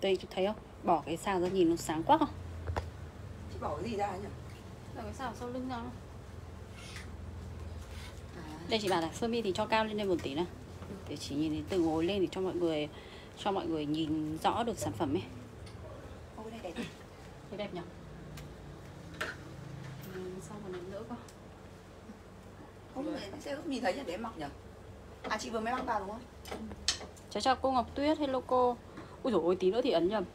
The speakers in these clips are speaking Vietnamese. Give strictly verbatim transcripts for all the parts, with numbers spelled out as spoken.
Đây chị thấy không? Bỏ cái xào ra nhìn nó sáng quá không? Chị bỏ cái gì ra nhỉ? Là cái xào sau lưng ra không? À. Đây chị bảo là sơ mi thì cho cao lên đây một tí nữa. Để chỉ nhìn đến từ ngồi lên để cho mọi người cho mọi người nhìn rõ được sản phẩm ấy. Ô, cái này đẹp. Cái đẹp nhỉ? Ừ, sau còn đẹp nữa cơ. Không, sẽ không nhìn thấy nhỉ, để em mặc nhỉ? À, chị vừa mới mặc vào đúng không? Ừ. Cháu chào cô Ngọc Tuyết, hello cô. Ui dồi ôi, tí nữa thì ấn nhầm.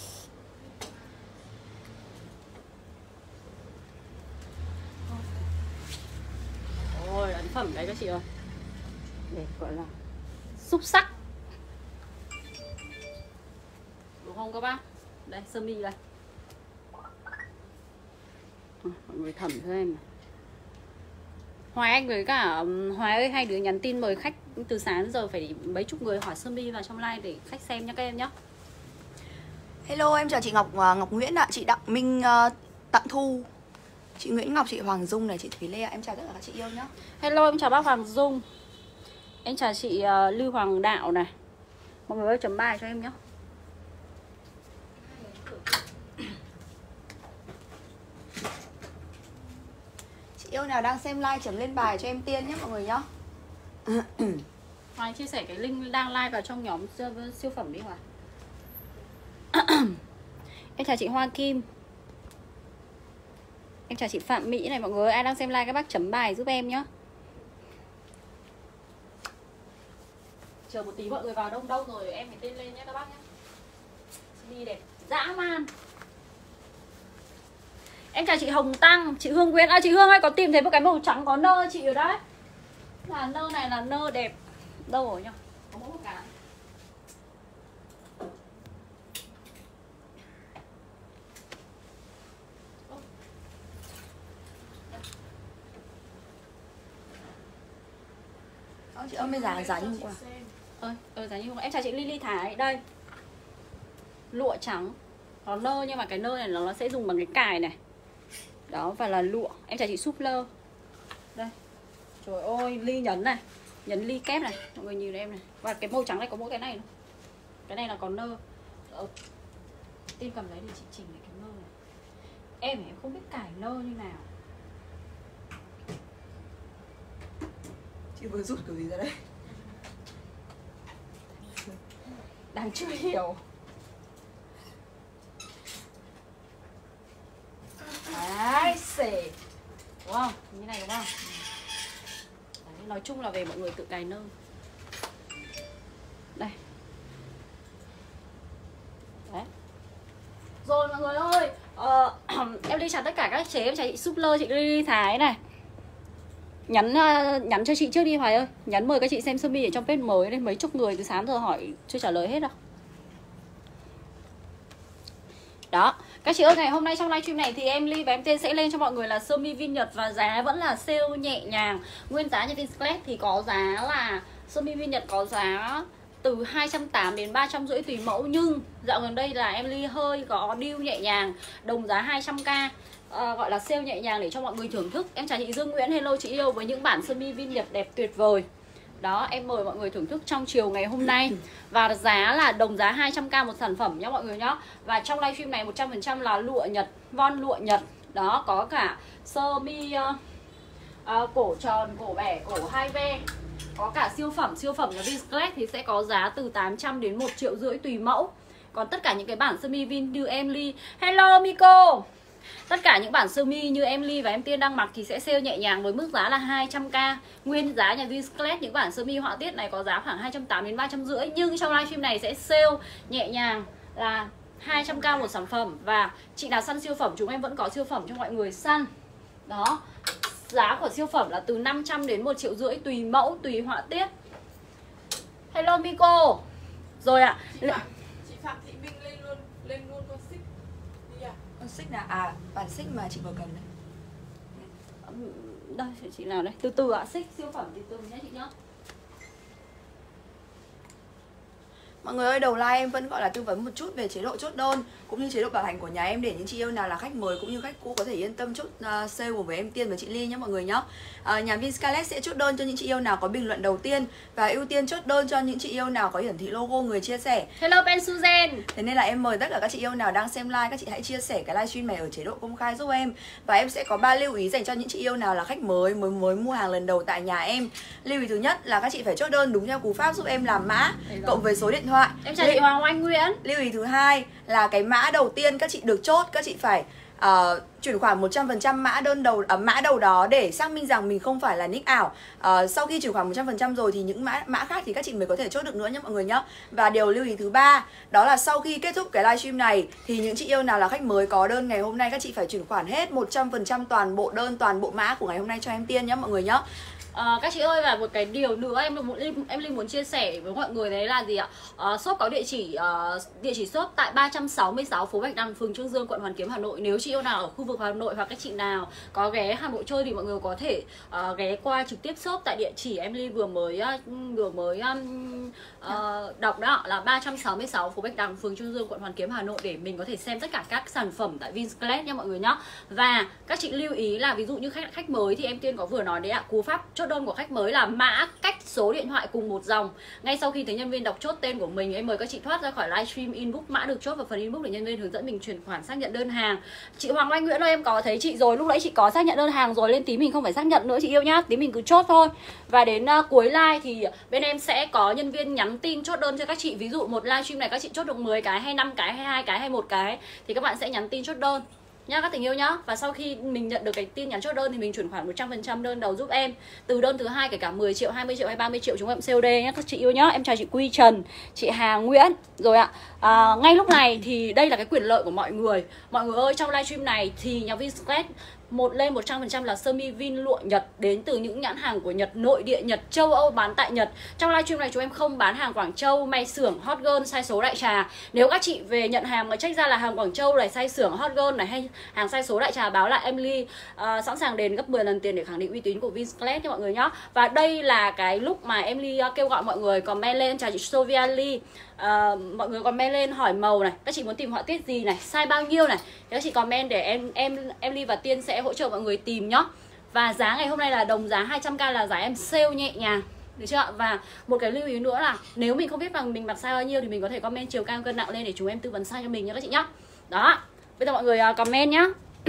Ôi, ấn phẩm đấy các chị ơi. Để gọi là xúc sắc. Đúng không các bác? Đây, sơ mi đây. À, mọi người thẩm cho em này. Hoài Anh với cả Hoài ơi, hai đứa nhắn tin mời khách từ sáng đến giờ phải mấy chục người hỏi sơ mi vào trong live để khách xem nhá các em nhá. Hello, em chào chị Ngọc Ngọc Nguyễn ạ, chị Đặng Minh uh, Tặng Thu, chị Nguyễn Ngọc, chị Hoàng Dung này, chị Thúy Lê ạ. Em chào tất cả các chị yêu nhá. Hello, em chào bác Hoàng Dung. Em chào chị uh, Lưu Hoàng Đạo này. Mọi người ơi chấm bài cho em nhá. Chị yêu nào đang xem live chấm lên bài cho em Tiên nhé mọi người nhá. Hoài chia sẻ cái link đang live vào trong nhóm siêu phẩm đi Hoài. Em chào chị Hoa Kim. Em chào chị Phạm Mỹ này mọi người. Ai đang xem live các bác chấm bài giúp em nhá. Chờ một tí mọi người vào đông đông rồi em phải tên lên nhé các bác nhé. Đi đẹp dã man. Em chào chị Hồng Tăng, chị Hương Nguyễn. À chị Hương ơi, có tìm thấy một cái màu trắng có nơ chị ở đấy. Là nơ này là nơ đẹp. Đâu rồi nhỉ? Có mỗi một cái. Ờ, chị ơi, bây giờ giá như hôm qua. Ơi, ờ, giá như hôm qua. Em chào chị Lily Thái. Đây. Lụa trắng. Nó nơ nhưng mà cái nơ này nó sẽ dùng bằng cái cài này. Đó, và là lụa. Em chào chị Súp Lơ. Đây. Trời ơi, ly nhấn này. Nhấn ly kép này. Mọi người nhìn em này. Và cái màu trắng này có mỗi cái này thôi. Cái này là có nơ. Ờ. Tin cầm lấy để chị chỉnh lại cái nơ này. Em em không biết cài nơ như nào. Chị vừa rút cái gì ra đây? Đang chưa hiểu. Đấy, xể. Đúng không? Như này đúng không? Đấy, nói chung là về mọi người tự cài nơ. Đây. Đấy. Rồi mọi người ơi, ờ, em đi chào tất cả các chế. Em chào chị Súp Lơ, chị Lily Thái này. Nhắn uh, nhắn cho chị trước đi Hoài ơi. Nhắn mời các chị xem sơ mi ở trong page mới đây. Mấy chục người từ sáng giờ hỏi chưa trả lời hết đâu. Đó, các chị ơi, ngày hôm nay trong livestream này thì em Ly và em Tên sẽ lên cho mọi người là sơ mi Vin Nhật. Và giá vẫn là sale nhẹ nhàng. Nguyên giá như Vinsclet thì có giá là sơ mi Vin Nhật có giá từ hai trăm tám mươi đến ba trăm rưỡi tùy mẫu. Nhưng dạo gần đây là em Ly hơi có deal nhẹ nhàng, đồng giá hai trăm k, à, gọi là sale nhẹ nhàng để cho mọi người thưởng thức. Em chào chị Dương Nguyễn, hello chị yêu, với những bản sơ mi Vin Nhật đẹp tuyệt vời. Đó, em mời mọi người thưởng thức trong chiều ngày hôm nay. Và giá là đồng giá hai trăm k một sản phẩm nhá mọi người nhá. Và trong livestream này một trăm phần trăm là lụa Nhật, von lụa Nhật. Đó, có cả sơ mi uh, uh, cổ tròn, cổ bẻ, cổ hai V. Có cả siêu phẩm, siêu phẩm nhà Vinsclet thì sẽ có giá từ tám trăm đến một triệu rưỡi tùy mẫu. Còn tất cả những cái bản sơ mi Vin như em Ly, hello Miko, tất cả những bản sơ mi như em Ly và em Tiên đang mặc thì sẽ sale nhẹ nhàng với mức giá là hai trăm k. Nguyên giá nhà Vinsclet những bản sơ mi họa tiết này có giá khoảng hai trăm tám mươi đến ba trăm rưỡi. Nhưng trong livestream này sẽ sale nhẹ nhàng là hai trăm k một sản phẩm. Và chị nào săn siêu phẩm chúng em vẫn có siêu phẩm cho mọi người săn. Đó, giá của siêu phẩm là từ năm trăm đến một triệu rưỡi tùy mẫu, tùy họa tiết. Hello Miko. Rồi ạ. Chị Phạm, chị Phạm Thị Minh lên luôn, lên luôn con xích. Đi à? Con xích nào? À, bản xích mà chị vừa cầm đây. Đây, chị nào đây? Từ từ ạ, xích siêu phẩm từ từ nhé chị nhá. Mọi người ơi, đầu like em vẫn gọi là tư vấn một chút về chế độ chốt đơn cũng như chế độ bảo hành của nhà em để những chị yêu nào là khách mới cũng như khách cũ có thể yên tâm chốt uh, sale cùng với em Tiên và chị Ly nhé mọi người nhé. Uh, nhà Vinscarlett sẽ chốt đơn cho những chị yêu nào có bình luận đầu tiên và ưu tiên chốt đơn cho những chị yêu nào có hiển thị logo người chia sẻ. Hello Ben Suzen. Thế nên là em mời tất cả các chị yêu nào đang xem live, các chị hãy chia sẻ cái livestream này ở chế độ công khai giúp em. Và em sẽ có ba lưu ý dành cho những chị yêu nào là khách mới mới mới mua hàng lần đầu tại nhà em. Lưu ý thứ nhất là các chị phải chốt đơn đúng theo cú pháp giúp em làm mã cộng với số điện thoại. Em chào chị Hoàng Oanh Nguyễn. Lưu ý thứ hai là cái mã đầu tiên các chị được chốt, các chị phải uh, chuyển khoản một trăm phần trăm mã đơn đầu uh, mã đầu đó để xác minh rằng mình không phải là nick ảo. Uh, sau khi chuyển khoản một trăm phần trăm rồi thì những mã mã khác thì các chị mới có thể chốt được nữa nhé mọi người nhé. Và điều lưu ý thứ ba đó là sau khi kết thúc cái livestream này thì những chị yêu nào là khách mới có đơn ngày hôm nay, các chị phải chuyển khoản hết một trăm phần trăm toàn bộ đơn, toàn bộ mã của ngày hôm nay cho em Tiên nhé mọi người nhé. À, các chị ơi, và một cái điều nữa em muốn em Linh muốn chia sẻ với mọi người đấy là gì ạ? À, shop có địa chỉ uh, địa chỉ shop tại ba trăm sáu mươi sáu phố Bạch Đằng, phường Trương Dương, quận Hoàn Kiếm, Hà Nội. Nếu chị yêu nào ở khu vực Hà Nội hoặc các chị nào có ghé Hà Nội chơi thì mọi người có thể uh, ghé qua trực tiếp shop tại địa chỉ em Ly vừa mới uh, vừa mới um, uh, đọc đó là ba trăm sáu mươi sáu phố Bạch Đằng, phường Trương Dương, quận Hoàn Kiếm, Hà Nội để mình có thể xem tất cả các sản phẩm tại Vinscarlett nha mọi người nhá. Và các chị lưu ý là ví dụ như khách khách mới thì em Tiên có vừa nói đấy ạ, cú pháp chốt đơn của khách mới là mã cách số điện thoại cùng một dòng. Ngay sau khi thấy nhân viên đọc chốt tên của mình, em mời các chị thoát ra khỏi livestream, inbox mã được chốt vào phần inbox để nhân viên hướng dẫn mình chuyển khoản xác nhận đơn hàng. Chị Hoàng Oanh Nguyễn ơi, em có thấy chị rồi, lúc nãy chị có xác nhận đơn hàng rồi, lên tí mình không phải xác nhận nữa chị yêu nhá, tí mình cứ chốt thôi. Và đến uh, cuối live thì bên em sẽ có nhân viên nhắn tin chốt đơn cho các chị. Ví dụ một livestream này các chị chốt được mười cái hay năm cái hay hai cái hay một cái thì các bạn sẽ nhắn tin chốt đơn nhá các tình yêu nhá. Và sau khi mình nhận được cái tin nhắn chốt đơn thì mình chuyển khoản một trăm phần trăm đơn đầu giúp em. Từ đơn thứ hai kể cả mười triệu, hai mươi triệu hay ba mươi triệu chúng em xê ô đê nhá các chị yêu nhá. Em chào chị Quy Trần, chị Hà Nguyễn. Rồi ạ. À, ngay lúc này thì đây là cái quyền lợi của mọi người. Mọi người ơi, trong livestream này thì nhà Vinscarlett một lên một trăm phần trăm là sơ mi Vin lụa Nhật đến từ những nhãn hàng của Nhật, nội địa Nhật, châu Âu bán tại Nhật. Trong livestream này chúng em không bán hàng Quảng Châu, may xưởng, hot girl, size số đại trà. Nếu các chị về nhận hàng mà check ra là hàng Quảng Châu này, size xưởng, hot girl này hay hàng size số đại trà báo lại em Ly uh, sẵn sàng đền gấp mười lần tiền để khẳng định uy tín của Vinscarlett nha mọi người nhá. Và đây là cái lúc mà em Ly uh, kêu gọi mọi người comment lên. Chào chị Sovia Ly. Uh, mọi người comment lên hỏi màu này, các chị muốn tìm họa tiết gì này, size bao nhiêu này, các chị comment để em em em Ly và Tiên sẽ hỗ trợ mọi người tìm nhá. Và giá ngày hôm nay là đồng giá hai trăm k là giá em sale nhẹ nhàng, được chưa ạ? Và một cái lưu ý nữa là nếu mình không biết bằng mình mặc size bao nhiêu thì mình có thể comment chiều cao cân nặng lên để chúng em tư vấn size cho mình nha các chị nhá. Đó, bây giờ mọi người uh, comment nhá.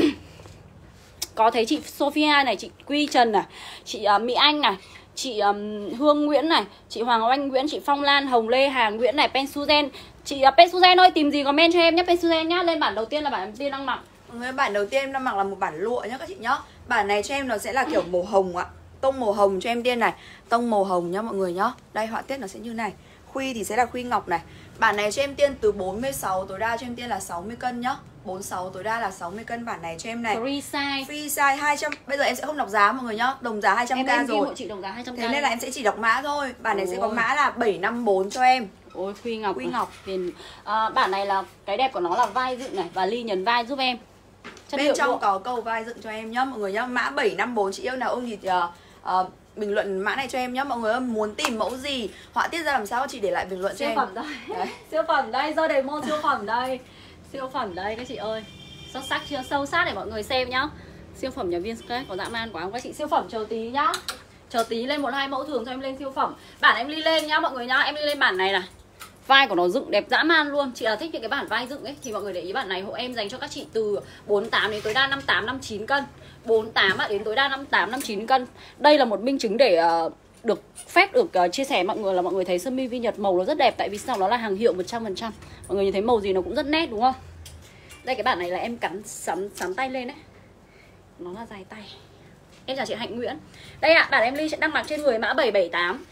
Có thấy chị Sophia này, chị Quy Trần này, chị uh, Mỹ Anh này, chị um, Hương Nguyễn này, chị Hoàng Oanh Nguyễn, chị Phong Lan, Hồng Lê, Hà Nguyễn này, Pensuzen. Chị uh, Pensuzen ơi, tìm gì comment cho em nhé Pensuzen nhá. Lên bản đầu tiên là bản em Tiên đang mặc. Mọi người, bản đầu tiên em đang mặc là một bản lụa nhá các chị nhá. Bản này cho em nó sẽ là kiểu màu hồng ạ. Tông màu hồng cho em Tiên này, tông màu hồng nhá mọi người nhá. Đây họa tiết nó sẽ như này. Khuy thì sẽ là khuy ngọc này. Bản này cho em Tiên từ bốn mươi sáu tối đa cho em Tiên là sáu mươi cân nhá. bốn mươi sáu tối đa là sáu mươi cân bản này cho em này. Free size. Free size hai trăm. Bây giờ em sẽ không đọc giá mọi người nhá. Đồng giá hai trăm k em, em rồi. chị đồng giá hai trăm k. Thế nên là em sẽ chỉ đọc mã thôi. Bản này Ôi. sẽ có mã là bảy năm bốn cho em. Ôi Khuy Ngọc. Khuy Ngọc. Tiền à, bản này là cái đẹp của nó là vai dựng này và Ly nhấn vai giúp em. Chất Bên trong độ. có câu vai dựng cho em nhá mọi người nhá. Mã bảy năm bốn, chị yêu nào ưng thì uh, uh, bình luận mã này cho em nhá. Mọi người ơi, muốn tìm mẫu gì, họa tiết ra làm sao chị để lại bình luận cho Siêu em. phẩm đây. Đấy. Siêu phẩm đây, do demo siêu phẩm đây. Siêu phẩm đây các chị ơi. Xuất sắc chưa, sâu sát để mọi người xem nhá. Siêu phẩm nhà Vinscarlett có dã man quá không các chị. Siêu phẩm chờ tí nhá. Chờ tí lên một hai mẫu thường cho em lên siêu phẩm. Bản em Ly lên nhá mọi người nhá. Em Ly lên bản này này. Vai của nó dựng đẹp dã man luôn. Chị là thích những cái bản vai dựng ấy thì mọi người để ý bản này hộ em dành cho các chị từ bốn mươi tám đến tối đa năm mươi tám, năm mươi chín cân. bốn mươi tám đến tối đa năm mươi tám, năm mươi chín cân. Đây là một minh chứng để uh, được phép được uh, chia sẻ mọi người là mọi người thấy sơ mi Vi Nhật màu nó rất đẹp. Tại vì sao? Nó là hàng hiệu một trăm phần trăm. Mọi người nhìn thấy màu gì nó cũng rất nét đúng không? Đây cái bản này là em cắn sắn, sắn tay lên đấy. Nó là dài tay. Em chào chị Hạnh Nguyễn. Đây ạ, à, bản em Ly sẽ đang mặc trên người mã bảy bảy tám.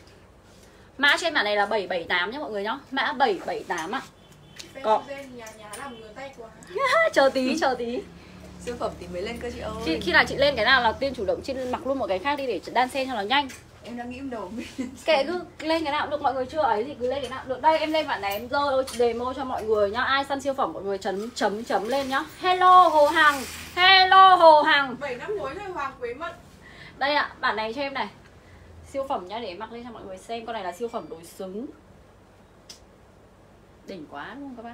Mã trên bản này là bảy bảy tám nhá mọi người nhá. Mã bảy bảy tám ạ. Có nhà nhà làm người tay quá. Chờ tí, chờ tí. Siêu phẩm thì mới lên cơ chị ơi. Khi, khi nào chị lên cái nào là Tiên chủ động trên mặc luôn một cái khác đi để đan xen cho nó nhanh. Em đang nghĩ đầu mình. Kệ cứ lên cái nào cũng được, mọi người chưa ấy thì cứ lên cái nào cũng được. Đây em lên bản này em dơ demo cho mọi người nhá. Ai săn siêu phẩm mọi người chấm chấm chấm lên nhá. Hello Hồ Hằng. Hello Hồ Hằng. bảy năm mối thôi Hoàng Quế Mận. Đây ạ, à, bản này cho em này. Siêu phẩm nhá, để mặc lên cho mọi người xem. Con này là siêu phẩm đối xứng. Đỉnh quá đúng không các bác?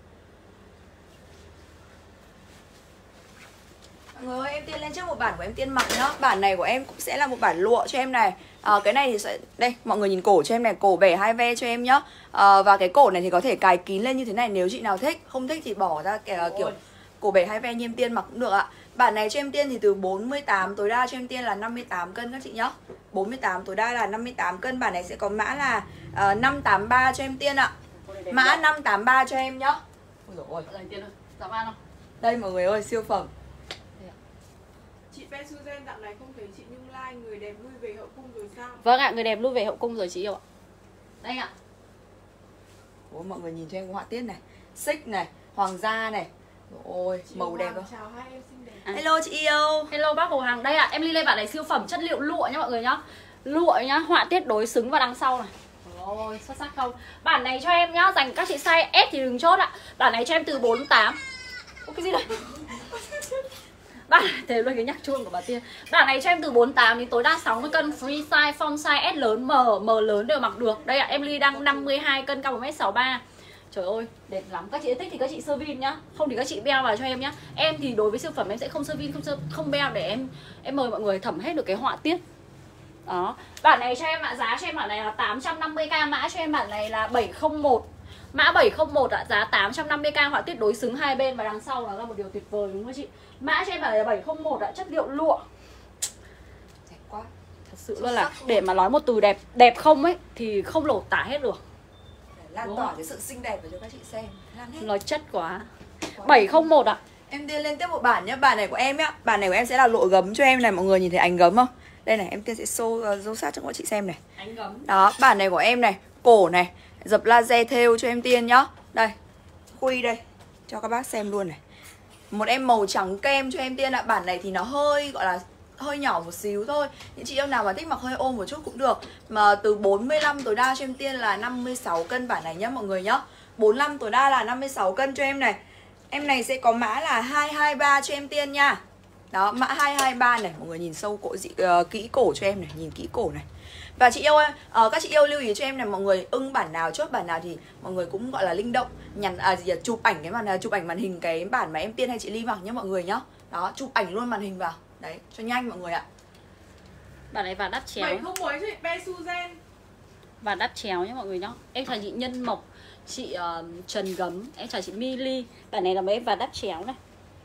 Mọi người ơi, em Tiên lên trước một bản của em Tiên mặc nhá. Bản này của em cũng sẽ là một bản lụa cho em này. à, Cái này thì sẽ... Đây, mọi người nhìn cổ cho em này. Cổ bể hai ve cho em nhá. à, Và cái cổ này thì có thể cài kín lên như thế này nếu chị nào thích. Không thích thì bỏ ra kiểu, kiểu cổ bể hai ve như em Tiên mặc cũng được ạ. Bản này cho em Tiên thì từ bốn mươi tám tối đa cho em Tiên là năm mươi tám cân các chị nhá. Bốn mươi tám tối đa là năm mươi tám cân. Bản này sẽ có mã là uh, năm tám ba cho em Tiên ạ. Mã năm tám ba cho em nhá. Ôi dồi ôi. Dành tiền ơi, dám ăn không? Đây mọi người ơi, siêu phẩm. Chị Pe Suzen dạo này không thấy chị Nhung like người đẹp lui về hậu cung rồi sao? Vâng ạ, người đẹp lui về hậu cung rồi chị yêu ạ. Đây ạ. Ôi, mọi người nhìn cho em cái họa tiết này. Xích này, hoàng gia này. Ôi, Chị màu Hoàng, đẹp không? chào hai em xinh đẹp. À. Hello chị yêu. Hello bác Hồ Hằng. Đây ạ, em ly lên bản này siêu phẩm chất liệu lụa nhá mọi người nhá. Lụa nhá, họa tiết đối xứng vào đằng sau này. Ôi, xuất sắc không? Bản này cho em nhá, dành các chị size S thì đừng chốt ạ. Bản này cho em từ bốn mươi tám. Ôi cái gì đây? Bản này thế luôn cái nhạc chuông của bà Tiên. Bản này cho em từ bốn mươi tám đến tối đa sáu mươi cân, free size, form size S lớn, M, M lớn đều mặc được. Đây ạ, em ly đang năm mươi hai cân, cao một mét sáu mươi ba. Trời ơi, đẹp lắm. Các chị thích thì các chị sơ vin nhá. Không thì các chị beo vào cho em nhá. Em thì đối với siêu phẩm em sẽ không sơ vin, không sơ, không beo để em em mời mọi người thẩm hết được cái họa tiết. Đó. Bản này cho em ạ, giá cho em bản này là tám trăm năm mươi k, mã cho em bản này là bảy không một. Mã bảy không một ạ, giá tám trăm năm mươi k, họa tiết đối xứng hai bên và đằng sau là một điều tuyệt vời đúng không chị? Mã cho em bản này là bảy không một ạ, chất liệu lụa. Đẹp quá. Thật sự luôn là để mà nói một từ đẹp, đẹp không ấy thì không lột tả hết được. Lan tỏa cái sự xinh đẹp vào cho các chị xem. Lan hết. Nói chất quá. bảy không một ạ. Em Tiên lên tiếp một bản nhá. Bản này của em nhá. Bản này của em sẽ là lụa gấm cho em này. Mọi người nhìn thấy ánh gấm không? Đây này, em Tiên sẽ show uh, dấu sát cho các chị xem này. Ánh gấm. Đó, bản này của em này. Cổ này, dập laser thêu cho em Tiên nhá. Đây, khui đây cho các bác xem luôn này. Một em màu trắng kem cho em Tiên ạ. Bản này thì nó hơi gọi là hơi nhỏ một xíu thôi. Những chị em nào mà thích mặc hơi ôm một chút cũng được. Mà từ bốn mươi lăm tối đa cho em Tiên là năm mươi sáu cân bản này nhá mọi người nhá. bốn mươi lăm tối đa là năm mươi sáu cân cho em này. Em này sẽ có mã là hai hai ba cho em Tiên nha. Đó, mã hai hai ba này. Mọi người nhìn sâu cổ dị, uh, kỹ cổ cho em này. Nhìn kỹ cổ này. Và chị yêu ơi, uh, các chị yêu lưu ý cho em này, mọi người ưng bản nào chốt bản nào thì mọi người cũng gọi là linh động nhắn à, gì à, chụp ảnh cái màn chụp ảnh màn hình cái bản mà em Tiên hay chị Ly mặc nhá mọi người nhá. Đó, chụp ảnh luôn màn hình vào. Đấy, cho nhanh mọi người ạ. Bản này vào đắp chéo. Bảy không một chị Pe Suzen. Và đắp chéo nhá mọi người nhá. Em chào chị Nhân Mộc, chị uh, Trần Gấm, em chào chị Mili. Bản này là mấy em và đắp chéo này.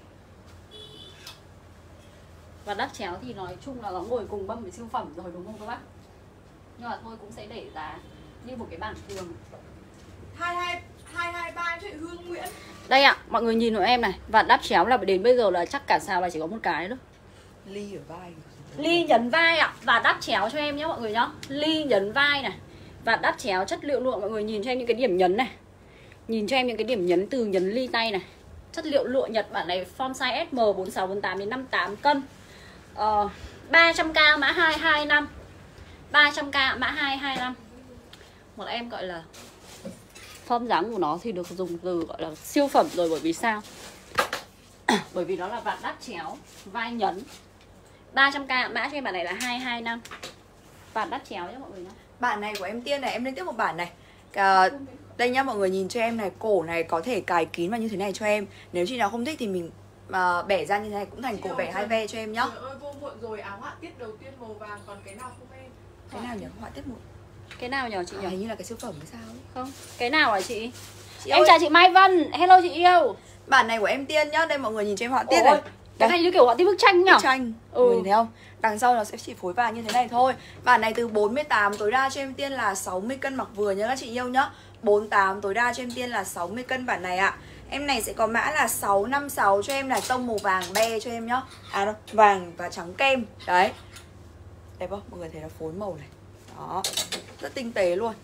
Và đắp chéo thì nói chung là nó ngồi cùng bâm với siêu phẩm rồi đúng không các bác? Nhưng mà thôi cũng sẽ để giá như một cái bản thường. hai hai ba chị Hương Nguyễn. Đây ạ, mọi người nhìn hộ em này. Và đắp chéo là đến bây giờ là chắc cả sào là chỉ có một cái thôi. Ly ở vai. Ly nhấn vai ạ. Và đắp chéo cho em nhé mọi người nhá. Ly nhấn vai này. Và đắp chéo chất liệu lụa. Mọi người nhìn cho em những cái điểm nhấn này. Nhìn cho em những cái điểm nhấn từ nhấn ly tay này. Chất liệu lụa Nhật, bản này form size S, M, bốn mươi sáu, bốn mươi tám đến năm mươi tám cân. uh, ba trăm k mã hai hai năm. Ba trăm k mã hai hai năm. Một em gọi là form dáng của nó thì được dùng từ gọi là siêu phẩm rồi. Bởi vì sao? Bởi vì nó là vạt đắp chéo, vai nhấn. Ba trăm k mã cho em bản này là hai hai năm. Vạt đắp chéo nhé mọi người nhé. Bản này của em Tiên này, em lên tiếp một bản này. à, Đây nhá mọi người nhìn cho em này. Cổ này có thể cài kín vào như thế này cho em. Nếu chị nào không thích thì mình à, bẻ ra như thế này cũng thành Chị cổ bẻ hai ve cho em nhá. Trời ơi, vô muộn rồi, áo họa tiết đầu tiên màu vàng, còn cái nào không em? Cái nào nhỉ? Họa tiết một. Cái nào nhờ chị À, nhờ? hình như là cái siêu phẩm hay sao ấy. Không. Cái nào hả chị? Chị Em ơi, chào chị Mai Vân. Hello chị yêu. bản này của em Tiên nhá. Đây mọi người nhìn cho em họa tiết Ôi, này. cái này như kiểu họa tiết bức tranh nhở? Bức tranh. Ừ. Mọi người nhìn thấy không? Đằng sau nó sẽ chỉ phối vàng như thế này thôi. Bản này từ bốn mươi tám tối đa cho em Tiên là sáu mươi cân mặc vừa nhá các chị yêu nhá. bốn mươi tám tối đa cho em Tiên là sáu mươi cân bản này ạ. Em này sẽ có mã là sáu năm sáu cho em, là tông màu vàng be cho em nhá. À đâu, vàng và trắng kem. Đấy. Đẹp không? Mọi người thấy nó phối màu này. Đó. Rất tinh tế luôn.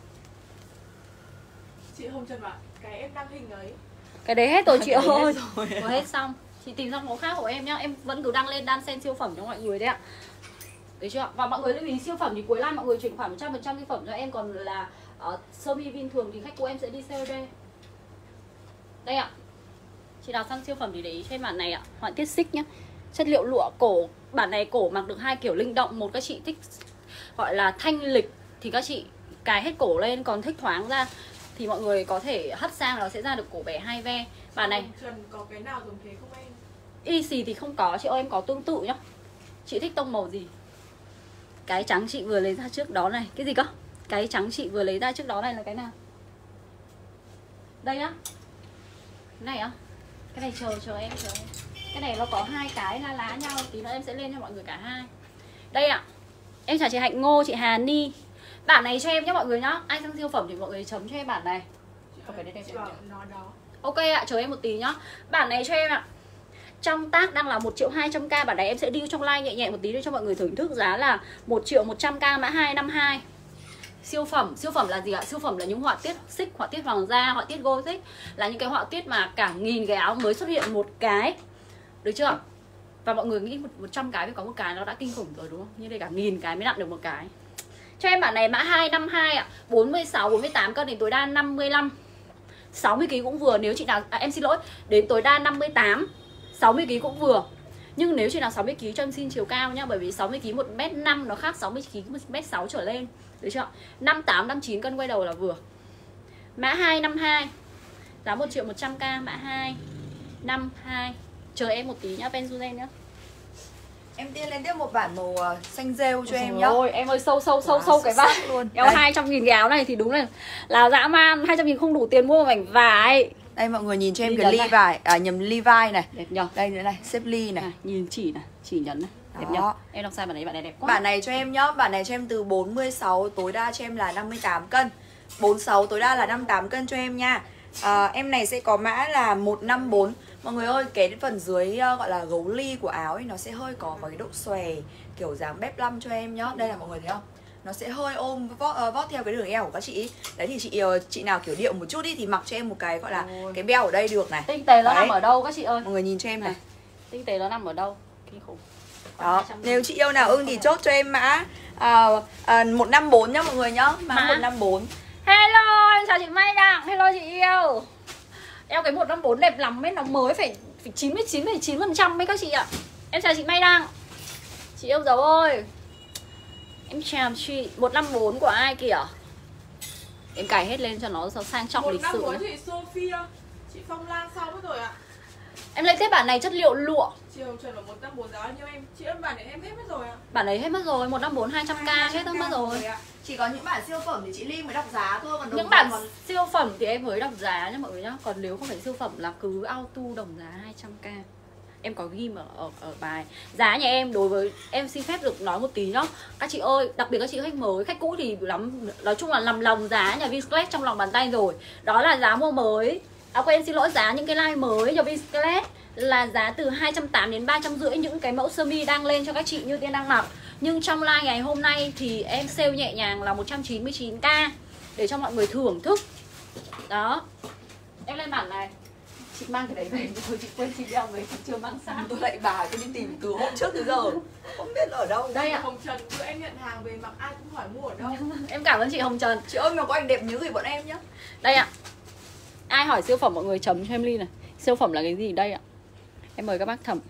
Chị Hồng Trần bảo cái em đăng hình ấy. Cái đấy hết rồi chị Cái đấy ơi. hết rồi. Có hết xong. Chị tìm sang mẫu khác của em nhá. Em vẫn cứ đăng lên đan sen siêu phẩm cho mọi người đấy ạ. Được chưa? Và mọi người lưu ý siêu phẩm thì cuối live mọi người chuyển khoản một trăm phần trăm siêu phẩm cho em. Còn là uh, sơ mi Vin thường thì khách của em sẽ đi xê ô đê. Đây ạ. Chị nào sang siêu phẩm thì để ý cho em bản này ạ. Họa tiết xích nhá. Chất liệu lụa cổ. Bản này cổ mặc được hai kiểu linh động. Một các chị thích gọi là thanh lịch thì các chị cài hết cổ lên. Còn thích thoáng ra thì mọi người có thể hất sang, nó sẽ ra được cổ bé hai ve. Bản này Trần có cái nào giống thế không em? y xì thì không có, chị ơi em có tương tự nhá. Chị thích tông màu gì? Cái trắng chị vừa lấy ra trước đó này. Cái gì cơ? Cái trắng chị vừa lấy ra trước đó này là cái nào? Đây á. Cái này á. Cái này chờ chờ em chờ em. Cái này nó có hai cái la lá nhau, tí nữa em sẽ lên cho mọi người cả hai. Đây ạ. Em chào chị Hạnh Ngô, chị Hà Ni. Bản này cho em nhé mọi người nhá. Ai sang siêu phẩm thì mọi người chấm cho em bản này. Không phải đây đây nó đó. Ok ạ, chờ em một tí nhá. Bản này cho em ạ. Trong tác đang là một triệu hai trăm k. Bản này em sẽ deal trong like nhẹ nhẹ một tí để cho mọi người thưởng thức. Giá là một triệu một trăm k mã hai năm hai. Siêu phẩm, siêu phẩm là gì ạ? Siêu phẩm là những họa tiết xích, họa tiết hoàng gia, họa tiết gothic. Là những cái họa tiết mà cả nghìn cái áo mới xuất hiện một cái. Được chưa? Và mọi người nghĩ một trăm cái mới có một cái nó đã kinh khủng rồi đúng không? Nhưng đây cả nghìn cái mới nặng được một cái. Cho em bản này mã hai năm hai ạ. bốn mươi sáu, bốn mươi tám cân đến tối đa năm mươi lăm. sáu mươi ki lô gam cũng vừa. Nếu chị nào, à, em xin lỗi, đến tối đa năm mươi tám. sáu mươi ki lô gam cũng vừa. Nhưng nếu chị nào sáu mươi ki lô gam cho em xin chiều cao nhá. Bởi vì sáu mươi ki lô gam một mét năm nó khác sáu mươi ki lô gam một mét sáu trở lên. Được chưa? năm mươi tám, năm mươi chín cân quay đầu là vừa. Mã hai năm hai. Giá một triệu một trăm k mã hai năm hai. Chờ em một tí nhá, Penzuzen nhá. Em tiên lên tiếp một bản màu uh, xanh rêu cho Ôi em nhá. Ôi, em ơi sâu sâu sâu Wow, sâu cái sắc vải luôn. Eo hai trăm nghìn cái áo này thì đúng là là dã man. Hai trăm nghìn không đủ tiền mua một mảnh vải. Đây mọi người nhìn cho em Đi cái nhấn Levi, à nhầm Levi này. Đẹp nhờ. Đây nữa này, xếp ly này. À, nhìn chỉ này, chỉ nhấn này. Đẹp Đó. nhờ. Em đọc sai bản này, bạn này đẹp quá. Bản này cho em nhá, bản này cho em từ bốn mươi sáu tối đa cho em là năm mươi tám cân. bốn mươi sáu tối đa là năm mươi tám cân cho em nha. À, em này sẽ có mã là một năm bốn. Mọi người ơi, cái phần dưới uh, gọi là gấu ly của áo ấy nó sẽ hơi có cái độ xòe kiểu dáng bếp lăm cho em nhá. Đây là mọi người thấy không? Nó sẽ hơi ôm vót, uh, vót theo cái đường eo của các chị. Đấy thì chị uh, chị nào kiểu điệu một chút đi thì mặc cho em một cái gọi là Ôi. cái beo ở đây được này. Tinh tế nó Đấy. nằm ở đâu các chị ơi? Mọi người nhìn cho em này. Tinh tế nó nằm ở đâu? Kinh khủng. Đó, nếu chị yêu nào ưng thì chốt cho em mã uh, uh, một năm bốn nhá mọi người nhá. Mã, Mã? một năm bốn. Hello, em chào chị Mai Đặng. Hello chị yêu. Eo cái một năm bốn đẹp lắm ấy, nó mới phải phải chín mươi chín phẩy chín phần trăm ấy các chị ạ. Em chào chị Mai Đăng. Chị yêu dấu ơi. Em chào chị. một năm bốn của ai kìa? Em cài hết lên cho nó sang trọng lịch sự. một năm bốn chị Sophia. Chị Phong Lan sau mất rồi ạ. Em lấy tiếp bản này chất liệu lụa. Chị Hồng Trần ở một năm bốn giá bao nhiêu em? Chị ơi bản này em hết mất rồi ạ. Bản ấy hết mất rồi, một năm bốn hai trăm k hết mất rồi. Chỉ có những bản siêu phẩm thì chị Ly mới đọc giá thôi, còn Những bản còn... siêu phẩm thì em mới đọc giá nhá mọi người nhá. Còn nếu không phải siêu phẩm là cứ auto đồng giá hai trăm k. Em có ghi ở, ở, ở bài. Giá nhà em đối với, em xin phép được nói một tí nhá. Các chị ơi, đặc biệt các chị khách mới, khách cũ thì lắm, nói chung là nằm lòng giá nhà Vinsclet trong lòng bàn tay rồi. Đó là giá mua mới. À quên, xin lỗi, giá những cái line mới nhà Vinsclet là giá từ hai trăm tám mươi đến ba trăm rưỡi. Những cái mẫu sơ mi đang lên cho các chị như Tiên đang mặc. Nhưng trong live ngày hôm nay thì em sale nhẹ nhàng là một trăm chín mươi chín k để cho mọi người thưởng thức. Đó. Em lên bản này. Chị mang cái đấy về thôi, chị quên chị đeo về, chị chưa mang sang. tôi lại bà tôi đi tìm từ hôm trước tới giờ không biết ở đâu. Đây ạ. Hồng Trần cứ em nhận hàng về mặc ai cũng hỏi mua ở đâu. Em cảm ơn chị Hồng Trần. Chị ơi mà có ảnh đẹp nhớ gửi bọn em nhá. Đây ạ. Ai hỏi siêu phẩm mọi người chấm cho em Ly này. Siêu phẩm là cái gì đây ạ? Em mời các bác thẩm.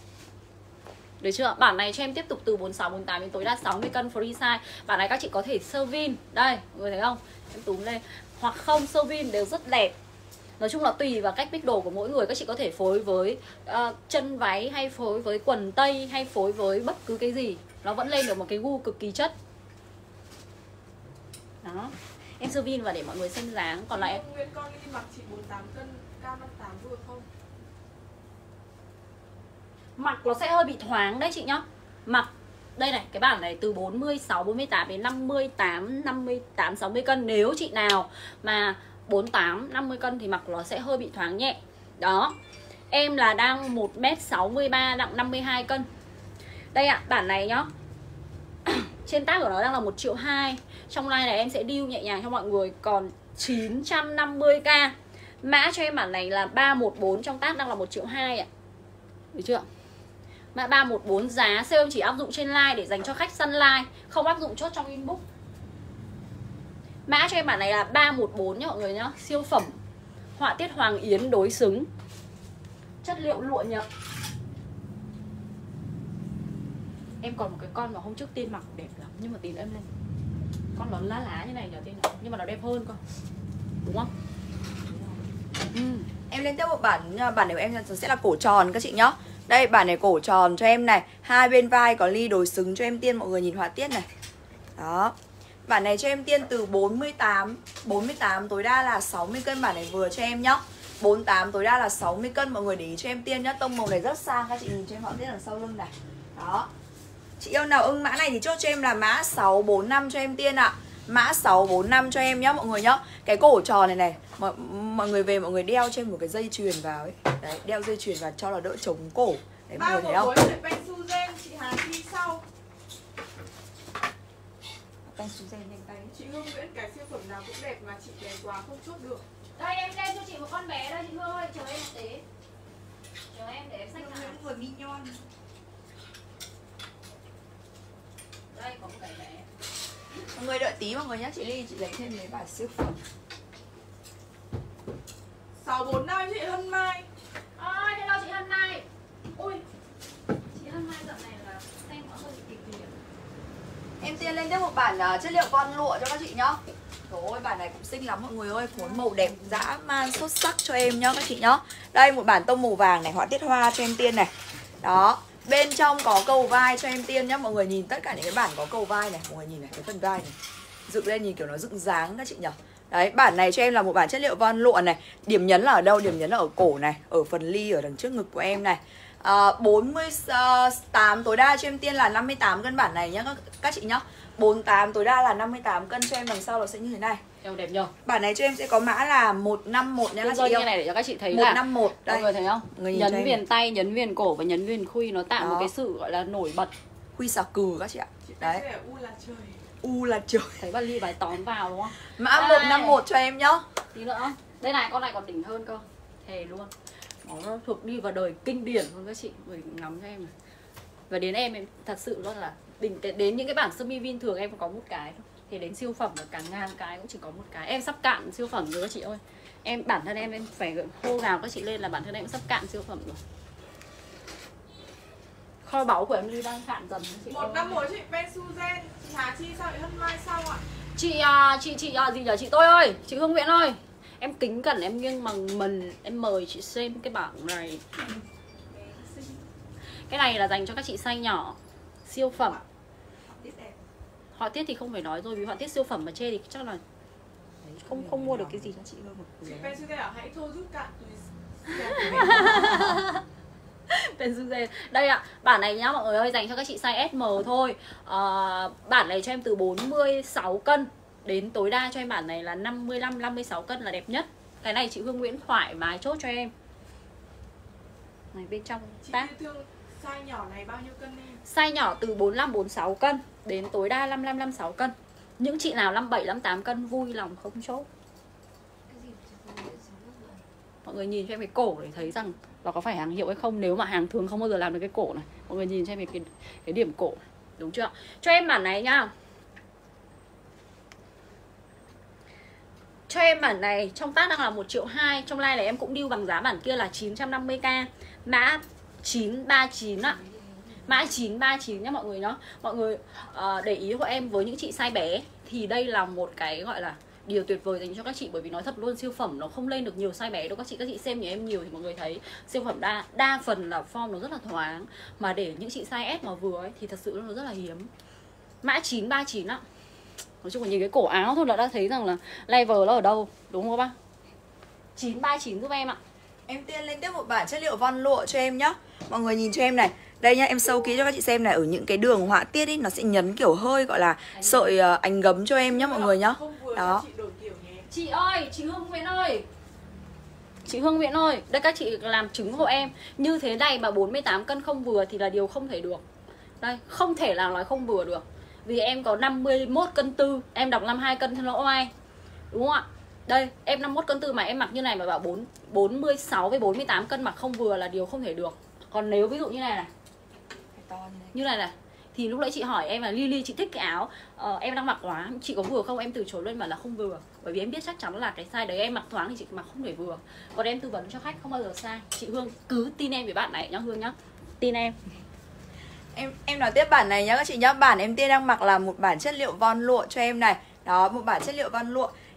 Được chưa? Bản này cho em tiếp tục từ bốn mươi sáu, bốn mươi tám đến tối đa sáu mươi cân free size. Bản này các chị có thể sơ vin. Đây, mọi người thấy không? Em túm lên. Hoặc không sơ vin đều rất đẹp. Nói chung là tùy vào cách pick đồ của mỗi người. Các chị có thể phối với uh, chân váy, hay phối với quần tây, hay phối với bất cứ cái gì. Nó vẫn lên được một cái gu cực kỳ chất. Đó. Em sơ vin và để mọi người xem dáng. Còn lại Nguyên con đi mặc chị bốn mươi tám cân, K năm mươi tám vừa không? mặc nó sẽ hơi bị thoáng đấy chị nhá. Mặc đây này, cái bản này từ bốn mươi sáu, bốn mươi tám đến năm mươi tám, năm mươi tám, sáu mươi cân. Nếu chị nào mà bốn mươi tám, năm mươi cân thì mặc nó sẽ hơi bị thoáng nhẹ. Đó. Em là đang một mét sáu mươi ba, nặng năm mươi hai cân. Đây ạ, bản này nhá. Trên tag của nó đang là một triệu hai. Trong live này em sẽ deal nhẹ nhàng cho mọi người còn chín trăm năm mươi k. Mã cho em bản này là ba một bốn, trong tag đang là một triệu hai ạ. Được chưa? Mã ba một bốn, giá sale chỉ áp dụng trên live để dành cho khách săn live, không áp dụng chốt trong inbox. Mã cho em bản này là ba một bốn nhá mọi người nhá. Siêu phẩm. Họa tiết Hoàng Yến đối xứng. Chất liệu lụa Nhật. Em còn một cái con mà hôm trước Tiên mặc đẹp lắm, nhưng mà Tiên em lên. Con nó lá lá như này nhờ Tiên này. Nhưng mà nó đẹp hơn con. đúng không? Ừ. Em lên tiếp một bản, bản này của em sẽ là cổ tròn các chị nhá. Đây, bản này cổ tròn cho em này, hai bên vai có ly đối xứng cho em Tiên, mọi người nhìn họa tiết này. Đó. Bản này cho em Tiên từ bốn mươi tám, bốn mươi tám tối đa là sáu mươi cân, bản này vừa cho em nhá. bốn mươi tám tối đa là sáu mươi cân, mọi người để ý cho em Tiên nhá. Tông màu này rất sang, các chị nhìn cho em họa tiết đằng sau lưng này. Đó. Chị yêu nào ưng mã này thì chốt cho em là mã sáu bốn năm cho em Tiên ạ. À. Mã sáu bốn năm cho em nhá mọi người nhá. Cái cổ tròn này này, mọi, mọi người về mọi người đeo cho em một cái dây chuyền vào ấy. Đấy, đeo dây chuyền vào cho là đỡ chống cổ. Đấy mọi người thấy không? Chị Hà Chi sau. Chị Hương Nguyễn cái siêu phẩm nào cũng đẹp mà chị đẹp quá không chốt được. Đây em lên cho chị một con bé đây chị Hương ơi, chờ em một tí. Chờ em để em xách Hương lại. Nguyễn vừa mi nhon. Đây có một cái bé. Mọi người đợi tí mọi người nhá, chị Ly chị lấy thêm mấy bản siêu phẩm. sáu bốn năm chị Hân Mai. Ôi, hello chị Hân Mai. Ui, chị Hân Mai dạo này là xem có hơi kỳ kỳ. Em Tiên lên tiếp một bản uh, chất liệu con lụa cho các chị nhá. Trời ơi, bản này cũng xinh lắm mọi người ơi. Phốn màu đẹp dã man xuất sắc cho em nhá các chị nhá. Đây một bản tông màu vàng này, họa tiết hoa cho em Tiên này. Đó, bên trong có cầu vai cho em Tiên nhá. Mọi người nhìn tất cả những cái bản có cầu vai này. Mọi người nhìn này, cái phần vai này dựng lên nhìn kiểu nó dựng dáng các chị nhỉ. Đấy, bản này cho em là một bản chất liệu von lụa này. Điểm nhấn là ở đâu? Điểm nhấn là ở cổ này, ở phần ly, ở đằng trước ngực của em này. à, bốn mươi tám tối đa cho em Tiên là năm mươi tám cân bản này nhá các, các chị nhá. Bốn mươi tám tối đa là năm mươi tám cân cho em, đằng sau nó sẽ như thế này. Em đẹp nhờ. Bản này cho em sẽ có mã là một năm một nha các chị như yêu. này để cho các chị thấy một là năm một đây. mọi người thấy không? Người nhấn viền tay, nhấn viền cổ và nhấn viền khuy nó tạo đó. một cái sự gọi là nổi bật. Khuy xà cừ các chị ạ. Chị đấy. U là trời. U là trời. Thấy bà Ly bài tóm vào đúng không? Mã một năm một cho em nhá. Tí nữa. Đây này, con này còn đỉnh hơn cơ. Thề luôn. Nó thuộc đi vào đời kinh điển luôn các chị. Người ngắm cho em này. Và đến em em thật sự luôn là đỉnh, đến những cái bản sơ mi Vin thường em có một cái thôi. Thì đến siêu phẩm là cả ngàn cái cũng chỉ có một cái. Em sắp cạn siêu phẩm rồi các chị ơi. Em bản thân em em phải hô gào các chị lên là bản thân em sắp cạn siêu phẩm rồi. Kho báu của em Ly đang cạn dần chị. Một năm một chị Ben Suzen, chị Hà Chi sau, chị Hân Mai sau ạ. Chị à, chị chị à, gì nhờ chị tôi ơi, chị Hương Nguyễn ơi. Em kính cẩn em nghiêng bằng mình, em mời chị xem cái bảng này. Cái này là dành cho các chị size nhỏ, siêu phẩm. Họa tiết thì không phải nói rồi, vì họa tiết siêu phẩm mà chê thì chắc là không không mua được cái gì cho chị luôn. Chị Ben Suzen bảo hãy thôi rút cạn túi. Ben Suzen. Đây ạ, à, bản này nhá mọi người ơi, dành cho các chị size ét em thôi. à, Bản này cho em từ bốn mươi sáu cân đến tối đa cho em bản này là năm mươi lăm, năm mươi sáu cân là đẹp nhất. Cái này chị Hương Nguyễn thoải mái chốt cho em. Này bên trong chị tác. Thương size nhỏ này bao nhiêu cân em? Size nhỏ từ bốn mươi lăm, bốn mươi sáu cân đến tối đa năm mươi lăm, năm mươi sáu cân. Những chị nào năm mươi bảy, năm mươi tám cân vui lòng không chốt. Mọi người nhìn cho em cái cổ để thấy rằng nó có phải hàng hiệu hay không. Nếu mà hàng thường không bao giờ làm được cái cổ này. Mọi người nhìn cho em cái, cái điểm cổ này. Đúng chưa? Cho em bản này nhá. Cho em bản này trong tác đang là một triệu hai. Trong live này em cũng deal bằng giá bản kia là chín trăm năm mươi k. Mã chín ba chín ạ. Mã chín ba chín nhá mọi người nhá. Mọi người uh, để ý của em với những chị size bé thì đây là một cái gọi là điều tuyệt vời dành cho các chị. Bởi vì nói thật luôn, siêu phẩm nó không lên được nhiều size bé đâu các chị. Các chị xem nhà em nhiều thì mọi người thấy siêu phẩm đa đa phần là form nó rất là thoáng. Mà để những chị size S mà vừa ấy thì thật sự nó rất là hiếm. Mã chín ba chín ạ. Nói chung là nhìn cái cổ áo thôi là đã thấy rằng là level nó ở đâu. Đúng không các bác? chín ba chín giúp em ạ. Em Tiên lên tiếp một bản chất liệu von lụa cho em nhá. Mọi người nhìn cho em này. Đây nhá, em sâu kỹ cho các chị xem này. Ở những cái đường họa tiết ấy, nó sẽ nhấn kiểu hơi gọi là sợi uh, ánh gấm cho em nhá mọi người nhá. Đó. Chị ơi, chị Hương Nguyễn ơi. Chị Hương Nguyễn ơi, đây các chị làm chứng hộ em. Như thế này mà bốn mươi tám cân không vừa thì là điều không thể được. Đây, không thể nào nói không vừa được. Vì em có năm mươi mốt cân tư, em đọc năm mươi hai cân lỗ ai. Đúng không ạ? Đây, em năm mươi mốt cân tư mà em mặc như này mà bảo bốn mươi sáu với bốn mươi tám cân mặc không vừa là điều không thể được. Còn nếu ví dụ như này này, như này này, thì lúc nãy chị hỏi em là Lily chị thích cái áo uh, em đang mặc quá, chị có vừa không? Em từ chối luôn mà là không vừa. Bởi vì em biết chắc chắn là cái size đấy em mặc thoáng thì chị mặc không thể vừa. Còn em tư vấn cho khách không bao giờ sai. Chị Hương cứ tin em với bạn này nhá Hương nhá. Tin em. Em em nói tiếp bản này nhá các chị nhá. Bản em Tiên đang mặc là một bản chất liệu von lụa cho em này. Đó, một bản chất liệu von lụa.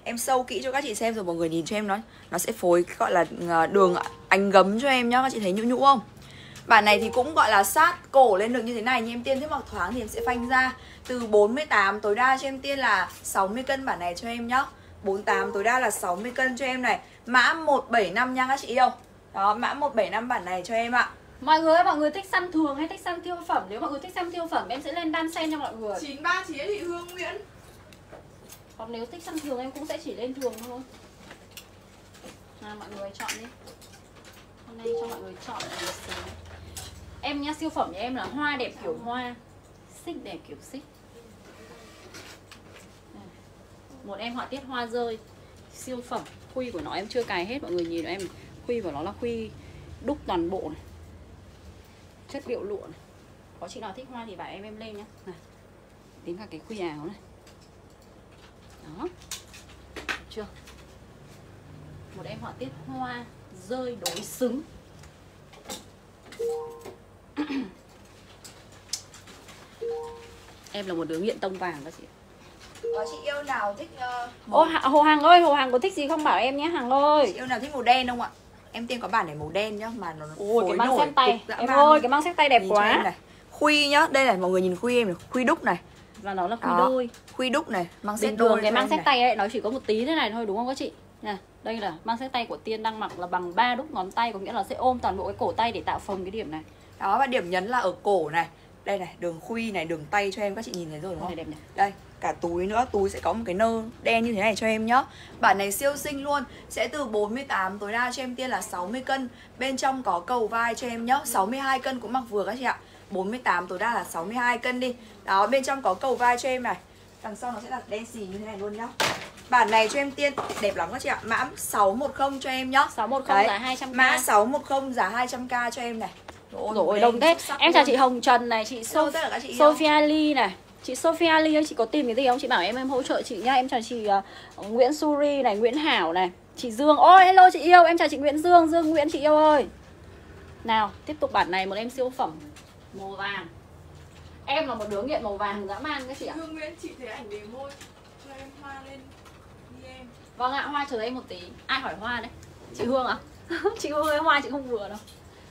Em sâu kỹ cho các chị xem rồi mọi người nhìn cho em nó nó sẽ phối gọi là đường ánh gấm cho em nhá. Các chị thấy nhũ nhũ không? Bản này thì cũng gọi là sát cổ lên được như thế này. Nhưng em Tiên thích mặc thoáng thì em sẽ phanh ra. Từ bốn mươi tám tối đa cho em Tiên là sáu mươi cân bản này cho em nhá. bốn mươi tám tối đa là sáu mươi cân cho em này. Mã một bảy năm nha các chị yêu. Đó, mã một bảy năm bản này cho em ạ. Mọi người ơi, mọi người thích săn thường hay thích săn tiêu phẩm? Nếu mọi người thích săn tiêu phẩm em sẽ lên đan sen cho mọi người. chín ba chín chị Hương Nguyễn. Còn nếu thích săn thường em cũng sẽ chỉ lên thường thôi. Nào mọi người chọn đi. Hôm nay cho mọi người chọn một xíu. Em nhá, siêu phẩm nhà em là hoa đẹp kiểu hoa, xích đẹp kiểu xích. Một em họa tiết hoa rơi. Siêu phẩm. Khuy của nó em chưa cài hết, mọi người nhìn em. Khuy của nó là khuy đúc toàn bộ này. Chất liệu lụa này. Có chị nào thích hoa thì bảo em em lên nhá. Này. Đến cả cái khuy áo này. Đó. Được chưa? Một em họa tiết hoa rơi đối xứng. Em là một đứa nghiện tông vàng các chị. Có chị yêu nào thích uh, Ô Hồ Hằng ơi, Hồ Hằng có thích gì không bảo em nhé Hằng ơi. Chị yêu nào thích màu đen không ạ? Em Tiên có bản này màu đen nhá, mà nó ôi cái mang nổi xếp tay em ơi, ơi, cái mang xếp tay đẹp nhìn quá này. Khuy nhá, đây này mọi người nhìn khuy em này, khuy đúc này. Và nó là khuy Đó, đôi. Khuy đúc này, mang xếp Bình thường đôi cái mang xếp này. tay ấy nó chỉ có một tí thế này thôi đúng không các chị? Nè, đây là mang xếp tay của Tiên đang mặc là bằng ba đúc ngón tay, có nghĩa là sẽ ôm toàn bộ cái cổ tay để tạo phồng cái điểm này. Đó, và điểm nhấn là ở cổ này. Đây này, đường khuy này, đường tay cho em, các chị nhìn thấy rồi đúng không? Này đẹp này. Đây, cả túi nữa, túi sẽ có một cái nơ đen như thế này cho em nhá. Bản này siêu xinh luôn, sẽ từ bốn mươi tám tối đa cho em Tiên là sáu mươi cân. Bên trong có cầu vai cho em nhá, sáu mươi hai cân cũng mặc vừa các chị ạ. bốn mươi tám tối đa là sáu mươi hai cân đi. Đó, bên trong có cầu vai cho em này. Đằng sau nó sẽ là đen xì như thế này luôn nhá. Bản này cho em Tiên đẹp lắm các chị ạ. Mã sáu một không cho em nhá. sáu một không giá hai trăm k. Mã sáu một không giá hai trăm k cho em này. Rồi đông thế. Em chào chị Hồng Trần này, chị Hello, tất cả các chị Sophia Ly này. Chị Sophia Ly ơi, chị có tìm cái gì không? Chị bảo em em hỗ trợ chị nhá. Em chào chị uh, Nguyễn Suri này, Nguyễn Hảo này, chị Dương. Ôi hello chị yêu, em chào chị Nguyễn Dương, Dương Nguyễn chị yêu ơi. Nào, tiếp tục bản này một em siêu phẩm màu vàng. Em là một đứa nghiện màu vàng dã man các chị ạ. Hương Nguyễn, chị thấy ảnh demo cho em hoa lên đi em. Vâng ạ, hoa chờ em một tí. Ai hỏi hoa đấy? Chị Hương à? Chị Hương ơi, hoa chị không vừa đâu.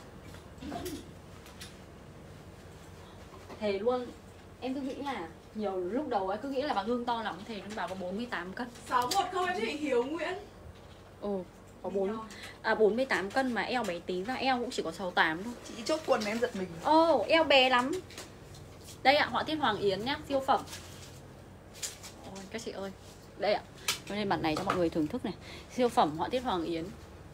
Thề luôn, em cứ nghĩ là nhiều lúc đầu ấy cứ nghĩ là bà Hương to lắm, thề nhưng bà có bốn mươi tám cân. sáu một không em chị Hiếu Nguyễn. Ừ, có bốn à bốn mươi tám cân mà eo bé tí ra, eo cũng chỉ có sáu mươi tám thôi. Chị chốt quần mà em giật mình. Ồ, oh, eo bé lắm. Đây ạ, họa tiết Hoàng Yến nhá, siêu phẩm. Ôi các chị ơi. Đây ạ. Tôi lên bản này cho mọi người thưởng thức này. Siêu phẩm họa tiết Hoàng Yến.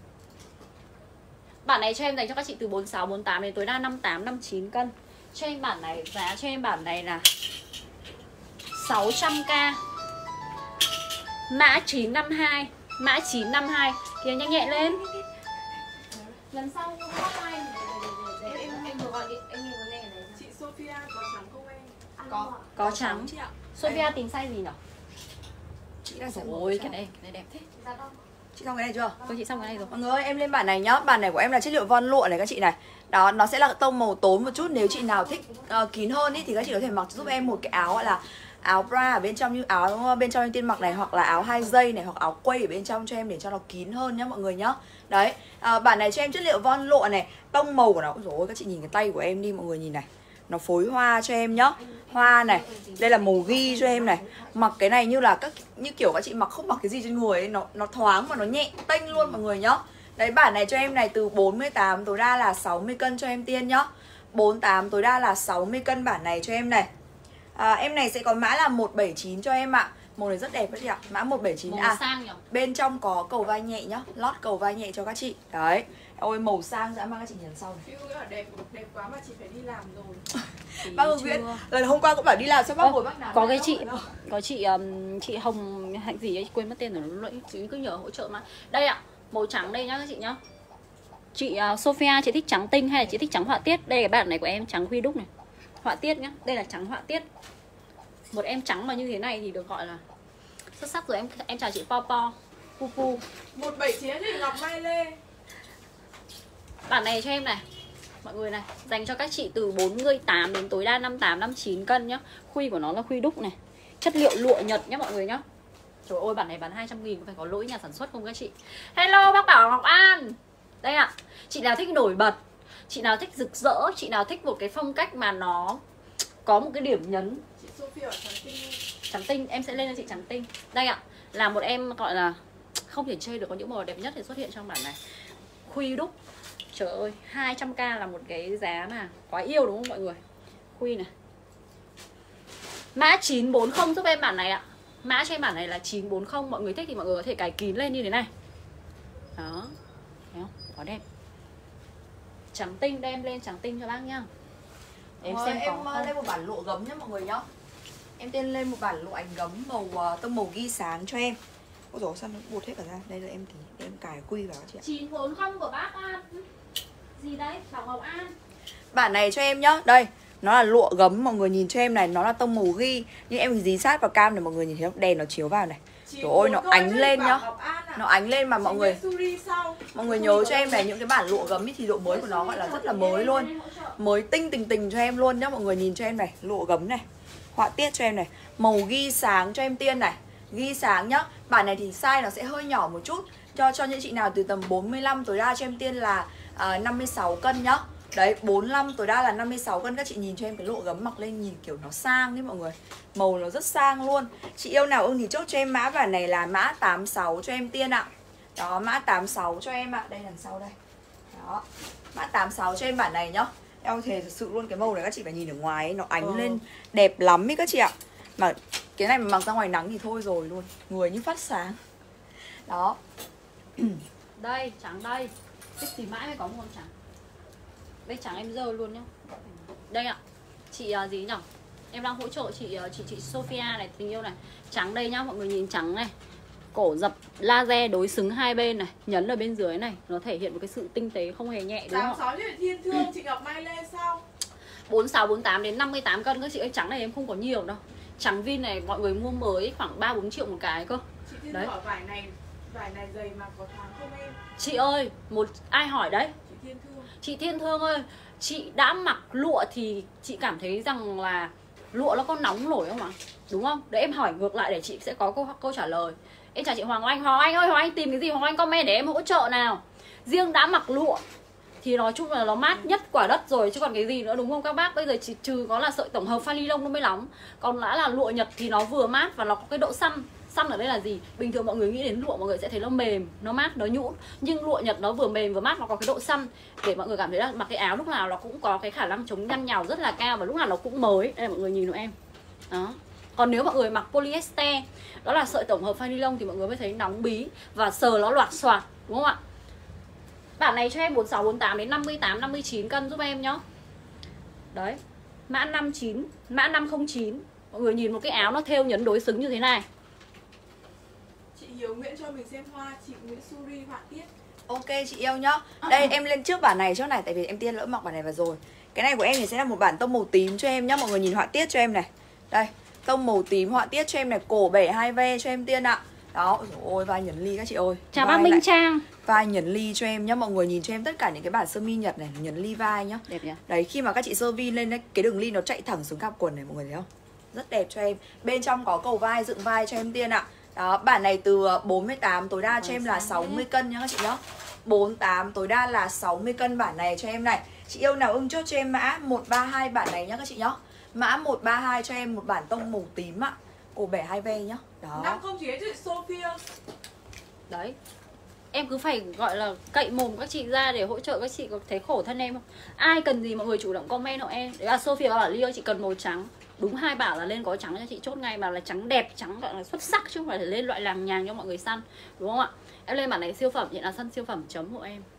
Bản này cho em dành cho các chị từ bốn mươi sáu, bốn mươi tám đến tối đa năm mươi tám, năm mươi chín cân. Cho em bản này, giá cho em bản này là sáu trăm k. Mã chín năm hai. Mã chín năm hai. Kìa nhanh nhẹ lên. Lần sau hotline để em em vừa gọi điện, em vừa nghe ở đấy. Chị Sophia có trắng không em? Có Có trắng. chị ạ. Sophia tìm size gì nhỉ? Chị đang xem Ôi cái này, cái này đẹp thế. Chị xong cái này chưa? Vâng chị xong cái này rồi. Mọi người ơi, em lên bản này nhá. Bản này của em là chất liệu von lụa này các chị này. Đó, nó sẽ là tông màu tối một chút. Nếu chị nào thích uh, kín hơn ý, thì các chị có thể mặc giúp em một cái áo gọi là áo bra ở bên trong, như áo bên trong em Tiên mặc này, hoặc là áo hai dây này, hoặc áo quây ở bên trong cho em để cho nó kín hơn nhá mọi người nhá. Đấy, uh, bản này cho em chất liệu von lụa này, tông màu của nó. Ôi dồi ôi, các chị nhìn cái tay của em đi mọi người nhìn này. Nó phối hoa cho em nhá. Hoa này, đây là màu ghi cho em này. Mặc cái này như là các như kiểu các chị mặc không mặc cái gì trên người ấy, nó nó thoáng mà nó nhẹ tênh luôn mọi người nhá. Đấy, bản này cho em này từ bốn mươi tám tối đa là sáu mươi cân cho em Tiên nhá. bốn mươi tám tối đa là sáu mươi cân bản này cho em này. À, em này sẽ có mã là một bảy chín cho em ạ. Màu này rất đẹp các chị ạ. Mã một bảy chín. Màu À, sang nhỉ? bên trong có cầu vai nhẹ nhá. Lót cầu vai nhẹ cho các chị. Đấy. Ôi màu sang dã man, các chị nhìn sau này. Chị Hương ở đẹp đẹp quá mà chị phải đi làm rồi. Bác Hương Nguyễn lần hôm qua cũng bảo đi làm sao bác Ô, ngồi bác nào. có cái chị có chị um, chị Hồng Hạnh gì ấy, quên mất tên rồi, lúc nãy chị cứ nhờ hỗ trợ mà. Đây ạ, màu trắng đây nhá các chị nhá. Chị uh, Sophia chị thích trắng tinh hay là chị thích trắng họa tiết? Đây cái bản này của em trắng huy đúc này. Họa tiết nhá, đây là trắng họa tiết. Một em trắng mà như thế này thì được gọi là xuất sắc rồi. Em em chào chị Po Po Pu Pu. một bảy chín thì Ngọc Mai Lê. Bản này cho em này mọi người này, dành cho các chị từ bốn mươi tám đến tối đa năm mươi tám, năm mươi chín cân nhá. Khuy của nó là khuy đúc này, chất liệu lụa Nhật nhá mọi người nhá. Trời ơi, bản này bán hai trăm nghìn có phải có lỗi nhà sản xuất không các chị? Hello bác Bảo Ngọc An. Đây ạ. À, chị nào thích nổi bật, chị nào thích rực rỡ, chị nào thích một cái phong cách mà nó có một cái điểm nhấn. Chị Sophie ở trắng tinh. Trắng tinh, em sẽ lên cho chị trắng tinh. Đây ạ. À, là một em gọi là không thể chơi được, có những màu đẹp nhất thì xuất hiện trong bản này. Khuy đúc. Trời ơi, hai trăm k là một cái giá mà quá yêu đúng không mọi người? Khuy này. Mã chín bốn không giúp em bản này ạ. Mã cho em bản này là chín bốn không. Mọi người thích thì mọi người có thể cài kín lên như thế này. Đó. Thấy không? Quá đẹp. Trắng tinh, đem lên trắng tinh cho bác nhá. Em xem có em không? Lên một bản lụa gấm nhá mọi người nhá. Em tên lên một bản lụa ảnh gấm màu uh, tông màu ghi sáng cho em. Ôi dồi sao nó bột hết cả ra. Đây là em thì em cài quy vào chị ạ. chín bốn không của bác An. Gì đấy? Bảo Ngọc An. Bản này cho em nhá. Đây, nó là lụa gấm, mọi người nhìn cho em này, nó là tông màu ghi. Nhưng em dí sát vào cam này mọi người nhìn thấy không? Đèn nó chiếu vào này. Trời ơi, nó ánh lên nhá. Nó ánh lên mà mọi người Mọi người nhớ cho em này, những cái bản lụa gấm ý, thì độ mới của nó gọi là rất là mới luôn. Mới tinh tình tình cho em luôn nhá. Mọi người nhìn cho em này, lụa gấm này, họa tiết cho em này, màu ghi sáng cho em Tiên này. Ghi sáng nhá. Bản này thì size nó sẽ hơi nhỏ một chút. Cho cho những chị nào từ tầm bốn mươi lăm tối đa cho em Tiên là uh, năm mươi sáu cân nhá. Đấy, bốn mươi lăm tối đa là năm mươi sáu cân. Các chị nhìn cho em cái lụa gấm mặc lên nhìn kiểu nó sang đấy mọi người. Màu nó rất sang luôn. Chị yêu nào ưng thì chốt cho em mã bản này là mã tám sáu cho em Tiên ạ. Đó, mã tám sáu cho em ạ. Đây đằng sau đây. Đó, mã tám sáu cho em bản này nhá. Eo thề thật sự luôn, cái màu này các chị phải nhìn ở ngoài ấy, nó ánh ừ. lên đẹp lắm ý các chị ạ. Mà cái này mà mặc ra ngoài nắng thì thôi rồi luôn. Người như phát sáng. Đó. Đây, trắng đây. Thích thì mãi mới có một con trắng. Đây trắng em dơ luôn nhá. Đây ạ. Chị uh, gì nhỉ? Em đang hỗ trợ chị uh, chị chị Sophia này, tình yêu này. Trắng đây nhá, mọi người nhìn trắng này. Cổ dập laser đối xứng hai bên này, nhấn ở bên dưới này, nó thể hiện một cái sự tinh tế không hề nhẹ đúng không? tám sáu thì Thiên Thương, chị Ngọc Mai Lê sao? bốn sáu bốn tám đến năm mươi tám cân các chị ơi, trắng này em không có nhiều đâu. Trắng vin này mọi người mua mới khoảng ba bốn triệu một cái cơ. Chị Thiên đấy. Hỏi vải này, vải này dày mà có thoáng không em? Chị ơi, một ai hỏi đấy? Chị Thiên Thương. Chị Thiên Thương ơi, chị đã mặc lụa thì chị cảm thấy rằng là lụa nó có nóng nổi không ạ? Đúng không? Để em hỏi ngược lại để chị sẽ có câu, câu trả lời. Em chào chị Hoàng Anh. Hoàng Anh ơi, Hoàng Anh tìm cái gì? Hoàng Anh comment để em hỗ trợ nào. Riêng đã mặc lụa thì nói chung là nó mát nhất quả đất rồi, chứ còn cái gì nữa đúng không các bác? Bây giờ chỉ trừ có là sợi tổng hợp pha ly lông nó mới nóng. Còn đã là lụa Nhật thì nó vừa mát và nó có cái độ săn. Săn ở đây là gì? Bình thường mọi người nghĩ đến lụa mọi người sẽ thấy nó mềm, nó mát, nó nhũn. Nhưng lụa Nhật nó vừa mềm vừa mát, nó có cái độ săn để mọi người cảm thấy là mặc cái áo lúc nào nó cũng có cái khả năng chống nhăn nhào rất là cao và lúc nào nó cũng mới. Đây mọi người nhìn hộ em. Đó. Còn nếu mọi người mặc polyester, đó là sợi tổng hợp pha ni lông thì mọi người mới thấy nóng bí và sờ nó loạt xoạt, đúng không ạ? Bản này cho em bốn sáu bốn tám đến năm mươi tám năm mươi chín cân giúp em nhá. Đấy. Mã năm chín, mã năm không chín. Mọi người nhìn một cái áo nó thêu nhấn đối xứng như thế này. Chị Hiếu Nguyễn cho mình xem hoa, chị Nguyễn Suri họa tiết. Ok chị yêu nhá. Đây em lên trước bản này trước này, tại vì em Tiên lỡ mặc bản này vào rồi. Cái này của em thì sẽ là một bản tông màu tím cho em nhá. Mọi người nhìn họa tiết cho em này. Đây, tông màu tím họa tiết cho em này, cổ bể hai V cho em Tiên ạ. Đó, ôi vai nhấn ly các chị ơi. Chào bác Minh Trang. Vai nhấn ly cho em nhá. Mọi người nhìn cho em tất cả những cái bản sơ mi Nhật này, nhấn ly vai nhá. Đẹp nhá. Đấy, khi mà các chị sơ vi lên đấy, cái đường ly nó chạy thẳng xuống cạp quần này mọi người thấy không? Rất đẹp cho em. Bên trong có cầu vai, dựng vai cho em Tiên ạ. Đó, bản này từ bốn mươi tám tối đa cho em là sáu mươi cân nhá các chị nhá. bốn mươi tám tối đa là sáu mươi cân bản này cho em này. Chị yêu nào ưng chốt cho em mã một ba hai bản này nhá các chị nhá. Mã một ba hai cho em một bản tông màu tím ạ. Cổ bẻ hai V nhá. Đó. năm không chín chị Sophia. Đấy. Em cứ phải gọi là cậy mồm các chị ra để hỗ trợ các chị có thấy khổ thân em không? Ai cần gì mọi người chủ động comment hộ em. Đấy là Sophia bảo Ly ơi chị cần màu trắng. Đúng hai bảo là lên có trắng cho chị chốt ngay, mà là trắng đẹp, trắng gọi là xuất sắc chứ không phải là lên loại làng nhàng cho mọi người săn. Đúng không ạ? Em lên bản này siêu phẩm, hiện là săn siêu phẩm chấm hộ em.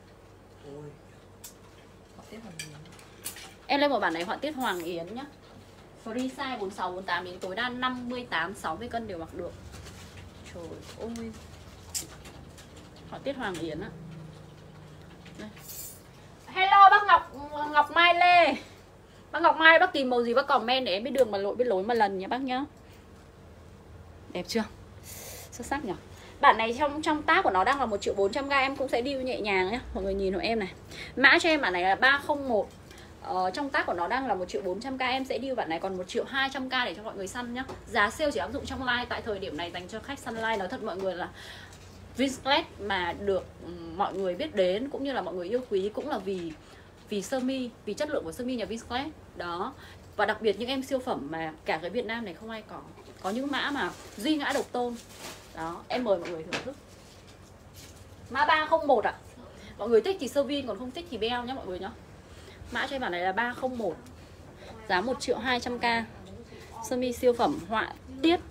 Em lên một bản này họa tiết Hoàng Yến nhá. Free size bốn sáu bốn tám đến tối đa năm mươi tám sáu mươi cân đều mặc được. Trời ơi. Họa tiết Hoàng Yến á. Đây. Hello bác Ngọc Ngọc Mai Lê. Bác Ngọc Mai bác tìm màu gì bác comment để em biết đường mà lội biết lối mà lần nhé bác nhá. Đẹp chưa? Xuất sắc nhỉ? Bản này trong trong tác của nó đang là một triệu bốn trăm k, em cũng sẽ điêu nhẹ nhàng nhé. Mọi người nhìn hộ em này. Mã cho em bản này là ba không một. Ờ, trong tác của nó đang là một triệu bốn trăm k, em sẽ deal bạn này còn một triệu hai trăm k để cho mọi người săn nhá. Giá sale chỉ áp dụng trong live tại thời điểm này dành cho khách săn live. Nói thật mọi người là Vinsclet mà được mọi người biết đến cũng như là mọi người yêu quý cũng là vì vì sơ mi, vì chất lượng của sơ mi nhà Vinsclet đó. Và đặc biệt những em siêu phẩm mà cả cái Việt Nam này không ai có. Có những mã mà duy ngã độc tôn. Đó, em mời mọi người thưởng thức. Mã ba không một ạ. À. Mọi người thích thì sơ vin, còn không thích thì beo nhá mọi người nhá. Mã cho em bản này là ba không một. Giá một triệu hai trăm k. Sơ mi siêu phẩm họa tiết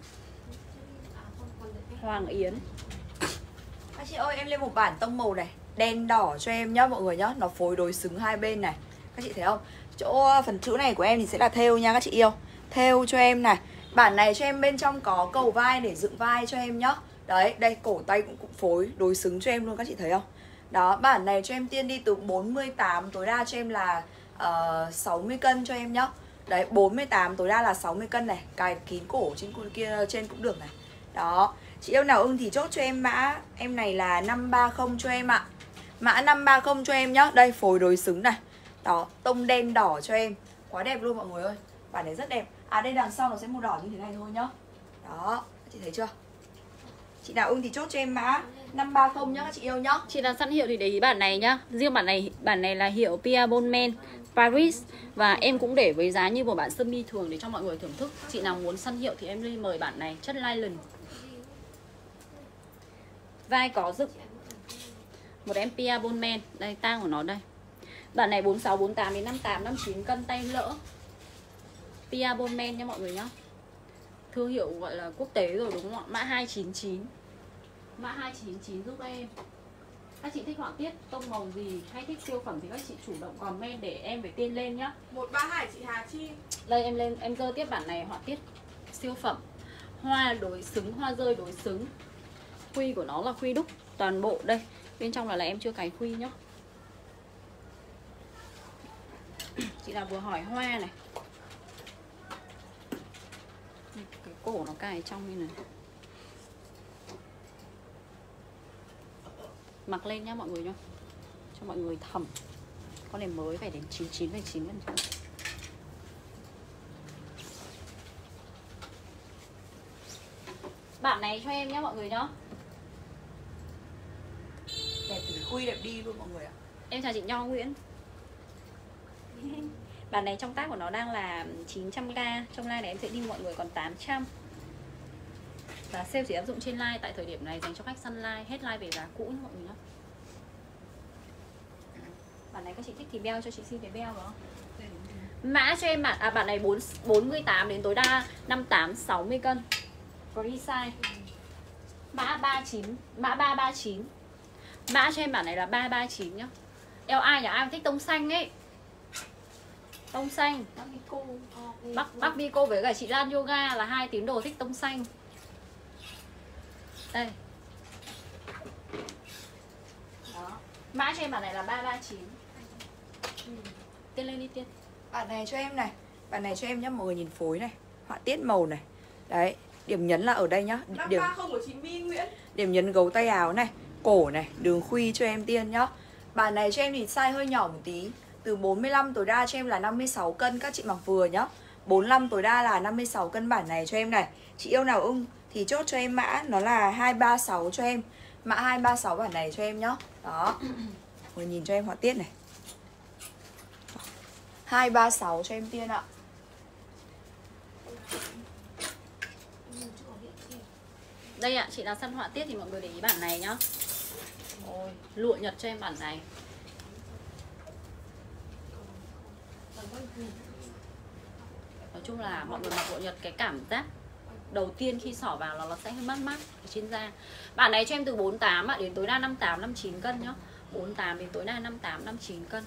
Hoàng Yến. Các chị ơi, em lên một bản tông màu này, đen đỏ cho em nhá mọi người nhá. Nó phối đối xứng hai bên này. Các chị thấy không? Chỗ phần chữ này của em thì sẽ là thêu nha các chị yêu. Thêu cho em này. Bản này cho em bên trong có cầu vai để dựng vai cho em nhá. Đấy, đây cổ tay cũng, cũng phối đối xứng cho em luôn các chị thấy không? Đó, bản này cho em tiên đi từ bốn mươi tám, tối đa cho em là uh, sáu mươi cân cho em nhá. Đấy, bốn mươi tám tối đa là sáu mươi cân này. Cài kín cổ trên kia trên cũng được này. Đó, chị yêu nào ưng thì chốt cho em mã. Em này là năm ba không cho em ạ. Mã năm ba không cho em nhá. Đây, phối đối xứng này. Đó, tông đen đỏ cho em. Quá đẹp luôn mọi người ơi. Bản này rất đẹp. À đây đằng sau nó sẽ màu đỏ như thế này thôi nhá. Đó, chị thấy chưa? Chị nào ưng thì chốt cho em mã năm ba không nhá các chị yêu nhá. Chị nào săn hiệu thì để ý bản này nhá. Riêng bản này, bản này là hiệu Pierre Bonmen Paris. Và em cũng để với giá như một bản sơ mi thường để cho mọi người thưởng thức. Chị nào muốn săn hiệu thì em đi mời bản này. Chất nylon. Vai có dựng. Một em Pierre Bonmen. Đây, tang của nó đây. Bản này bốn mươi sáu, bốn mươi tám đến năm mươi tám, năm mươi chín cân tay lỡ. Pierre Bonmen nha mọi người nhá. Thương hiệu gọi là quốc tế rồi đúng không ạ? Mã hai chín chín. Mã hai chín chín giúp em. Các chị thích họa tiết tông màu gì hay thích siêu phẩm thì các chị chủ động comment để em phải tên lên nhá. một ba hai chị Hà Chi. Đây em lên em dơ tiếp bản này họa tiết siêu phẩm. Hoa đối xứng, hoa rơi đối xứng. Khuy của nó là khuy đúc toàn bộ đây. Bên trong là, là em chưa cài khuy nhá. Chị nào vừa hỏi hoa này. Cái cổ nó cài trong như này. Mặc lên nhá mọi người nhá. Cho mọi người thẩm. Con này mới phải đến chín mươi chín phẩy chín phần trăm. Bản này cho em nhá mọi người nhá. Đẹp thì khui đẹp đi luôn mọi người ạ. Em chào chị Nho Nguyễn. Bản này trong tác của nó đang là chín trăm k. Trong live này em sẽ đi mọi người còn tám trăm. Và sale chỉ áp dụng trên live tại thời điểm này dành cho khách săn live. Hết live về giá cũ nhá mọi người nhá. Bản này các chị thích thì beo cho chị xin cái beo đó. Mã cho em bản à bản này bốn mươi tám đến tối đa năm mươi tám sáu mươi cân. Free size. Mã ba chín, mã ba ba chín. Mã cho em bản này là ba ba chín nhá. Eo ai nhà ai thích tông xanh ấy. Tông xanh. Bắc Bắc Bico với cả chị Lan Yoga là hai tín đồ thích tông xanh. Đây. Đó. Mã cho em bản này là ba ba chín. Tiên lên đi Tiên. Bản này cho em này. Bản này cho em nhá, mọi người nhìn phối này. Họa tiết màu này. Đấy, điểm nhấn là ở đây nhá. Điểm năm ba không của chị My Nguyễn. Điểm nhấn gấu tay áo này, cổ này, đường khuy cho em Tiên nhá. Bản này cho em thì size hơi nhỏ một tí. Từ bốn mươi lăm tối đa cho em là năm mươi sáu cân, các chị mặc vừa nhá. bốn mươi lăm tối đa là năm mươi sáu cân bản này cho em này. Chị yêu nào ưng thì chốt cho em mã nó là hai ba sáu cho em. Mã hai ba sáu bản này cho em nhá. Đó. Rồi nhìn cho em họa tiết này. hai ba sáu cho em Tiên ạ. Đây ạ, chị nào săn họa tiết thì mọi người để ý bản này nhá. Ôi, lụa Nhật cho em bản này. Nói chung là mọi người mặc lụa Nhật cái cảm giác đầu tiên khi xỏ vào là nó sẽ hơi mát mát ở trên da. Bản này cho em từ bốn mươi tám ạ đến tối đa năm mươi tám năm mươi chín cân nhá. bốn mươi tám đến tối đa năm mươi tám năm mươi chín cân.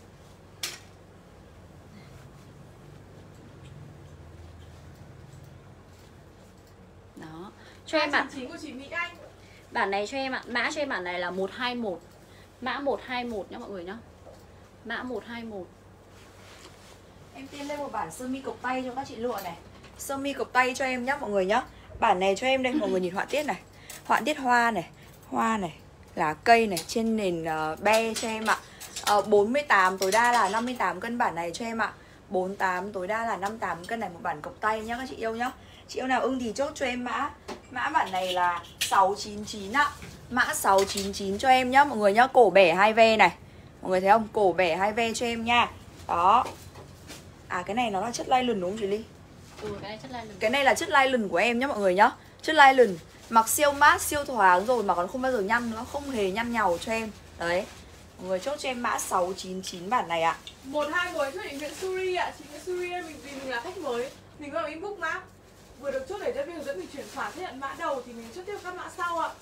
Đó. Cho em bản của chị Mỹ Anh. Bản này cho em ạ, mã cho em bản này là một hai một. Mã một hai một nhá mọi người nhá. Mã một hai một. Em Tiên lên một bản sơ mi cộc tay cho các chị lụa này. Sơ mi cộc tay cho em nhá mọi người nhá. Bản này cho em đây, mọi người nhìn họa tiết này. Họa tiết hoa này, hoa này, lá cây này trên nền uh, be cho em ạ. uh, bốn mươi tám tối đa là năm mươi tám cân bản này cho em ạ. bốn mươi tám tối đa là năm mươi tám cân này, một bản cộc tay nhá các chị yêu nhá. Chị yêu nào ưng thì chốt cho em mã. Mã bản này là sáu chín chín ạ. Mã sáu chín chín cho em nhá mọi người nhá. Cổ bẻ hai ve này. Mọi người thấy không? Cổ bẻ hai ve cho em nha. Đó. À cái này nó là chất nylon đúng không chị Ly? Ừ, cái này chất nylon. Cái này là chất nylon của em nhá mọi người nhá. Chất nylon mặc siêu mát, siêu thoáng rồi mà còn không bao giờ nhăn, nó không hề nhăn nhàu cho em. Đấy. Mọi người chốt cho em mã sáu chín chín bản này ạ. một hai mới cho chị Nguyễn Suri ạ. Chị Nguyễn Suri mình vì mình là khách mới, mình vào inbox mã vừa được chốt để cho mình hướng dẫn mình chuyển khoản thế nhận mã đầu thì mình chốt tiếp các mã sau ạ.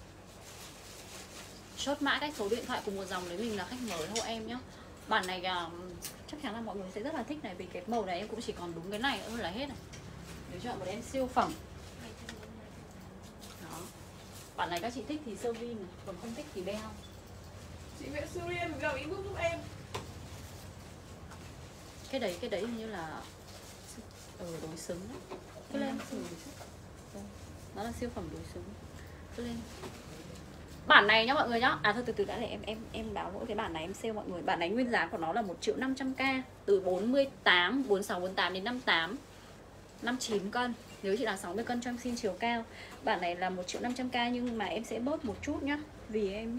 Chốt mã cách số điện thoại của một dòng đấy mình là khách mới hộ em nhá. Bản này uh, chắc chắn là mọi người sẽ rất là thích này, vì cái màu này em cũng chỉ còn đúng cái này nữa là hết này. Nếu chọn một em siêu phẩm. Đó. Bản này các chị thích thì sơ vi này, còn không thích thì beo. Chị Nguyễn Suri mình vào inbox giúp em. Cái đấy cái đấy hình như là ừ, đối xứng đấy. Cứ lên ừ. Nó là siêu phẩm đối xứng. Cứ lên. Bản này nhá mọi người nhá. À thôi từ từ đã để em em em báo lỗi cái bản này em sale mọi người. Bản này nguyên giá của nó là một triệu năm trăm k, từ bốn mươi tám, bốn mươi sáu, bốn mươi tám đến năm mươi tám, năm mươi chín cân. Nếu chị là sáu mươi cân cho em xin chiều cao. Bản này là một triệu năm trăm k nhưng mà em sẽ bớt một chút nhá, vì em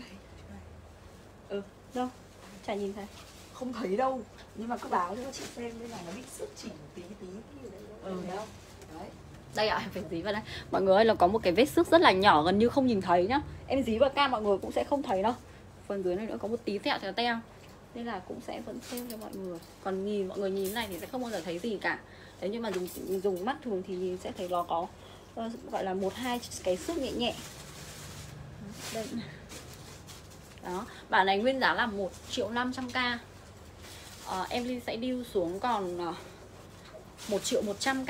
ừ đâu chả nhìn thấy. Không thấy đâu, nhưng mà cứ báo cho các chị xem đây là nó bị sức chỉ một tí tí. Ừ đâu. Đấy. Đây ạ, em phải dí vào đây. Mọi người ơi, nó có một cái vết xước rất là nhỏ, gần như không nhìn thấy nhá. Em dí vào cam mọi người cũng sẽ không thấy đâu. Phần dưới này nữa có một tí tẹo teo teo. Nên là cũng sẽ vẫn sale cho mọi người. Còn nhìn mọi người nhìn thế này thì sẽ không bao giờ thấy gì cả. Đấy, nhưng mà dùng dùng mắt thường thì nhìn sẽ thấy nó có uh, gọi là một hai cái xước nhẹ nhẹ. Đây. Đó, bản này nguyên giá là một triệu năm trăm k. uh, Em Ly sẽ deal xuống còn uh, một triệu một trăm k.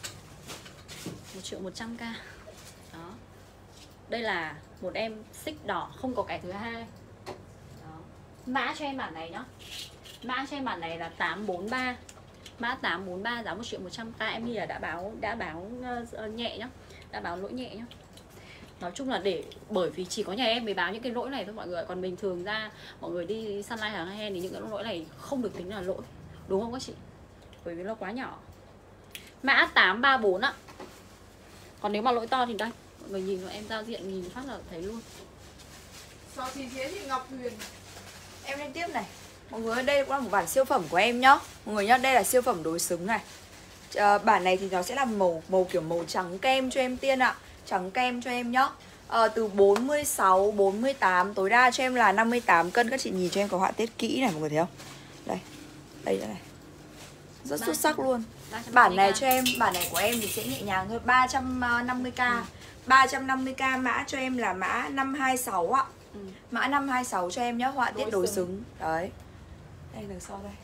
một triệu một trăm k. Đó. Đây là một em xích đỏ không có cái thứ hai. Đó. Mã cho em bản này nhá. Mã cho em bản này là tám bốn ba. Mã tám bốn ba giá một triệu một trăm k. Em nghĩ là đã báo đã báo uh, nhẹ nhá. Đã báo lỗi nhẹ nhá. Nói chung là để bởi vì chỉ có nhà em mới báo những cái lỗi này thôi mọi người. Còn bình thường ra mọi người đi sunlight hàng hay thì những cái lỗi này không được tính là lỗi. Đúng không các chị? Bởi vì nó quá nhỏ. Mã tám ba bốn ạ. Còn nếu mà lỗi to thì đây, mọi người nhìn vào em giao diện nhìn phát là thấy luôn. sáu chín chín chị Ngọc Huyền. Em lên tiếp này. Mọi người ơi, đây cũng là một bản siêu phẩm của em nhá. Mọi người nhá, đây là siêu phẩm đối xứng này. à, Bản này thì nó sẽ là màu màu kiểu màu trắng kem cho em Tiên ạ. Trắng kem cho em nhá. à, Từ bốn mươi sáu, bốn mươi tám, tối đa cho em là năm mươi tám cân. Các chị nhìn cho em có họa tiết kỹ này mọi người thấy không? Đây, đây đây này. Rất xuất sắc luôn. Bản này cho em, bản này của em thì sẽ nhẹ nhàng thôi, ba trăm năm mươi k. ừ. ba trăm năm mươi k mã cho em là mã năm hai sáu ạ. ừ. Mã năm hai sáu cho em nhá, họa tiết đối xứng. Đấy. Đây đằng sau đây.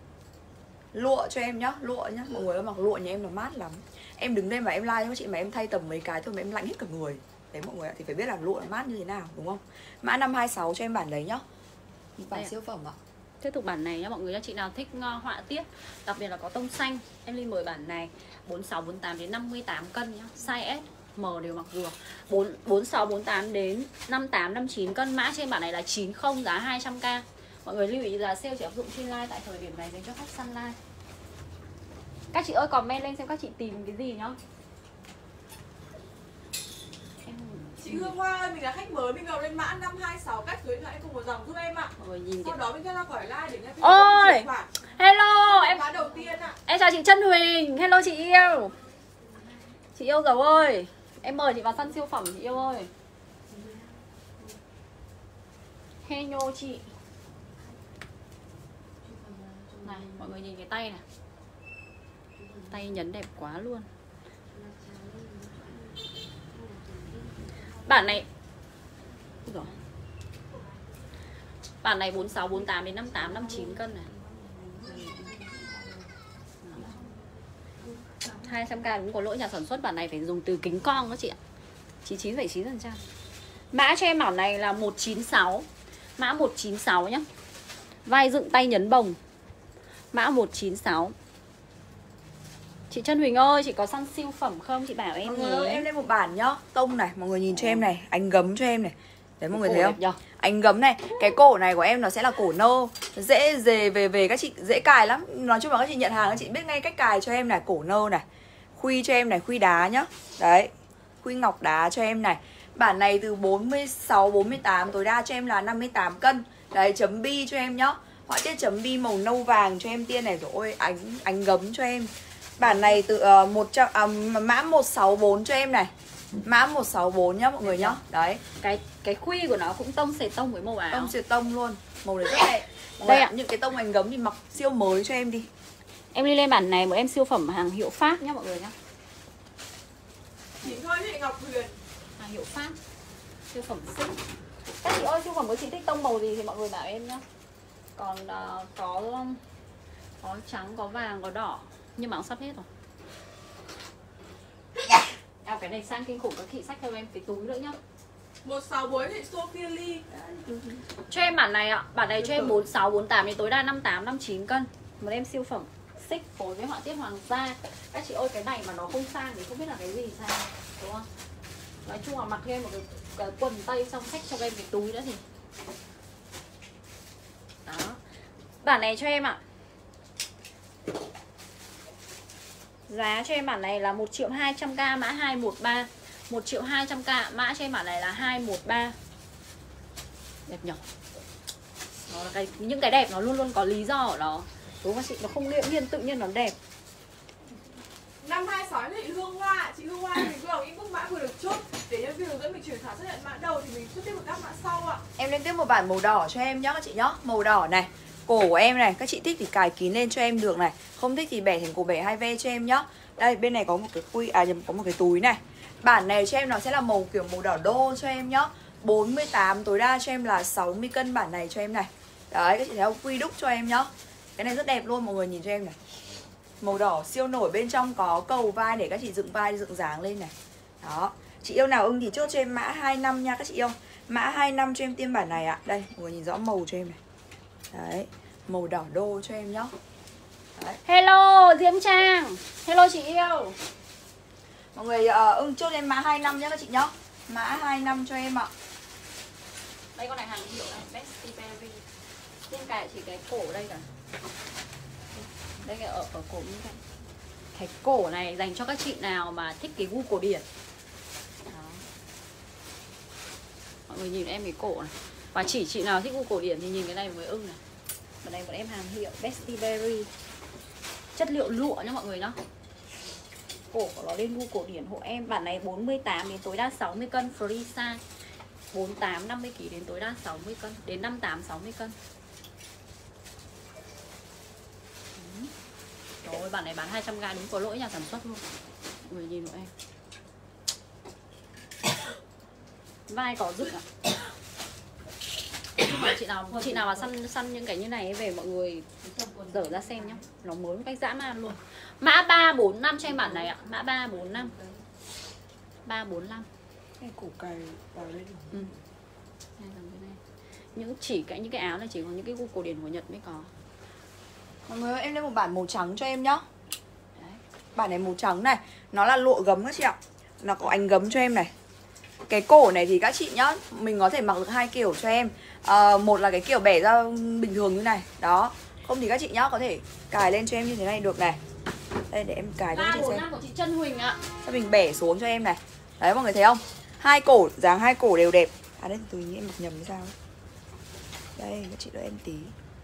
Lụa cho em nhá, lụa nhá. Mọi người ơi, mặc lụa nhà em nó mát lắm. Em đứng đây mà em like cho các chị mà em thay tầm mấy cái thôi mà em lạnh hết cả người. Đấy mọi người ạ, thì phải biết là lụa nó mát như thế nào đúng không? Mã năm hai sáu cho em bản đấy nhá. Bản siêu phẩm ạ. Tiếp tục bản này nhá mọi người nhá, chị nào thích uh, họa tiết, đặc biệt là có tông xanh, em Ly mời bản này bốn mươi sáu, bốn mươi tám đến năm mươi tám cân nhá, size S, M đều mặc vừa. bốn mươi sáu, bốn mươi tám đến năm mươi tám, năm mươi chín cân. Mã trên bản này là chín mươi, giá hai trăm k. Mọi người lưu ý là sale chỉ áp dụng trên live tại thời điểm này dành cho khách săn live. Các chị ơi comment lên xem các chị tìm cái gì nhá. Chị Hương Hoa ơi, mình là khách mới, mình vào lên mã năm hai sáu cách số điện thoại cùng một dòng giúp em ạ. Mọi người nhìn sau kìa. đó mình sẽ ra khỏi live để nghe tin Ôi, hello em. Mã đầu tiên ạ. Em chào chị Trân Huỳnh, hello chị yêu. Chị yêu dấu ơi, em mời chị vào săn siêu phẩm chị yêu ơi. Hello chị. Này, mọi người nhìn cái tay này. Tay nhấn đẹp quá luôn. Bản này rồi. Bản này bốn mươi sáu, bốn mươi tám đến năm mươi tám, năm mươi chín cân này. hai trăm k đúng có lỗi nhà sản xuất, bản này phải dùng từ kính con các chị ạ. chín mươi chín phẩy chín phần trăm. Mã cho em bản này là một chín sáu. Mã một chín sáu nhá. Vai dựng tay nhấn bồng. Mã một chín sáu. Chị Trân Huỳnh ơi, chị có săn siêu phẩm không? Chị bảo em. Mọi người ơi, em lên một bản nhá. Tông này, mọi người nhìn cho em này, ánh gấm cho em này. Đấy mọi người Cổ thấy đẹp không? nhờ. Ánh gấm này, cái cổ này của em nó sẽ là cổ nơ, dễ dề về về các chị dễ cài lắm. Nói chung là các chị nhận hàng các chị biết ngay cách cài cho em này, cổ nơ này. Khuy cho em này, khuy đá nhá. Đấy. Khuy ngọc đá cho em này. Bản này từ bốn mươi sáu bốn mươi tám tối đa cho em là năm mươi tám cân. Đấy, chấm bi cho em nhá. Họa tiết chấm bi màu nâu vàng cho em tiên này rồi. Ôi ánh ánh gấm cho em. Bản này từ uh, một trăm à, mã một sáu bốn cho em này. Mã một sáu bốn nhá mọi người nhá. Đấy. Cái cái khuy của nó cũng tông xệt tông với màu áo. Tông xuyệt tông luôn. Màu này rất đẹp. Đây ạ. Những cái tông ánh gấm thì mặc siêu mới cho em đi. Em đi lên bản này một em siêu phẩm hàng hiệu Pháp nhá mọi người nhá. Nhìn thôi chị Ngọc Huyền. Hàng hiệu Pháp. Siêu phẩm xinh. Các chị ơi, siêu phẩm của chị thích tông màu gì thì mọi người bảo em nhá. Còn uh, có có trắng, có vàng, có đỏ, nhưng mà cũng sắp hết rồi. À, cái này sang kinh khủng, các chị xách theo em cái túi nữa nhá. một sáu bốn chị Sophia Lee. Cho em bản này ạ, bản này cho em bốn sáu bốn tám đến tối đa năm tám năm chín cân. Một em siêu phẩm xích phối với họa tiết hoàng gia. Các chị ơi, cái này mà nó không sang thì không biết là cái gì sang, đúng không? Nói chung là mặc cho em một cái, cái quần tây xong xách cho em cái túi nữa thì đó. Bản này cho em ạ, giá cho em bản này là một triệu hai trăm k, mã hai một ba. Một triệu hai trăm k, mã cho em bản này là hai một ba. Đẹp nhỉ? Nó là cái, những cái đẹp nó luôn luôn có lý do ở đó. Đúng không chị? Nó không nghiễm nhiên, tự nhiên nó đẹp. năm hai sáu chị Hương Hoa. Chị Hương Hoa mình vừa vào inbox mã vừa được chốt. Để nhân viên hướng dẫn mình chuyển khoản xác nhận mã đầu thì mình xuất tiếp một các mã sau ạ. Em lên tiếp một bản màu đỏ cho em nhá các chị nhá. Màu đỏ này. Cổ của em này, các chị thích thì cài kín lên cho em được này. Không thích thì bẻ thành cổ bẻ hai ve cho em nhá. Đây, bên này có một cái quy à nhầm, có một cái túi này. Bản này cho em nó sẽ là màu kiểu màu đỏ đô cho em nhá. bốn mươi tám tối đa cho em là sáu mươi cân bản này cho em này. Đấy, các chị thấy không? Quy đúc cho em nhá. Cái này rất đẹp luôn, mọi người nhìn cho em này. Màu đỏ siêu nổi, bên trong có cầu vai để các chị dựng vai, dựng dáng lên này. Đó. Chị yêu nào ưng thì chốt cho em mã hai năm nha các chị yêu. Mã hai năm cho em tiêm bản này ạ. Đây, mọi người nhìn rõ màu cho em này. Đấy, màu đỏ đô cho em nhá. Đấy. Hello Diễm Trang. Hello chị yêu. Mọi người uh, ưng chốt em mã hai năm nhá các chị nhá. Mã hai năm cho em ạ. Đây con này hàng hiệu này, Bestie Berry. Trên cái chỉ cái cổ đây cả. Đây cái ở ở cổ như vậy. Cái cổ này dành cho các chị nào mà thích cái gu cổ điển. Đó. Mọi người nhìn em cái cổ này. Và chỉ chị nào thích gu cổ điển thì nhìn cái này mới ưng này. Cái này một em hàng hiệu Bestie Berry. Chất liệu lụa nha mọi người nhá. Cổ của nó lên gu cổ điển hộ em. Bản này bốn mươi tám đến tối đa sáu mươi cân, free size. bốn mươi tám năm mươi ki lô gam đến tối đa sáu mươi cân, đến năm mươi tám sáu mươi cân. Trời ơi, bản này bán hai trăm k đúng có lỗi nhà sản xuất luôn. Mọi người nhìn hộ em. Vai có dựng ạ. Nhưng mà chị nào chị nào mà săn săn những cái như này về mọi người dở ra xem nhá. Nó mới một cách dã man luôn. Mã ba bốn năm cho em bản này ạ. Mã ba bốn năm. ba bốn năm. Cái cổ cài vào lên. Ừ. Đây, cái này. Những chỉ cái những cái áo này chỉ có những cái gu cổ điển của Nhật mới có. Mọi người ơi, em lên một bản màu trắng cho em nhá. Đấy. Bản này màu trắng này, nó là lụa gấm các chị ạ. Nó có ánh gấm cho em này. Cái cổ này thì các chị nhá, mình có thể mặc được hai kiểu cho em. à, Một là cái kiểu bẻ ra bình thường như này. Đó. Không thì các chị nhá, có thể cài lên cho em như thế này được này. Đây để em cài cho các chị xem. của chị Trân Huỳnh ạ. Cho mình bẻ xuống cho em này. Đấy mọi người thấy không? Hai cổ, dáng hai cổ đều đẹp. À đây, từ em mặc nhầm hay sao ấy. Đây, các chị đợi em tí.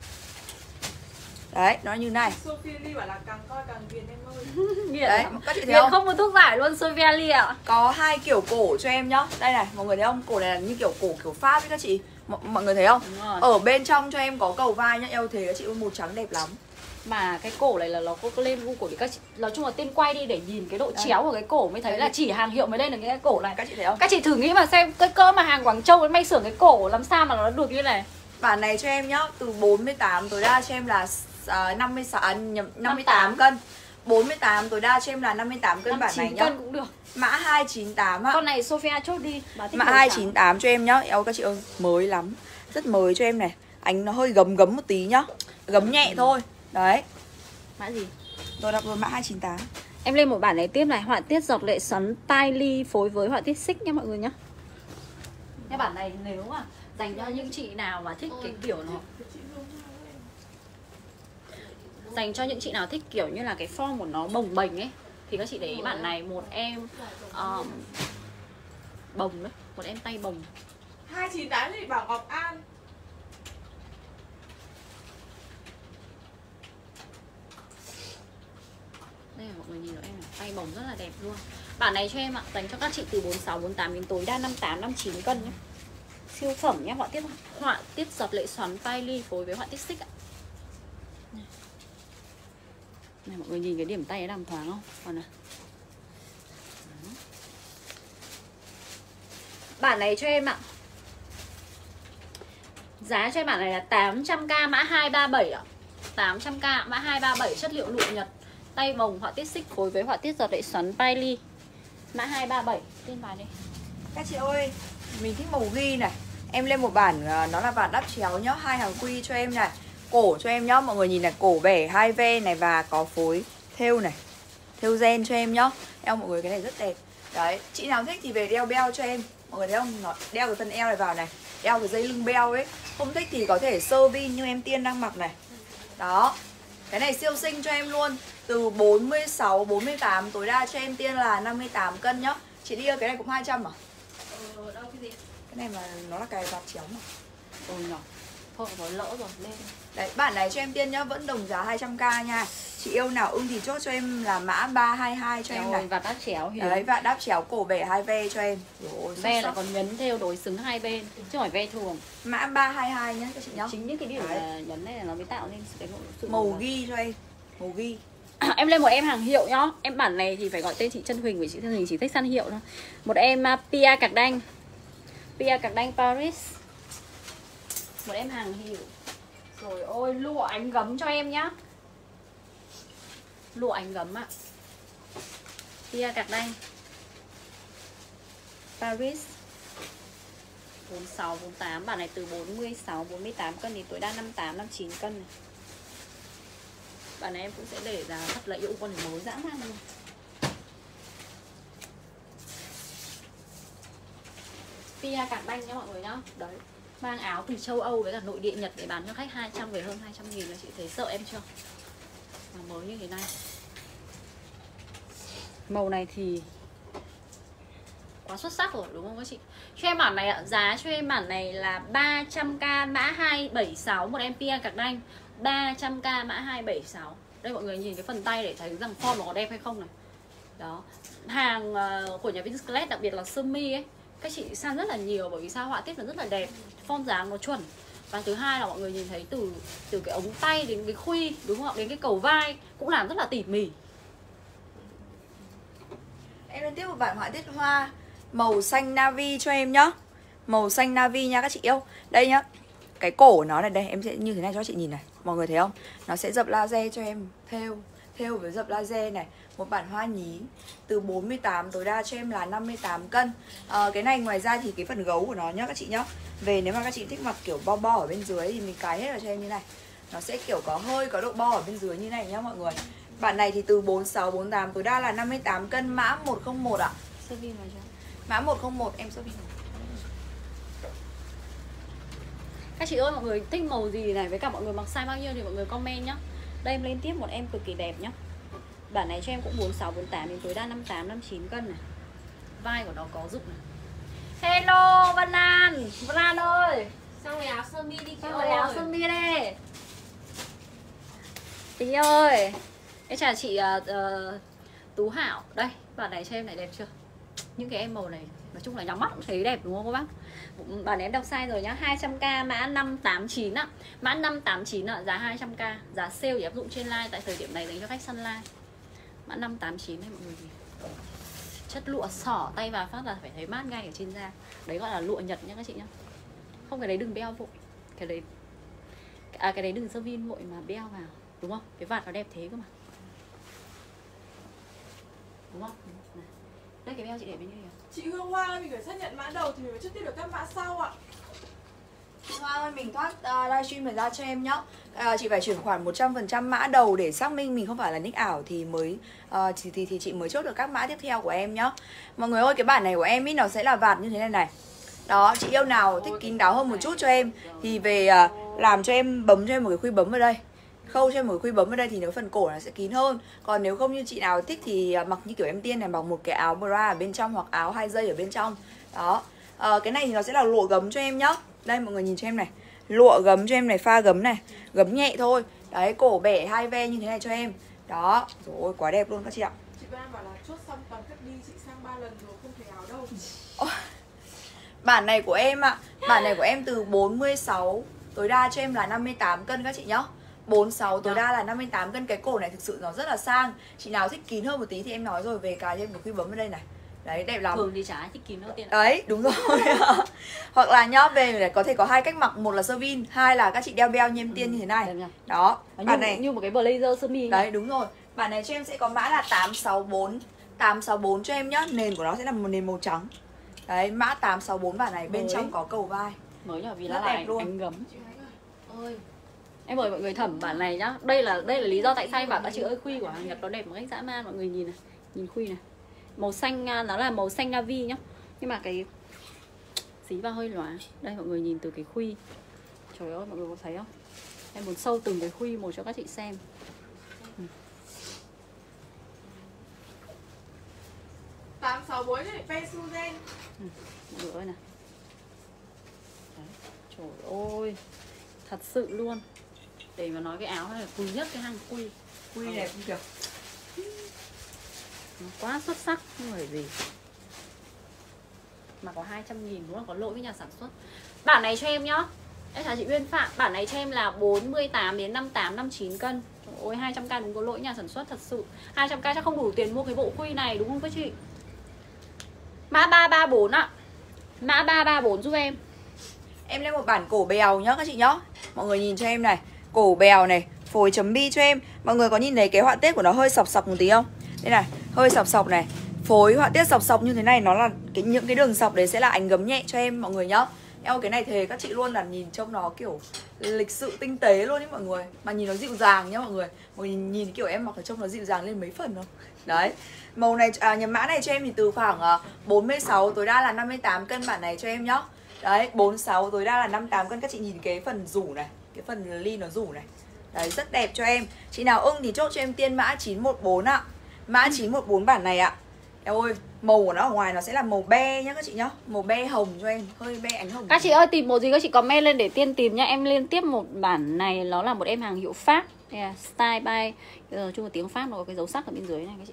Đấy, nó như này. Sophia Lee bảo là càng coi càng ghiền em ơi. Nghiện Đấy, lắm. các chị thấy Nghiện không? không có thuốc giải luôn, Sophia Lee ạ. Có hai kiểu cổ cho em nhá. Đây này, mọi người thấy không? Cổ này là như kiểu cổ kiểu Pháp ấy các chị. M mọi người thấy không? Ở bên trong cho em có cầu vai nhá. Eo thế các chị ơi, màu trắng đẹp lắm. Mà cái cổ này là nó có lên gu cổ thì các chị, nói chung là tiên quay đi để nhìn cái độ đấy. Chéo của cái cổ mới thấy đấy. Là chỉ hàng hiệu mới lên được cái cổ này. Các chị thấy không? Các chị thử nghĩ mà xem cái cỡ mà hàng Quảng Châu may xưởng cái cổ làm sao mà nó được như này. Bản này cho em nhá, từ bốn mươi tám tối đa cho em là uh, năm mươi sáu, à, nhầm, năm mươi tám cân. bốn mươi tám tối đa cho em là năm mươi tám cân bản này nhá. Cân cũng được. Mã hai chín tám ạ. Con này Sophia chốt đi. Mã hai chín tám cho em nhá. Eo các chị ơi, mới lắm. Rất mới cho em này. Ánh nó hơi gấm gấm một tí nhá. Gấm nhẹ ừ. thôi. Đấy. Mã gì? Rồi đọc rồi, mã hai chín tám. Em lên một bản này tiếp này, họa tiết giọt lệ xoắn tai ly phối với họa tiết xích nha mọi người nhá. Cái bản này nếu mà dành cho những chị nào mà thích cái kiểu nó dành cho những chị nào thích kiểu như là cái form của nó bồng bềnh ấy thì các chị để ý bản này một em um, bồng đấy, một em tay bồng. Hai chín tám thì bảo Ngọc An. Đây là mọi người nhìn vào em này, tay bồng rất là đẹp luôn. Bản này cho em ạ, dành cho các chị từ bốn mươi sáu, bốn mươi tám đến tối đa năm mươi tám, năm mươi chín cân nhé. Siêu phẩm nhé, họa tiết họa tiết giọt lệ xoắn tay ly phối với họa tiết xích ạ. Này mọi người nhìn cái điểm tay nó đàm thoáng không? Còn này. Bản này cho em ạ. Giá cho em bản này là tám trăm k mã hai ba bảy ạ. tám trăm k mã hai ba bảy, chất liệu lụa Nhật, tay bồng họa tiết xích phối với họa tiết giọt lệ xoắn tay ly. Mã hai ba bảy, tên bài đi. Các chị ơi, mình thích màu ghi này. Em lên một bản nó là bản đắp chéo nhá, hai hàng quy cho em này. Cổ cho em nhá, mọi người nhìn này, cổ bẻ hai ve này và có phối thêu này, thêu gen cho em nhá. Eo mọi người cái này rất đẹp. Đấy, chị nào thích thì về đeo beo cho em. Mọi người thấy không? Nó đeo cái phần eo này vào này, đeo cái dây lưng beo ấy. Không thích thì có thể sơ vin như em Tiên đang mặc này. Đó. Cái này siêu xinh cho em luôn. Từ bốn mươi sáu, bốn mươi tám tối đa cho em Tiên là năm mươi tám cân nhá. Chị đi cái này cũng hai trăm à? Ờ, đâu cái gì? Cái này mà nó là cài vạt chéo mà. Ôi nhỏ. Thôi rồi lỡ rồi, lên. Đấy, bản này cho em Tiên nhá, vẫn đồng giá hai trăm k nha. Chị yêu nào ưng thì chốt cho em là mã ba hai hai cho em này. Và đáp chéo hiểu. Đấy, và đáp chéo cổ bẻ hai ve cho em. Ôi, ve là còn nhấn theo đối xứng hai bên, chứ không phải ve thường. Mã ba hai hai nhá các chị nhá. Chính những cái điểm là nhấn này là nó mới tạo nên cái sự màu ghi cho em. Màu ghi. Em lên một em hàng hiệu nhá. Em bản này thì phải gọi tên chị Trân Huỳnh, vì chị Trân Huỳnh chỉ thích săn hiệu thôi. Một em uh, Pia Cạc Đanh. Pia Cạc Đanh Paris. Một em hàng hiệu. Rồi ôi, lụa ánh gấm cho em nhá. Lụa ánh gấm ạ. Pia Cạc Đanh Paris. bốn mươi sáu, bốn mươi tám. Bản này từ bốn mươi sáu, bốn mươi tám cân đến tối đa năm mươi tám, năm mươi chín cân này. Bản này em cũng sẽ để giá thật là yêu con này mới dã man luôn. Pia Cạc Đanh nhá mọi người nhá. Đấy, mang áo từ châu Âu với cả nội địa Nhật để bán cho khách hai trăm về hơn hai trăm nghìn là chị thấy sợ em chưa? Mà mới như thế này. Màu này thì quá xuất sắc rồi đúng không các chị? Cho em bản này ạ, giá cho em bản này là ba trăm k mã hai bảy sáu, một em Pia Cạc Đanh. ba trăm k mã hai bảy sáu. Đây mọi người nhìn cái phần tay để thấy rằng form nó có đẹp hay không này. Đó. Hàng uh, của nhà Vinsclet, đặc biệt là sơ mi ấy, các chị săn rất là nhiều bởi vì sao họa tiết nó rất là đẹp, form dáng nó chuẩn. Và thứ hai là mọi người nhìn thấy từ từ cái ống tay đến cái khuy, đúng không ạ? Đến cái cầu vai cũng làm rất là tỉ mỉ. Em lên tiếp một bản họa tiết hoa màu xanh navy cho em nhá. Màu xanh navy nha các chị yêu. Đây nhá. Cái cổ nó này đây, em sẽ như thế này cho các chị nhìn này. Mọi người thấy không? Nó sẽ dập laser cho em thêu, thêu với dập laser này. Một bản hoa nhí từ bốn mươi tám tối đa cho em là năm mươi tám cân. à, Cái này ngoài ra thì cái phần gấu của nó nhá các chị nhá. Về nếu mà các chị thích mặc kiểu bo bo ở bên dưới thì mình cài hết vào cho em như này. Nó sẽ kiểu có hơi có độ bo ở bên dưới như này nhá mọi người. Bản này thì từ bốn mươi sáu, bốn mươi tám tối đa là năm mươi tám cân, mã một không một ạ. Sơ vi vào cho. Mã một không một em sơ vi. Các chị ơi, mọi người thích màu gì này với cả mọi người mặc size bao nhiêu thì mọi người comment nhá. Đây em lên tiếp một em cực kỳ đẹp nhá. Bản này cho em cũng bốn mươi sáu, bốn mươi tám đến tối đa năm mươi tám, năm mươi chín cân này. Vai của nó có dụng này. Hello Vân An, Vân An ơi. Sang lấy áo sơ mi đi chị Sang ơi. lấy áo sơ mi đây. Tí ơi. Em chào chị uh, uh, Tú Hảo. Đây, bản này cho em này đẹp chưa? Những cái em màu này nói chung là nhắm mắt cũng thấy đẹp đúng không các bác? Bản này em đọc size rồi nhá. hai trăm k mã năm tám chín ạ. Mã năm tám chín ạ, giá hai trăm k. Giá sale thì áp dụng trên live tại thời điểm này dành cho khách săn live. Mã năm tám chín này mọi người gì? Chất lụa xỏ tay vào phát là phải thấy mát ngay ở trên da. Đấy gọi là lụa Nhật nhá các chị nhá. Không, cái đấy đừng beo vội. Cái đấy à, cái đấy đừng sơ vin vội mà beo vào, đúng không? Cái vạt nó đẹp thế cơ mà. Đúng không? Này. Đây cái beo chị để bên đây kìa. Chị Hương Hoa ơi, mình phải xác nhận mã đầu thì mình mới trước tiên được các mã sau ạ. Chị Hoa ơi, mình thoát uh, livestream này ra cho em nhá. uh, Chị phải chuyển khoản một trăm phần trăm mã đầu để xác minh mình không phải là nick ảo thì mới uh, thì, thì, thì chị mới chốt được các mã tiếp theo của em nhá. Mọi người ơi, cái bản này của em ý nó sẽ là vạt như thế này này. Đó, chị yêu nào thích kín đáo hơn một chút cho em thì về uh, làm cho em, bấm cho em một cái khuy bấm vào đây, khâu cho em một cái khuy bấm vào đây thì nếu phần cổ nó sẽ kín hơn. Còn nếu không như chị nào thích thì uh, mặc như kiểu em Tiên này, mặc một cái áo bra ở bên trong hoặc áo hai dây ở bên trong. Đó, uh, cái này thì nó sẽ là lụa gấm cho em nhá. Đây mọi người nhìn cho em này, lụa gấm cho em này, pha gấm này, gấm nhẹ thôi. Đấy, cổ bẻ hai ve như thế này cho em. Đó, rồi ôi quá đẹp luôn các chị ạ. Chị Vân Anh bảo là chốt xong toàn cất đi, chị sang ba lần rồi không thấy áo đâu. Oh, bản này của em ạ, à, bản này của em từ bốn mươi sáu tối đa cho em là năm mươi tám cân các chị nhá. bốn mươi sáu tối đa là năm mươi tám cân. Cái cổ này thực sự nó rất là sang. Chị nào thích kín hơn một tí thì em nói rồi, về cài cho em một khuy bấm ở đây này. Đấy, đẹp lắm. Thường thì chả ai thích kín đâu tiên. Đấy, đúng rồi. Hoặc là nhá, về này có thể có hai cách mặc, một là sơ vin, hai là các chị đeo beo như em Tiên như thế này. Đó, như, bản này như một cái blazer sơ mi. Đấy, đúng rồi. Bản này cho em sẽ có mã là tám sáu bốn. tám sáu bốn cho em nhá. Nền của nó sẽ là một nền màu trắng. Đấy, mã tám sáu bốn bản này, bên mới. trong có cầu vai. Mới nhờ vì rất nó là đẹp ánh, luôn. ánh gấm. Ơi, em mời mọi người thẩm bản này nhá. Đây là đây là lý do tại sao em bảo các chị ơi khuy của hàng Nhật nó đẹp một cách dã man. Mọi người nhìn này, nhìn khuy này, màu xanh, nó là màu xanh navy nhá. Nhưng mà cái xí vào hơi lóa. Đây mọi người nhìn từ cái khuy. Trời ơi mọi người có thấy không? Em muốn sâu từng cái khuy một cho các chị xem. Ừ. tám sáu bốn này, Pesuzen. Ừ, mọi người ơi này. Đấy. Trời ơi, thật sự luôn. Để mà nói cái áo này là quý nhất cái hàng khuy. Khuy đẹp không kiểu. Nó quá xuất sắc, không phải gì. Mà có hai trăm nghìn đúng là có lỗi với nhà sản xuất. Bản này cho em nhá. Em chào chị Uyên Phạm. Bản này cho em là bốn mươi tám đến năm mươi tám, năm mươi chín cân. Trời ơi, hai trăm k đúng có lỗi nhà sản xuất thật sự. hai trăm k chắc không đủ tiền mua cái bộ khuy này đúng không các chị? Mã ba ba bốn ạ. Mã ba ba bốn giúp em. Em lên một bản cổ bèo nhá các chị nhá. Mọi người nhìn cho em này, cổ bèo này, phối chấm bi cho em. Mọi người có nhìn thấy cái họa tiết của nó hơi sọc sọc một tí không? Đây này, hơi sọc sọc này. Phối họa tiết sọc sọc như thế này, nó là cái những cái đường sọc đấy sẽ là ánh gấm nhẹ cho em mọi người nhá. Eo cái này thề các chị luôn là nhìn trông nó kiểu lịch sự tinh tế luôn ý mọi người. Mà nhìn nó dịu dàng nhá mọi người. Mọi người nhìn, nhìn kiểu em mặc ở trông nó dịu dàng lên mấy phần không? Đấy. Màu này, à, nhầm mã này cho em thì từ khoảng uh, bốn mươi sáu tối đa là năm mươi tám cân bản này cho em nhá. Đấy, bốn mươi sáu tối đa là năm mươi tám cân. Các chị nhìn cái phần rủ này, cái phần ly nó rủ này. Đấy, rất đẹp cho em. Chị nào ưng thì chốt cho em Tiên mã chín một bốn ạ. Mã chín một bốn bản này ạ. Eo ơi, màu của nó ở ngoài nó sẽ là màu be nhá các chị nhá. Màu be hồng cho em, hơi be ánh hồng. Các chị ơi tìm màu gì các chị comment lên để Tiên tìm nhá. Em liên tiếp một bản này, nó là một em hàng hiệu Pháp. Đây là Style by, nói chung là tiếng Pháp nó có cái dấu sắc ở bên dưới này các chị.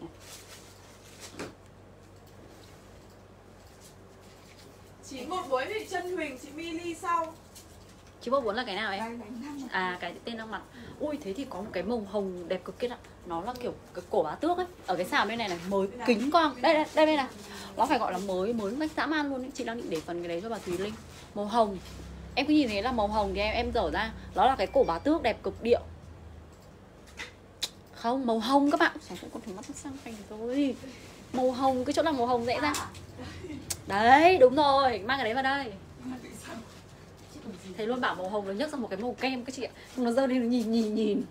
chín một bốn thì chân Huỳnh, chị Mili sau. Chị Bố muốn là cái nào em? À cái tên đang mặt. Ui thế thì có một cái màu hồng đẹp cực kết ạ. Nó là kiểu cái cổ bá tước ấy. Ở cái sàn bên này này mới kính con. Đây đây đây đây này. Nó phải gọi là mới mới cách dã man luôn ấy. Chị đang định để phần cái đấy cho bà Thùy Linh. Màu hồng. Em cứ nhìn thấy là màu hồng thì em em dở ra. Nó là cái cổ bá tước đẹp cực điệu. Không, màu hồng các bạn. Sao cũng còn thấy mắt sang thành rồi. Màu hồng, cái chỗ nào màu hồng dễ ra. Đấy, đúng rồi. Mang cái đấy vào đây. Thấy luôn bảo màu hồng nó nhấc ra một cái màu kem các chị ạ. Nó rơi lên nhìn nhìn nhìn.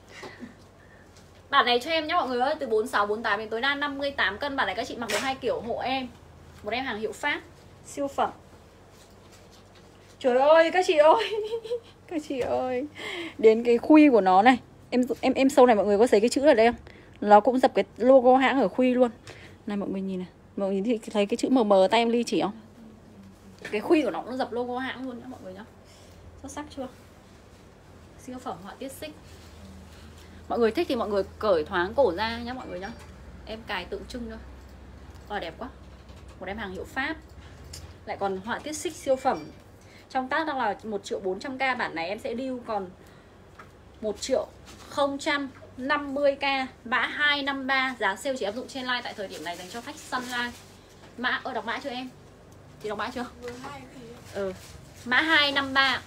Bản này cho em nhé mọi người ơi. Từ bốn mươi sáu, bốn mươi tám đến tối đa năm mươi tám cân. Bản này các chị mặc được hai kiểu hộ em. Một em hàng hiệu Pháp. Siêu phẩm. Trời ơi các chị ơi. Các chị ơi. Đến cái khuy của nó này. Em em em sâu này mọi người có thấy cái chữ ở đây không? Nó cũng dập cái logo hãng ở khuy luôn. Này mọi người nhìn này. Mọi người nhìn thấy cái chữ mờ mờ tay em ly chỉ không? Cái khuy của nó cũng dập logo hãng luôn nhá mọi người nhá. Xuất sắc chưa? Siêu phẩm họa tiết xích. Mọi người thích thì mọi người cởi thoáng cổ ra nhá mọi người nhá. Em cài tượng trưng thôi. Và đẹp quá. Một em hàng hiệu Pháp. Lại còn họa tiết xích siêu phẩm. Trong tác đang là một triệu bốn trăm k. Bản này em sẽ deal còn một triệu không trăm năm mươi k. Mã hai năm ba. Giá sale chỉ áp dụng trên live tại thời điểm này dành cho khách săn live. Mã, ơ đọc mã chưa em? Chị đọc mã chưa? Ừ. Mã hai năm ba.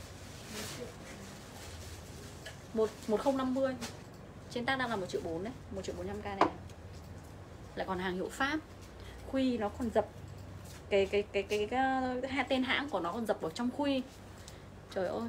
một không năm mươi. Trên tác đang là một triệu bốn đấy, một triệu bốn trăm k này. Lại còn hàng hiệu Pháp. Khuy nó còn dập cái cái cái cái, cái, cái tên hãng của nó còn dập ở trong khuy. Trời ơi.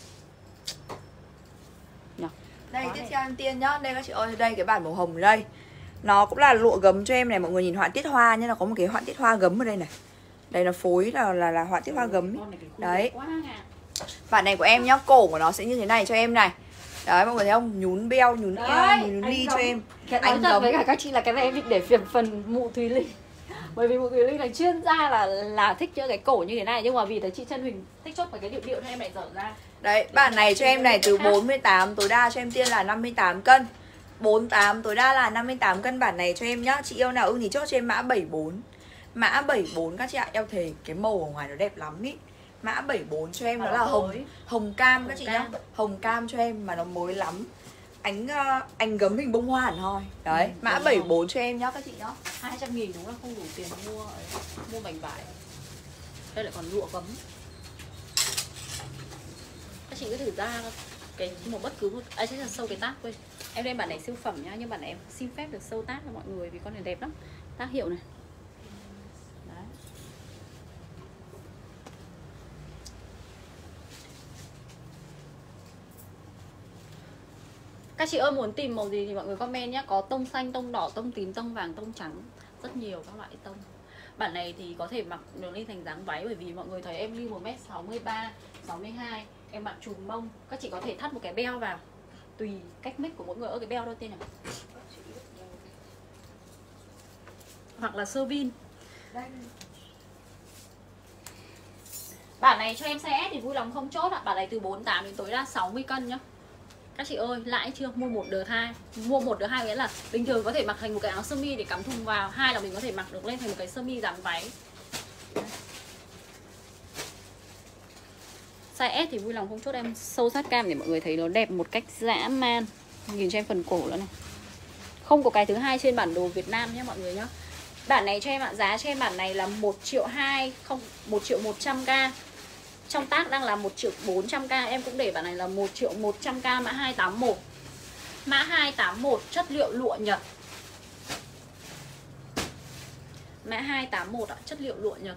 Nhờ. Đây tiếp theo em Tiên nhá. Đây các chị ơi, đây cái bản màu hồng đây. Nó cũng là lụa gấm cho em này. Mọi người nhìn họa tiết hoa nhá. Nó có một cái họa tiết hoa gấm ở đây này. Đây là phối là là, là họa tiết hoa gấm ý. Con này cái khuôn Đấy. đẹp quá à. Bản này của em nhá, cổ của nó sẽ như thế này cho em này. Đấy mọi người thấy không? Nhún beo, nhún Đấy, eo, nhún anh ly gấm. cho em. Nói Anh thật gấm. với cả các chị là cái này em định để việc phần mụ Thùy Linh. Bởi vì mụ Thùy Linh là chuyên gia là là thích chơi cái cổ như thế này, nhưng mà vì thấy chị Trân Huỳnh thích chốt vào cái điệu điệu nên em lại dở ra. Đấy, bản này cho em này từ bốn mươi tám tối đa cho em tiên là năm mươi tám cân. bốn mươi tám tối đa là năm mươi tám cân bản này cho em nhá. Chị yêu nào ưng thì chốt cho em mã bảy bốn. Mã bảy bốn các chị ạ. Eo thề cái màu ở ngoài nó đẹp lắm ý. Mã bảy bốn cho em nó là hồng hồng cam các chị nhá. Hồng cam cho em mà nó mới lắm. Ánh uh, anh gấm hình bông hoa hẳn hoi. Đấy, Ừ, mã bảy bốn cho em nhá các chị nhá. Hai trăm nghìn đúng là không đủ tiền mua mua mảnh vải. Đây lại còn lụa gấm. Các chị cứ thử ra cái một bất cứ một à chắc là sâu cái tác quên. Em đem bản này siêu phẩm nhá, nhưng bản này em xin phép được sâu tác cho mọi người vì con này đẹp lắm. Tác hiệu này. Đấy. Các chị ơi muốn tìm màu gì thì mọi người comment nhé. Có tông xanh, tông đỏ, tông tím, tông vàng, tông trắng. Rất nhiều các loại tông. Bản này thì có thể mặc được lên thành dáng váy. Bởi vì mọi người thấy em ly một mét sáu mươi ba, sáu mươi hai. Em mặc trùm mông. Các chị có thể thắt một cái beo vào. Tùy cách mic của mỗi người. Ở cái beo đâu tên nào. Hoặc là sơ vin. Bản này cho em size S thì vui lòng không chốt ạ. Bản này từ bốn mươi tám đến tối đa sáu mươi cân nhá. Các chị ơi, lãi chưa? Mua một đợt hai. Mua một đợt hai nghĩa là bình thường có thể mặc thành một cái áo sơ mi để cắm thùng vào. Hai là mình có thể mặc được lên thành một cái sơ mi dáng váy. Size S thì vui lòng không chốt em sâu sát cam để mọi người thấy nó đẹp một cách dã man. Nhìn cho em phần cổ nữa này. Không có cái thứ hai trên bản đồ Việt Nam nhé mọi người nhé. Bản này cho em ạ, giá cho em bản này là một triệu hai, không một triệu một trăm k. Trong tác đang là một triệu bốn trăm k, em cũng để bản này là một triệu một trăm k mã hai tám mốt. Mã hai tám mốt chất liệu lụa Nhật. Mã hai tám mốt ạ, chất liệu lụa Nhật.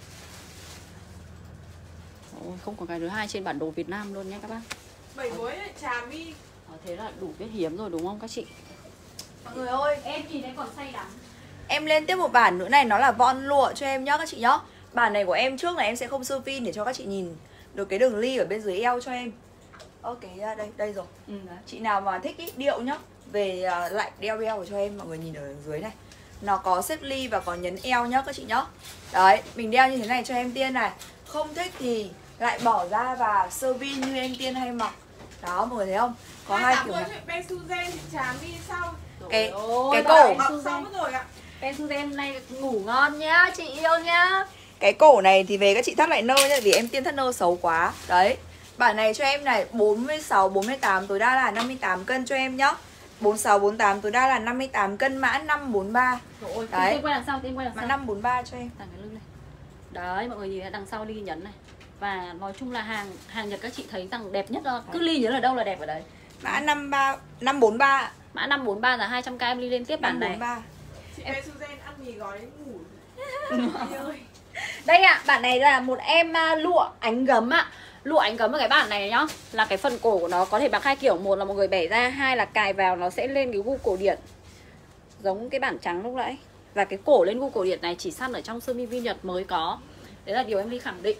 Ôi, không có cái thứ hai trên bản đồ Việt Nam luôn nha các bác. Bảy bối trà mi. À, thế là đủ biết hiếm rồi đúng không các chị? Mọi người ơi, Em nhìn thấy còn say đắm. em lên tiếp một bản nữa này, nó là von lụa cho em nhá các chị nhá. Bản này của em trước này em sẽ không sơ vin để cho các chị nhìn được cái đường ly ở bên dưới eo cho em. Ok, đây, đây rồi. Ừ, đấy. Chị nào mà thích ý, điệu nhá, về uh, lại đeo eo cho em, mọi người nhìn ở dưới này. Nó có xếp ly và có nhấn eo nhá các chị nhá. Đấy, mình đeo như thế này cho em Tiên này. Không thích thì lại bỏ ra và sơ vin như em Tiên hay mặc. Đó, mọi người thấy không? Có hai kiểu này. Bensuzen thì trà mi sau. Cái, Ôi, cái bà cổ em Mặc Suzen. xong mất rồi ạ. Em Suzen này ngủ ngon nhá, chị yêu nhá. Cái cổ này thì về các chị thắt lại nơ nhá, vì em Tiên thắt nơ xấu quá. Đấy, bản này cho em này bốn mươi sáu, bốn mươi tám tối đa là năm mươi tám cân cho em nhá. bốn mươi sáu, bốn mươi tám tối đa là năm mươi tám cân, mã năm bốn ba. Ôi, đấy. tiên quay đằng sau, tiên quay đằng Mã sau. năm bốn ba cho em. Đằng cái lưng này. Đấy, mọi người nhìn thấy đằng sau ly nhấn này. Và nói chung là hàng hàng Nhật các chị thấy rằng đẹp nhất đó. Cứ ly nhấn ở đâu là đẹp ở đấy. Mã năm ba, năm bốn ba. Mã năm bốn ba là hai trăm k em ly lên tiếp bản này. Chị Bensuzen ăn mì gói ngủ. Ơi. Đây ạ, à, bản này là một em uh, lụa ánh gấm ạ. À. Lụa ánh gấm ở cái bản này nhá. Là cái phần cổ của nó có thể bằng hai kiểu. Một là mọi người bẻ ra, hai là cài vào nó sẽ lên cái gu cổ điển. Giống cái bản trắng lúc nãy. Và cái cổ lên gu cổ điển này chỉ săn ở trong sơ mi vi Nhật mới có. Đấy là điều em Ly khẳng định.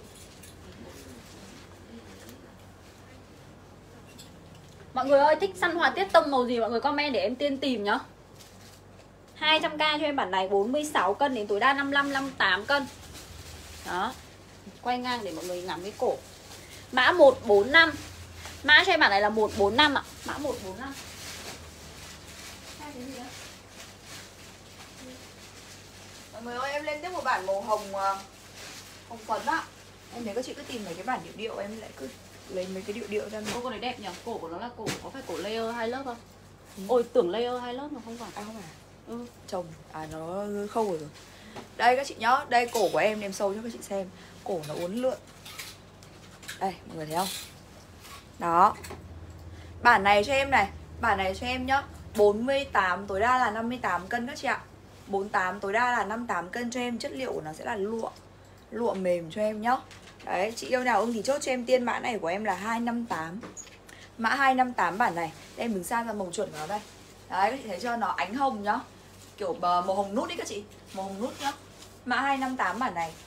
Mọi người ơi, thích săn họa tiết tông màu gì mọi người comment để em Tiên tìm nhá. hai trăm k cho em bản này, bốn mươi sáu cân đến tối đa năm mươi lăm, năm mươi tám cân. Đó. Quay ngang để mọi người ngắm cái cổ. Mã một bốn năm. Mã cho em bản này là một bốn năm ạ. Mã một bốn năm. Hai cái gì đó? Mọi người ơi, em lên tiếp một bản màu hồng hồng phấn ạ. Em thấy các chị cứ tìm mấy cái bản điệu điệu, em lại cứ lấy mấy cái điệu điệu ra. Cô con này đẹp nhỉ? Cổ của nó là cổ, có phải cổ layer hai lớp không? Ừ. Ôi tưởng layer hai lớp mà không phải. À không phải. Ừ. Chồng, à nó khâu rồi rồi. Đây các chị nhá, đây cổ của em, em sâu cho các chị xem. Cổ nó uốn lượn. Đây, mọi người thấy không? Đó. Bản này cho em này, bản này cho em nhá, bốn mươi tám tối đa là năm mươi tám cân các chị ạ. bốn mươi tám tối đa là năm mươi tám cân cho em, chất liệu của nó sẽ là lụa. Lụa mềm cho em nhá. Đấy, chị yêu nào ưng thì chốt cho em Tiên, mã này của em là hai năm tám. Mã hai năm tám bản này. Đây mình sang ra màu chuẩn của nó đây. Đấy, các chị thấy chưa, nó ánh hồng nhá. Kiểu màu hồng nút đấy các chị, màu hồng nút nhá. Mã hai năm tám bản này.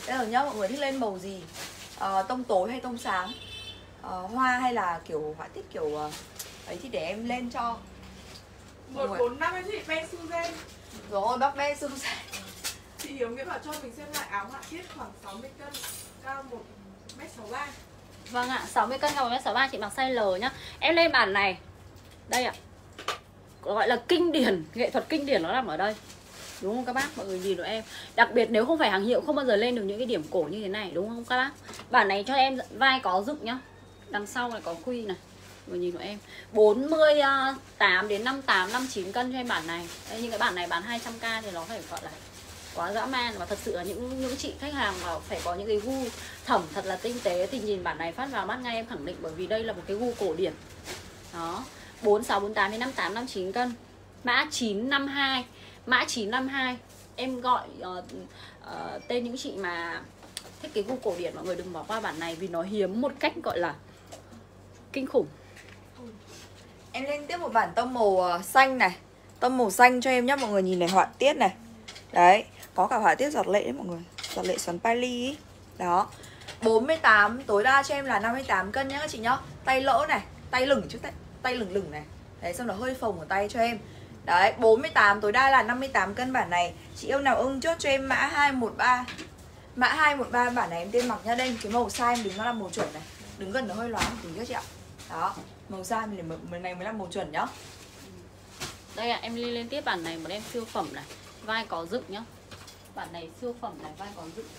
Bây giờ nhá, mọi người thích lên màu gì? À, tông tối hay tông sáng? À, hoa hay là kiểu họa tiết kiểu uh, ấy thì để em lên cho. Một bốn năm em chị Ben Suzen. Rồi bác Ben Suzen. Chị Hiếu Nghĩa bảo cho mình xem lại áo họa tiết khoảng sáu mươi cân, cao một mét sáu ba. Vâng ạ, sáu mươi cân cao một mét sáu ba, chị mặc size L nhá. Em lên bản này. Đây ạ. Gọi là kinh điển, nghệ thuật kinh điển nó nằm ở đây. Đúng không các bác? Mọi người nhìn của em. Đặc biệt nếu không phải hàng hiệu không bao giờ lên được những cái điểm cổ như thế này, đúng không các bác? Bản này cho em vai có dựng nhá. Đằng sau này có khuy này. Mọi người nhìn của em. bốn mươi tám đến năm mươi tám, năm mươi chín cân cho em bản này. Đây, nhưng cái bản này bán hai trăm k thì nó phải gọi là quá dã man. Và thật sự là những những chị khách hàng mà phải có những cái gu thẩm thật là tinh tế thì nhìn bản này phát vào mắt ngay, em khẳng định, bởi vì đây là một cái gu cổ điển. Đó, bốn mươi sáu, bốn mươi tám đến năm mươi tám, năm mươi chín cân. Mã chín năm hai. Mã chín năm hai. Em gọi uh, uh, tên những chị mà thích cái gu cổ điển, mọi người đừng bỏ qua bản này vì nó hiếm một cách gọi là kinh khủng. Em lên tiếp một bản tông màu xanh này. Tông màu xanh cho em nhé, mọi người nhìn này, họa tiết này. Đấy, có cả họa tiết giọt lệ đấy mọi người. Giọt lệ xoắn pali ý. Đó, bốn mươi tám, tối đa cho em là năm mươi tám cân nhá các chị nhá. Tay lỡ này, tay lửng chứ, tay, tay lửng lửng này. Đấy, xong nó hơi phồng ở tay cho em. Đấy, bốn mươi tám, tối đa là năm mươi tám cân bản này. Chị yêu nào ưng chốt cho em mã hai một ba. Mã hai một ba bản này em tên mặc nha. Đây, cái màu size em đứng nó là màu chuẩn này. Đứng gần nó hơi loáng một tí các chị ạ. Đó, màu size mình này mới là màu chuẩn nhá. Đây ạ, à, em đi lên tiếp bản này một em siêu phẩm này. Vai có dựng nhá. Bản này siêu phẩm này, vai có dựng.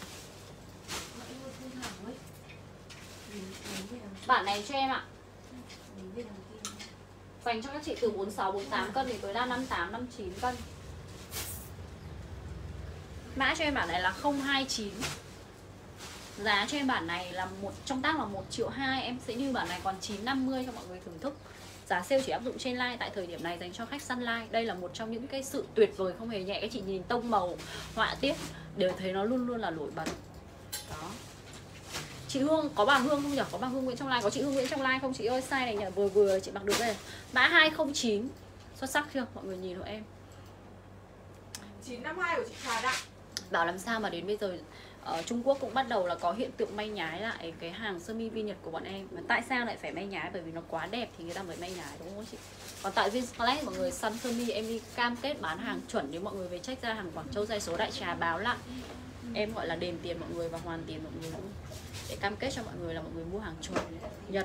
Bản này cho em ạ. Dành cho các chị từ bốn mươi sáu, bốn mươi tám cân thì tối đa năm mươi tám, năm mươi chín cân. Mã cho em bản này là không hai chín. Giá cho em bản này là một trong tác là một triệu hai. Em sẽ như bản này còn chín năm mươi cho mọi người thưởng thức. Giá sale chỉ áp dụng trên live tại thời điểm này dành cho khách săn live. Đây là một trong những cái sự tuyệt vời không hề nhẹ. Các chị nhìn tông màu, họa tiết đều thấy nó luôn luôn là nổi bật. Đó. Chị Hương, có bà Hương không nhỉ? Có bà Hương Nguyễn trong live, có chị Hương Nguyễn trong live không chị ơi? Size này nhỉ, vừa vừa chị mặc được đây. Mã hai không chín. Xuất sắc chưa? Mọi người nhìn hộ em. chín năm hai của chị Hà Đặng. Bảo làm sao mà đến bây giờ ở Trung Quốc cũng bắt đầu là có hiện tượng may nhái lại cái hàng sơ mi Vi Nhật của bọn em. Mà tại sao lại phải may nhái? Bởi vì nó quá đẹp thì người ta mới may nhái, đúng không chị? Còn tại Vinsplash mọi người săn sơ mi em đi cam kết bán hàng chuẩn, nếu mọi người về check ra hàng Quảng Châu giai số đại trà báo lại. Em gọi là đền tiền mọi người và hoàn tiền mọi người luôn. Để cam kết cho mọi người là mọi người mua hàng chuẩn Nhật.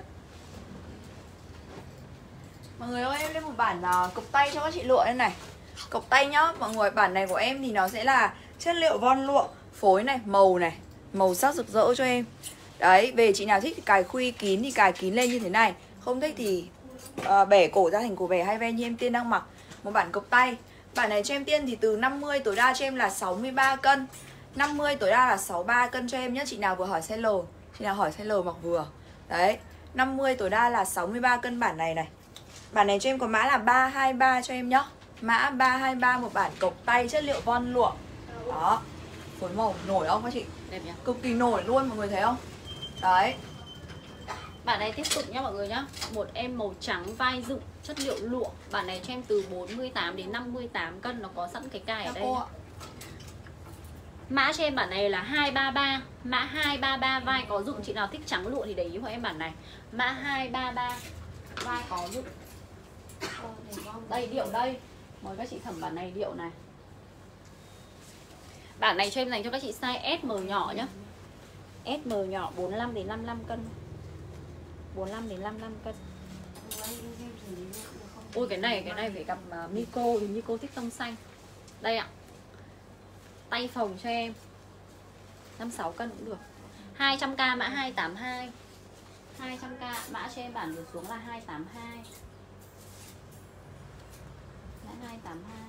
Mọi người ơi, em lên một bản uh, cộc tay cho các chị lựa đây này. Cộc tay nhá, mọi người, bản này của em thì nó sẽ là chất liệu von lụa, phối này, màu này, màu sắc rực rỡ cho em. Đấy, về chị nào thích thì cài khuy kín thì cài kín lên như thế này. Không thích thì uh, bẻ cổ ra thành cổ bẻ hai ven như em Tiên đang mặc. Một bản cộc tay. Bản này cho em Tiên thì từ năm mươi, tối đa cho em là sáu mươi ba cân. năm mươi tối đa là sáu mươi ba cân cho em nhé. Chị nào vừa hỏi size L, chị nào hỏi size L mặc vừa. Đấy, năm mươi tối đa là sáu mươi ba cân bản này này. Bản này cho em có mã là ba hai ba cho em nhá. Mã ba hai ba, một bản cộc tay chất liệu von lụa. Đó, phối màu nổi không các chị? Đẹp nhỉ? Cực kỳ nổi luôn, mọi người thấy không? Đấy. Bản này tiếp tục nhá mọi người nhá. Một em màu trắng vai dựng chất liệu lụa. Bản này cho em từ bốn mươi tám đến năm mươi tám cân. Nó có sẵn cái cài ở đây. Mã cho em bản này là hai ba ba. Mã hai ba ba vai có dụng. Chị nào thích trắng lụa thì để ý hộ em bản này. Mã hai ba ba vai có dụng. Đây điệu đây. Mời các chị thẩm bản này điệu này. Bản này cho em dành cho các chị size ét em nhỏ nhá. ét em nhỏ bốn mươi lăm đến năm mươi lăm cân. bốn mươi lăm đến năm mươi lăm cân. Ôi cái này cái này phải gặp uh, Miko, thì Miko thích tông xanh. Đây ạ. Tay phồng cho em. năm mươi sáu cân cũng được. hai trăm k mã hai tám hai. hai trăm k mã cho em bản được xuống là hai tám hai. Mã hai tám hai.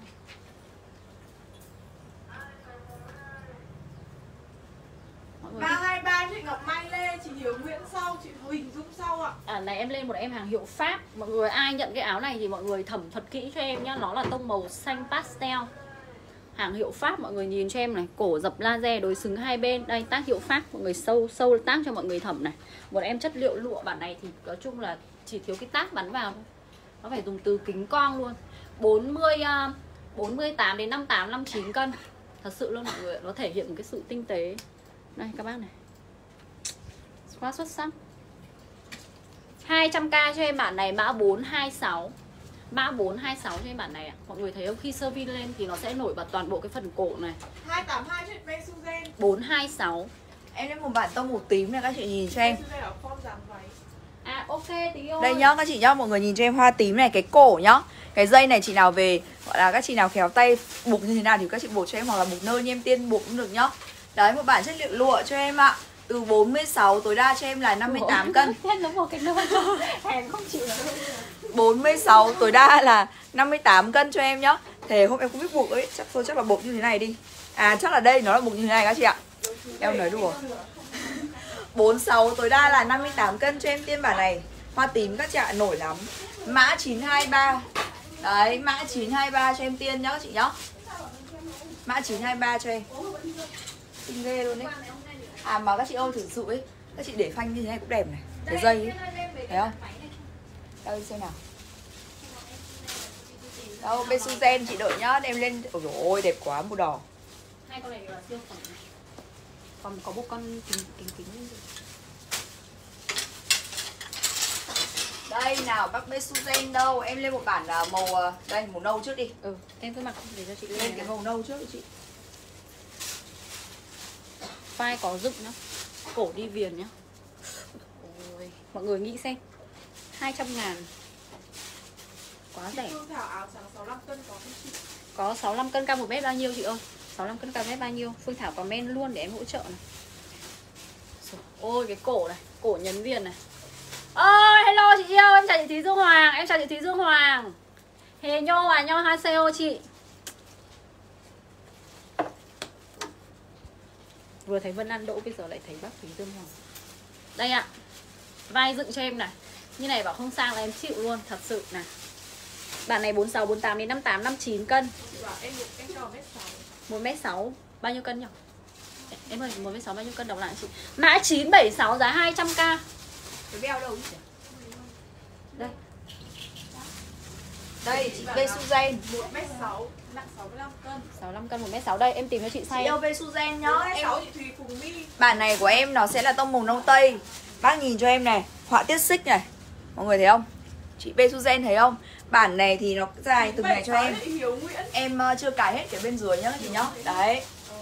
ba hai ba chị Ngọc Mai Lê, chị Hiếu Nguyễn sau, chị Huỳnh Dung sau ạ. À này em lên một em hàng hiệu Pháp. Mọi người ai nhận cái áo này thì mọi người thẩm thật kỹ cho em nhá. Nó là tông màu xanh pastel. Hàng hiệu Pháp, mọi người nhìn cho em này. Cổ dập laser đối xứng hai bên. Đây tác hiệu Pháp, mọi người sâu sâu tác cho mọi người thẩm này. Một em chất liệu lụa bản này thì nói chung là chỉ thiếu cái tác bắn vào thôi. Nó phải dùng từ kính con luôn. bốn mươi, bốn mươi tám đến năm mươi tám, năm mươi chín cân. Thật sự luôn mọi người, nó thể hiện một cái sự tinh tế. Đây các bác này, quá xuất sắc. Hai trăm k cho em bản này, mã bốn hai sáu. Mã bốn hai sáu cho em bản này ạ. Mọi người thấy không? Khi sơ vi lên thì nó sẽ nổi bật toàn bộ cái phần cổ này. hai tám hai cho Besuzen. bốn hai sáu. Em lấy một bản tông màu tím này, các chị nhìn cho em. Besuzen ở form dáng váy. À ok tí ơi. Đây nhá các chị nhá, mọi người nhìn cho em hoa tím này, cái cổ nhá. Cái dây này chị nào về, gọi là các chị nào khéo tay buộc như thế nào thì các chị buộc cho em, hoặc là buộc nơ như em Tiên buộc cũng được nhá. Đấy, một bản chất liệu lụa cho em ạ. Từ bốn mươi sáu tối đa cho em là năm mươi tám cân. Nó một cái nơ hèn không chịu được. bốn mươi sáu tối đa là năm mươi tám cân cho em nhá. Thề hôm em không biết buộc ấy, chắc tôi chắc là buộc như thế này đi. À chắc là đây nó là buộc như thế này các chị ạ. Em nói đùa. bốn mươi sáu tối đa là năm mươi tám cân cho em Tiên bản này. Hoa tím các chị ạ, nổi lắm. Mã chín hai ba. Đấy, mã chín hai ba cho em Tiên nhá các chị nhá. Mã chín hai ba cho em. Xinh ghê luôn đấy. À mà các chị ơi thử sự ấy, các chị để phanh như thế này cũng đẹp này. Cái dây ấy. Thấy không? Đây xem nào. Đâu, Besuzen chị đợi nhá, đem lên. Ôi dồi ôi, đẹp quá, màu đỏ. Hai con này đều là siêu phẩm này. Còn có một con kính kính kính. Đây nào, bác Besuzen đâu, em lên một bản uh, màu uh, đây, màu nâu trước đi. Ừ, em cứ mặc để cho chị Lên lên cái màu nâu trước đi chị. vai có dựng nhá, cổ đi viền nhá. Ôi, mọi người nghĩ xem, hai trăm ngàn quá rẻ. Phương Thảo áo trắng sáu mươi lăm cân có không chị? Có sáu mươi lăm cân, cao một mét bao nhiêu chị ơi? sáu mươi lăm cân cao mét bao nhiêu? Phương Thảo comment luôn để em hỗ trợ này. Ôi cái cổ này, cổ nhấn viền này. Ôi hello chị yêu, em chào chị Thúy Dương Hoàng, em chào chị Thúy Dương Hoàng. Hề nhô à, nhô hai xê ô chị. Vừa thấy Vân An Đỗ, bây giờ lại thấy bác Thúy Dương Hoàng. Đây ạ, vai dựng cho em này. Như này bảo không sang là em chịu luôn, thật sự này. Bản này bốn mươi sáu, bốn mươi tám đến năm mươi tám, năm mươi chín cân. Chị bảo em một em cho một mét sáu. một mét sáu, bao nhiêu cân nhỉ? Em ơi, một mét sáu bao nhiêu cân đọc lại chị. Mã chín bảy sáu giá hai trăm k. Cái beo đâu chị? Đây. Đây, chị Besuzen một mét sáu, nặng sáu mươi lăm cân. sáu mươi lăm cân, một mét sáu đây, em tìm cho chị Chị size. yêu Besuzen nhá. một mét Em sáu chị Thùy Phùng My. bản này của em nó sẽ là tông màu nâu tây. Bác nhìn cho em này, họa tiết xích này. Mọi người thấy không? Chị Besuzen thấy không? Bản này thì nó dài từng này cho em. Hiếu Nguyễn. Em uh, chưa cài hết cái bên dưới nhá chị nhá. Đấy.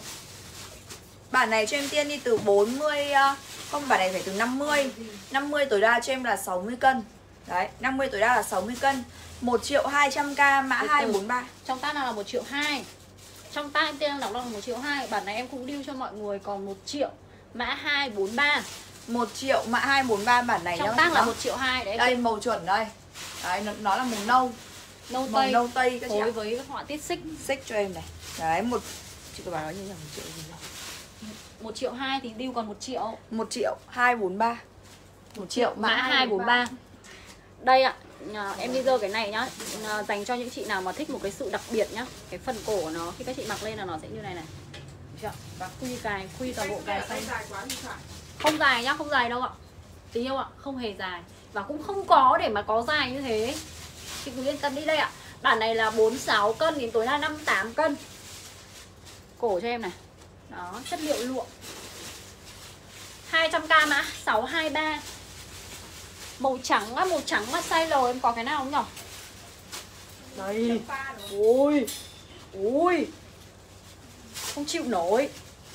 Bản này cho em Tiên đi từ bốn mươi uh, không, bản này phải từ năm mươi. năm mươi tối đa cho em là sáu mươi cân. Đấy, năm mươi tối đa là sáu mươi cân. một triệu hai trăm k mã hai bốn ba. Trong tác nào là một triệu hai. Trong tác em Tiên đang đọc là một triệu hai. Bản này em cũng deal cho mọi người còn một triệu. Mã hai bốn ba. một triệu mã hai bốn ba bản này Trong nhá. tác là một triệu hai đấy. Đây màu chuẩn đây. Đấy, nó, nó là màu nâu. Nâu Màu tây. nâu tây các chị ạ. Phối với họa tiết xích. Xích cho em này. Đấy, một chị có bảo nó như là một triệu gì đâu. một triệu hai thì deal còn một triệu. một triệu hai bốn ba. một triệu Mã hai bốn ba. Đây ạ, à, em đi dơ cái này nhá, à, dành cho những chị nào mà thích một cái sự đặc biệt nhá. Cái phần cổ của nó khi các chị mặc lên là nó sẽ như này này. Được chưa? Và khuy cài, khuy toàn bộ cài Tay xanh. dài quá thì phải. Không dài nhá, không dài đâu ạ. Tí yêu ạ, không hề dài. Và cũng không có để mà có dài như thế. Chị cứ yên tâm đi đây ạ. Bản này là bốn mươi sáu cân đến tối đa năm mươi tám cân. Cổ cho em này. Đó, chất liệu lụa. hai trăm k mã sáu hai ba. Màu trắng á, màu trắng mà size L em có cái nào không nhỉ? Đây. Ôi. Ôi. Không chịu nổi.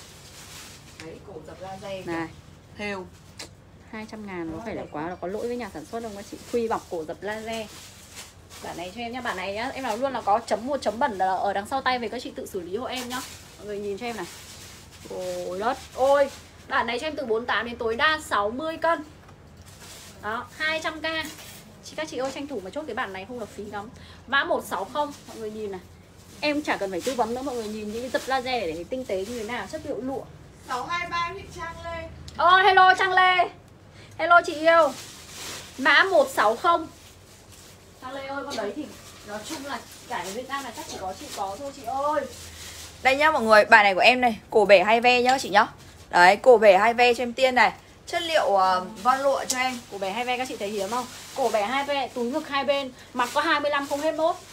Đấy, cổ dập la dây Này, thêu. hai trăm ngàn nó phải là quá là có lỗi với nhà sản xuất không các chị? Khuy bọc cổ dập laser. Bản này cho em nhá, bản này nhá, em nói luôn là có chấm một chấm bẩn là ở đằng sau tay về, các chị tự xử lý hộ em nhá. Mọi người nhìn cho em này. Ôi đất, ôi. Bản này cho em từ bốn mươi tám đến tối đa sáu mươi cân. Đó, hai trăm k. Chị các chị ơi tranh thủ mà chốt cái bản này không là phí lắm. Mã một sáu không, mọi người nhìn này. Em chả cần phải tư vấn nữa, mọi người nhìn những cái dập laser để tinh tế như thế nào, chất liệu lụa. sáu hai ba chị Trang Lê. Ơ, oh, hello Trang Lê. Hello chị yêu. Mã một sáu không. Trang Lê ơi, con đấy thì nói chung là cả ở Việt Nam này chắc chỉ có chị có thôi chị ơi. Đây nhá mọi người, bài này của em này, cổ bể hai ve nhá các chị nhá. Đấy, cổ bể hai ve cho em Tiên này. Chất liệu uh, von lụa cho em. Cổ bẻ hai ve các chị thấy hiếm không? Cổ bẻ hai ve, túi ngực hai bên, mặc có hai mươi lăm không hết mốt.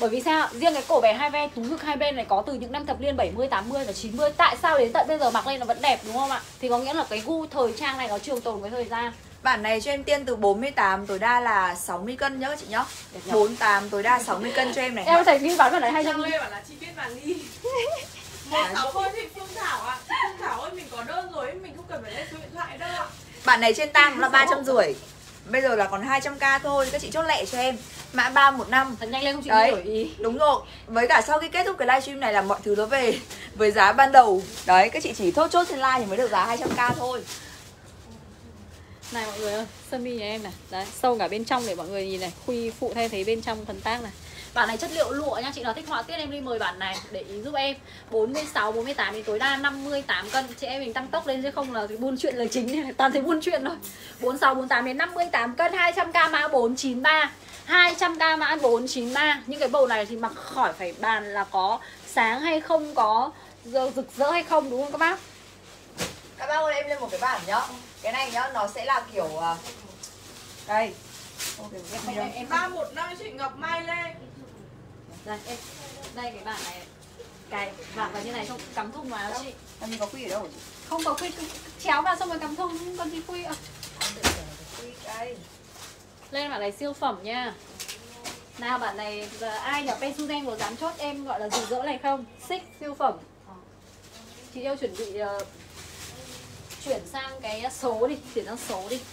Bởi vì sao? Riêng cái cổ bẻ hai ve túi ngực hai bên này có từ những năm thập niên bảy mươi, tám mươi và chín mươi. Tại sao đến tận bây giờ mặc lên nó vẫn đẹp đúng không ạ? Thì có nghĩa là cái gu thời trang này nó trường tồn với thời gian. Bản này cho em Tiên từ bốn mươi tám tối đa là sáu mươi cân nhá các chị nhá. bốn mươi tám tối đa sáu mươi cân cho em này. Em thấy Nghi bán vào đấy hai trăm. Trang Lê bảo là chị biết bàn ly. Một sáu thôi chị Phương Thảo ạ. Chị Phương Thảo ơi, mình có đơn rồi, mình không cần phải lên số điện thoại đâu ạ. Bản này trên tang là ba trăm rưỡi. Bây giờ là còn hai trăm k thôi, các chị chốt lẹ cho em. Mã ba một năm. Thật nhanh lên không chị Đấy, đổi ý. đúng rồi. Với cả sau khi kết thúc cái livestream này là mọi thứ nó về với giá ban đầu. Đấy, các chị chỉ thốt chốt trên live thì mới được giá hai trăm k thôi. Này mọi người ơi, sơ mi nhà em này. Đấy, sâu cả bên trong để mọi người nhìn này. Khuy phụ thay thấy bên trong phần tác này. Bản này chất liệu lụa nha, chị nào thích họa tiết em đi mời bản này để ý giúp em. Bốn mươi sáu, bốn mươi tám đến tối đa năm mươi tám cân. Chị em mình tăng tốc lên chứ không là cái buôn chuyện là chính này, toàn thấy buôn chuyện thôi. Bốn mươi sáu, bốn mươi tám đến năm mươi tám cân, hai trăm k mã bốn chín ba. hai trăm k mã bốn chín ba. Những cái bầu này thì mặc khỏi phải bàn là có sáng hay không, có rực rỡ hay không đúng không các bác? Các bác ơi em lên một cái bản nhá. Cái này nhá, nó sẽ là kiểu uh... đây. Em, em, em ba một năm chị Ngọc Mai Lê. đây, em, đây cái bản này cài vàng vào như này xong cắm thùng vào chị. Làm gì có quy ở đâu hả chị? Không có quy, chéo vào xong rồi cắm thùng, còn gì quy ạ? Đây. Lên bản này siêu phẩm nha. Nào bản này ai nhỏ Pensuzen có dám chốt em gọi là rực rỡ này không? Xích siêu phẩm. Chị yêu chuẩn bị uh, chuyển sang cái số đi, chuyển sang số đi.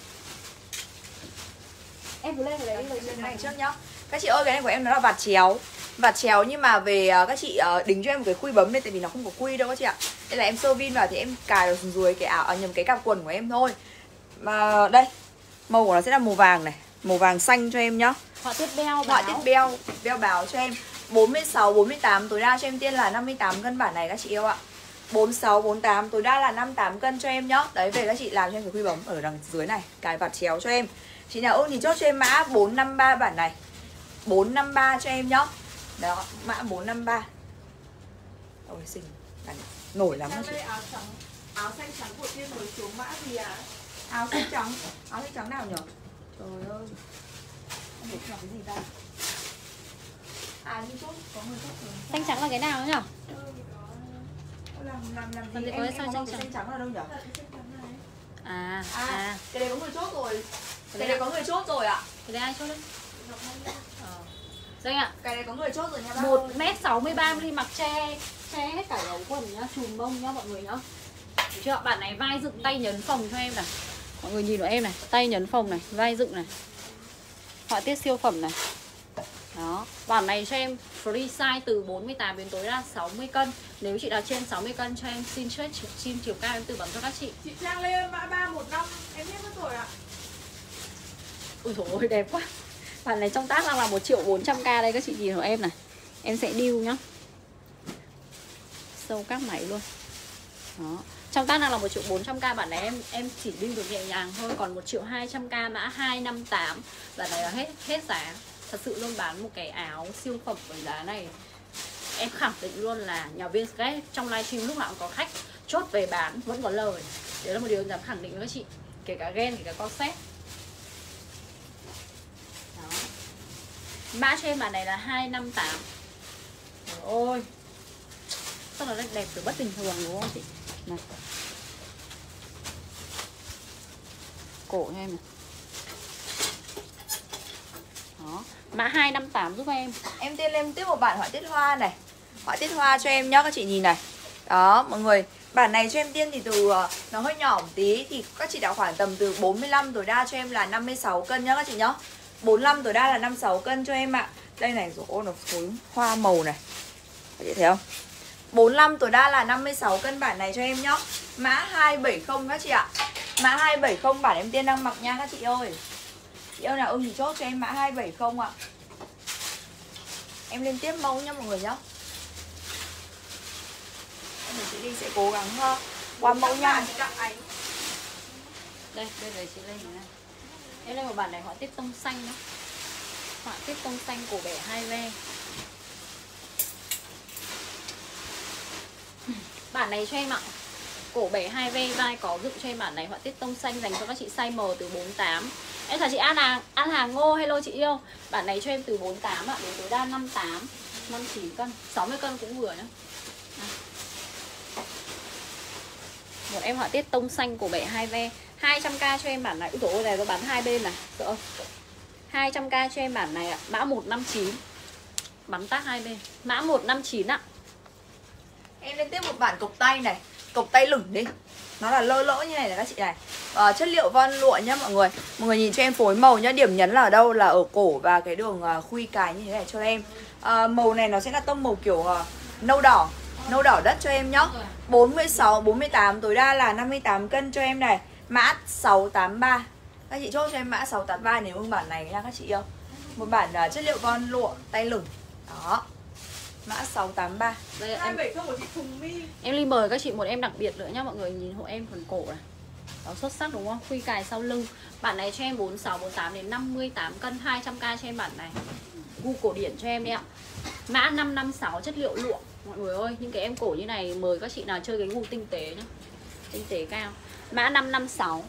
Em cứ lên cái đấy rồi cái này trước nhá. Các chị ơi, cái này của em nó là vạt chéo. Vạt chéo nhưng mà về uh, các chị uh, đính cho em một cái khuy bấm đây, tại vì nó không có khuy đâu các chị ạ. Đây là em sơ vin vào thì em cài vào dưới cái áo, à, nhầm cái cặp quần của em thôi. Mà đây, màu của nó sẽ là màu vàng này, màu vàng xanh cho em nhá. Họa tiết beo Họa tiết beo, beo báo cho em. Bốn mươi sáu, bốn mươi tám tối đa cho em Tiên là năm mươi tám cân bản này các chị yêu ạ. Bốn mươi sáu, bốn mươi tám tối đa là năm mươi tám cân cho em nhá. Đấy, về các chị làm cho em cái khuy bấm ở đằng dưới này, cài vạt chéo cho em. Chị nào ưng thì chốt cho em mã bốn năm ba bản này. Bốn năm ba cho em nhá. Đó, mã bốn năm ba. Ôi xinh, bản nổi lắm Trang chị. Lê áo trắng, áo xanh trắng của Tiên mới xuống mã gì ạ? À? Áo xanh trắng, áo xanh trắng nào nhỉ? Trời ơi, em biết làm cái gì ta? À, nhưng chốt, có người chốt rồi. Xanh trắng là cái nào nhỉ? Làm, làm, làm Làm gì? gì Em, có em cái có xanh cái trắng? xanh trắng ở đâu nhỉ? À, À, à, cái đấy có người chốt rồi. Cái đấy có người chốt rồi ạ. cái đấy ai chốt đấy? Ờ. Đây ạ. Cái đấy có người chốt rồi nha bác. Một mét sáu mươi ba đi mặc che che hết cả ống quần nhá, chùm mông nhá mọi người nhá. Được chưa? Bạn này vai dựng tay nhấn phồng cho em này. Mọi người nhìn vào em này, tay nhấn phồng này, vai dựng này. Họa tiết siêu phẩm này. Đó, bản này cho em free size từ bốn mươi tám đến tối đa sáu mươi cân. Nếu chị nào trên sáu mươi cân cho em xin chết xin chiều cao em tư vấn cho các chị. Chị Trang Lê ơi, mã ba một năm em hết mất rồi ạ. Ui dồi ôi đẹp quá. Bản này trong tác đang là một triệu bốn trăm k đây các chị nhìn của em này. Em sẽ điêu nhá. Sâu các máy luôn. Đó. Trong tác đang là một triệu bốn trăm k, bản này em em chỉ điêu được nhẹ nhàng thôi, còn một triệu hai trăm k mã hai năm tám. Bản này là hết hết giá. Thật sự luôn bán một cái áo siêu phẩm với giá này. Em khẳng định luôn là nhà viên Sketch trong livestream lúc nào cũng có khách, chốt về bán vẫn có lời. Đấy là một điều em dám khẳng định với các chị. Kể cả gen, kể cả corset. Đó. Mã cho em bản này là hai năm tám. Trời ơi, sao nó lại đẹp kiểu bất bình thường đúng không chị? Này. Cổ cho em này. Đó. Mã hai năm tám giúp em. Em Tiên lên tiếp một bản họa tiết hoa này. Họa tiết hoa cho em nhá các chị nhìn này. Đó mọi người, bản này cho em Tiên thì từ nó hơi nhỏ một tí thì các chị đã khoảng tầm từ bốn mươi lăm tối đa cho em là năm mươi sáu cân nhá các chị nhá. bốn mươi lăm tối đa là năm mươi sáu cân cho em ạ. Đây này, rồi nó phối hoa màu này. Các chị thấy không? bốn mươi lăm tối đa là năm mươi sáu cân bản này cho em nhá. Mã hai bảy không các chị ạ. Mã hai bảy không bản em Tiên đang mặc nha các chị ơi. Chị ơi nào ưng thì chốt cho em mã hai bảy không ạ. Em lên tiếp mẫu nha mọi người nhá. Mình sẽ đi sẽ cố gắng ha. Qua mẫu nha. Đây, đây đây chị lên này. Em lên một bản này họa tiết tông xanh đó. Họa tiết tông xanh cổ bẻ hai ve. Bản này cho em ạ. cổ bảy hai V vai có dựng cho em bản này họa tiết tông xanh dành cho các chị size M từ bốn mươi tám. Em chào chị An Hàng, An Hàng Ngô, hello chị yêu. Bản này cho em từ bốn mươi tám ạ, đến tối đa năm mươi tám, năm mươi chín cân, sáu mươi cân cũng vừa nhá. Một em họa tiết tông xanh cổ bảy hai V, hai trăm k cho em bản này. Úi dồi ôi, này nó bán hai bên này, sợ không? hai trăm k cho em bản này ạ, mã một năm chín. Bắn tag hai bên, mã một năm chín ạ. Em lên tiếp một bản cộc tay này, cộc tay lửng đi. Nó là lơ lỡ như này này các chị này. à, Chất liệu von lụa nhá mọi người. Mọi người nhìn cho em phối màu nhá. Điểm nhấn là ở đâu? Là ở cổ và cái đường uh, khuy cài như thế này cho em. à, Màu này nó sẽ là tông màu kiểu uh, nâu đỏ, nâu đỏ đất cho em nhá. Bốn mươi sáu, bốn mươi tám, tối đa là năm mươi tám cân cho em này. Mã sáu tám ba. Các chị chốt cho em mã sáu tám ba nếu ưng bản này nha các chị yêu. Một bản uh, chất liệu von lụa tay lửng. Đó, mã sáu tám ba. Đây hai em bảy không của chị Phùng My. Em ly mời các chị một em đặc biệt nữa nhá mọi người, nhìn hộ em phần cổ này. Đó, xuất sắc đúng không? Khuy cài sau lưng. Bản này cho em bốn mươi sáu, bốn mươi tám đến năm mươi tám cân, hai trăm k cho em bản này. Gu cổ điển cho em đi ạ. Mã năm năm sáu chất liệu lụa. Mọi người ơi, những cái em cổ như này mời các chị nào chơi cái gu tinh tế nhá. Tinh tế cao. Mã năm năm sáu.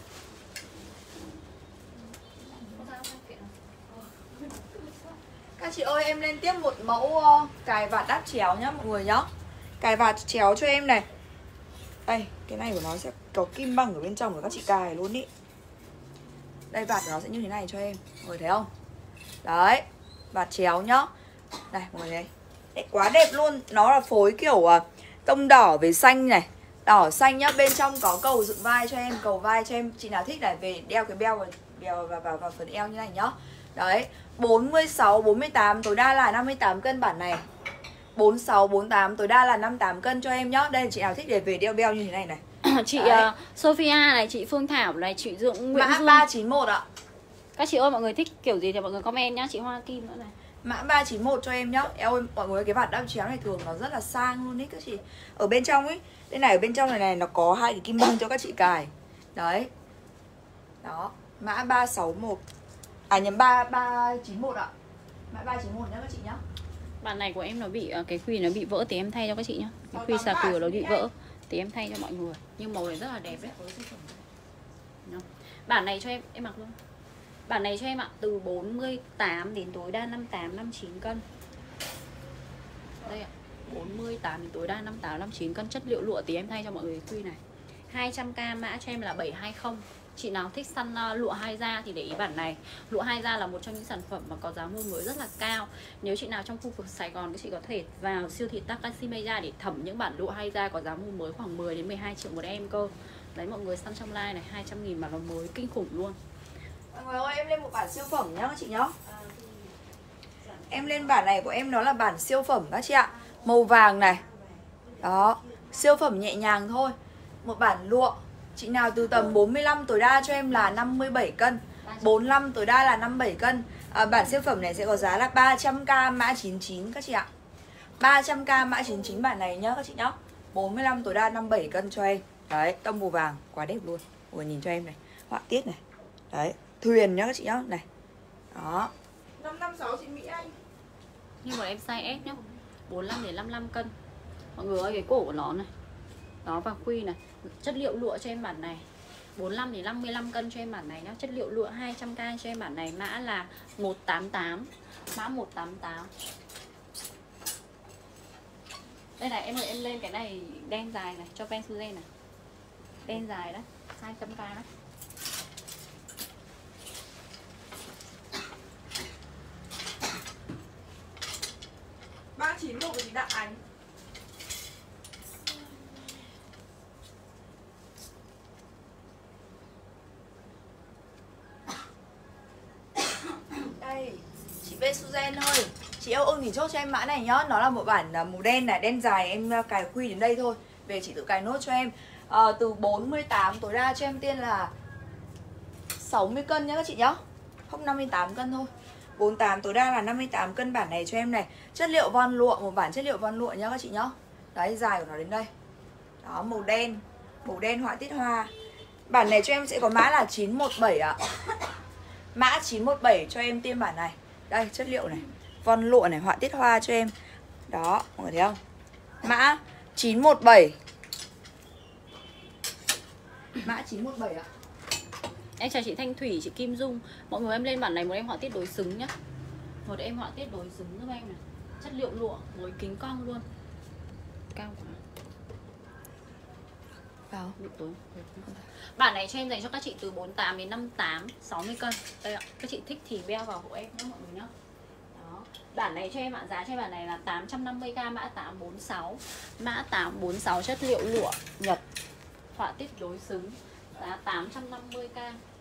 Các chị ơi, em lên tiếp một mẫu uh, cài vạt đáp chéo nhá mọi người nhá. Cài vạt chéo cho em này. Đây, cái này của nó sẽ có kim băng ở bên trong của các chị cài luôn ý. Đây, vạt của nó sẽ như thế này cho em. Mọi người thấy không? Đấy, vạt chéo nhá. Này, mọi người thấy. Đấy, quá đẹp luôn. Nó là phối kiểu uh, tông đỏ với xanh này. Đỏ xanh nhá, bên trong có cầu dựng vai cho em. Cầu vai cho em, chị nào thích này về đeo cái beo vào, beo vào, vào, vào phần eo như này nhá. Đấy, bốn mươi sáu, bốn mươi tám, tối đa là năm mươi tám cân bản này. Bốn mươi sáu, bốn mươi tám, tối đa là năm mươi tám cân cho em nhá. Đây là chị nào thích để về đeo beo như thế này này. Chị uh, Sophia này, chị Phương Thảo này, chị Dượng Nguyễn Mã Dương. ba chín mốt ạ. Các chị ơi, mọi người thích kiểu gì thì mọi người comment nhá. Chị Hoa Kim nữa này. Mã ba chín mốt cho em nhá. Eo ơi, mọi người cái vạt đáp chéo này thường nó rất là sang luôn ý các chị. Ở bên trong ấy, đây này, ở bên trong này này nó có hai cái kim băng cho các chị cài. Đấy. Đó, mã ba sáu mốt. À nhầm, ba ba chín mốt ạ. Mã ba chín mốt nhá các chị nhá. Bản này của em nó bị cái khuy nó bị vỡ thì em thay cho các chị nhá. Cái khuy xà cừ nó bị vỡ thì em thay cho mọi người. Nhưng màu này rất là đẹp đấy. Bản này cho em em mặc luôn. Bản này cho em ạ, từ bốn mươi tám đến tối đa năm mươi tám, năm mươi chín cân. Đây ạ, bốn mươi tám đến tối đa năm mươi tám, năm mươi chín cân, chất liệu lụa thì em thay cho mọi người khuy này. hai trăm k mã cho em là bảy hai không. Chị nào thích săn uh, lụa hai da thì để ý bản này. Lụa hai da là một trong những sản phẩm mà có giá mua mới rất là cao. Nếu chị nào trong khu vực Sài Gòn, các chị có thể vào siêu thị Takashimaya để thẩm những bản lụa hai da có giá mua mới khoảng mười đến mười hai triệu một em cơ. Đấy mọi người săn trong live này, hai trăm nghìn mà nó mới kinh khủng luôn. Mọi người ơi, em lên một bản siêu phẩm nhá các chị nhá. Em lên bản này của em nó là bản siêu phẩm các chị ạ. Màu vàng này. Đó, siêu phẩm nhẹ nhàng thôi. Một bản lụa. Chị nào từ tầm bốn mươi lăm tối đa cho em là năm mươi bảy cân, bốn mươi lăm tối đa là năm mươi bảy cân. à, Bản siêu phẩm này sẽ có giá là ba trăm k mã chín mươi chín các chị ạ. Ba trăm k mã chín mươi chín bản này nhá các chị nhá. Bốn mươi lăm tối đa năm mươi bảy cân cho em. Đấy, tông màu vàng, quá đẹp luôn. Ủa nhìn cho em này, họa tiết này. Đấy, thuyền nhá các chị nhá. Này. Đó. Năm năm sáu chị Mỹ Anh. Nhưng mà em size S nhá, bốn mươi lăm đến năm mươi lăm cân. Mọi người ơi, cái cổ của nó này. Đó, và khuy này. Chất liệu lụa cho em bản này, bốn mươi lăm đến năm mươi lăm cân cho em bản này nhá. Chất liệu lụa hai trăm k cho em bản này. Mã là một tám tám. Mã một tám tám. Đây này, em ơi, em lên cái này đen dài này, cho ven Suzen này. Đen dài đấy, hai trăm k đấy. Ba chín mốt của chị Đặng Ánh. Đây, chị V Suzen ơi, chị yêu ưng thì chốt cho em mã này nhá. Nó là một bản màu đen này, đen dài, em cài khuy đến đây thôi. Về chị tự cài nốt cho em. à, Từ bốn mươi tám tối đa cho em tiên là sáu mươi cân nhá các chị nhá. Không, năm mươi tám cân thôi. Bốn mươi tám tối đa là năm mươi tám cân bản này cho em này. Chất liệu von lụa, một bản chất liệu von lụa nhá các chị nhá. Đấy, dài của nó đến đây. Đó, màu đen. Màu đen họa tiết hoa. Bản này cho em sẽ có mã là chín một bảy ạ. Mã chín một bảy cho em tiêm bản này. Đây, chất liệu này, von lụa này, họa tiết hoa cho em. Đó, mọi người thấy không? Mã chín một bảy. Mã chín một bảy ạ. Em chào chị Thanh Thủy, chị Kim Dung. Mọi người em lên bản này một em họa tiết đối xứng nhá. Một em họa tiết đối xứng giúp em này. Chất liệu lụa với kính cong luôn. Cao quá. Vào. Bị tối. Bản này cho em dành cho các chị từ bốn mươi tám đến năm mươi tám, sáu mươi cân. Đây ạ, các chị thích thì beo vào hộ em nhé mọi người nhá. Đó. Bản này cho em ạ, giá cho em bản này là tám trăm năm mươi k, mã tám bốn sáu. Mã tám bốn sáu chất liệu lụa Nhật. Họa tiết đối xứng. Giá tám trăm năm mươi k.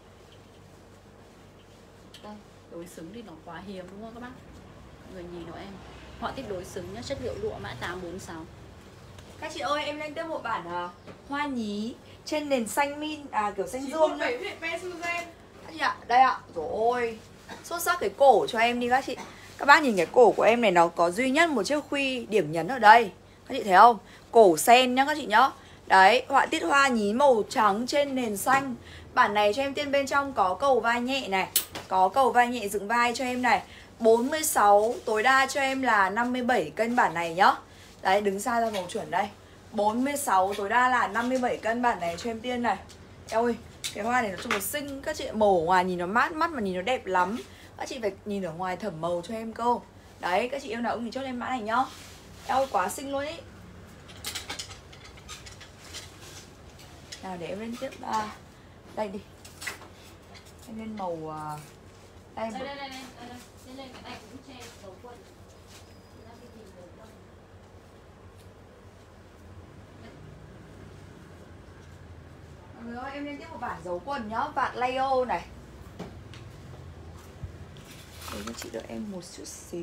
Đây, đối xứng thì nó quá hiếm đúng không các bác? Mọi người nhìn nó em. Họa tiết đối xứng nhá, chất liệu lụa mã tám bốn sáu. Các chị ơi, em đang tiếp một bản uh, hoa nhí trên nền xanh min, à kiểu xanh dương nhá. Các chị ạ, đây ạ. Rồi ôi, xuất sắc cái cổ cho em đi các chị. Các bác nhìn cái cổ của em này, nó có duy nhất một chiếc khuy điểm nhấn ở đây. Các chị thấy không? Cổ sen nhá các chị nhá. Đấy, họa tiết hoa nhí màu trắng trên nền xanh. Bản này cho em tiên bên trong có cầu vai nhẹ này, có cầu vai nhẹ dựng vai cho em này. Bốn mươi sáu, tối đa cho em là năm mươi bảy cân bản này nhá. Đấy, đứng xa ra màu chuẩn đây. Bốn mươi sáu, tối đa là năm mươi bảy cân bản này cho em tiên này. Eo ơi, cái hoa này nó trông nó xinh. Các chị màu ở ngoài nhìn nó mát mắt mà nhìn nó đẹp lắm. Các chị phải nhìn ở ngoài thẩm màu cho em cơ. Đấy, các chị yêu nào ưng thì chốt em mã này nhá. Eo ơi, quá xinh luôn ý. Nào để em lên tiếp à, đây đi. Em lên màu uh, đây, Đây đây đây đây đây. Lên lên cái này cũng che dấu quân. Mọi người ơi, em lên tiếp một bản dấu quần nhá, vạt layo này. Để cho chị đợi em một chút xíu.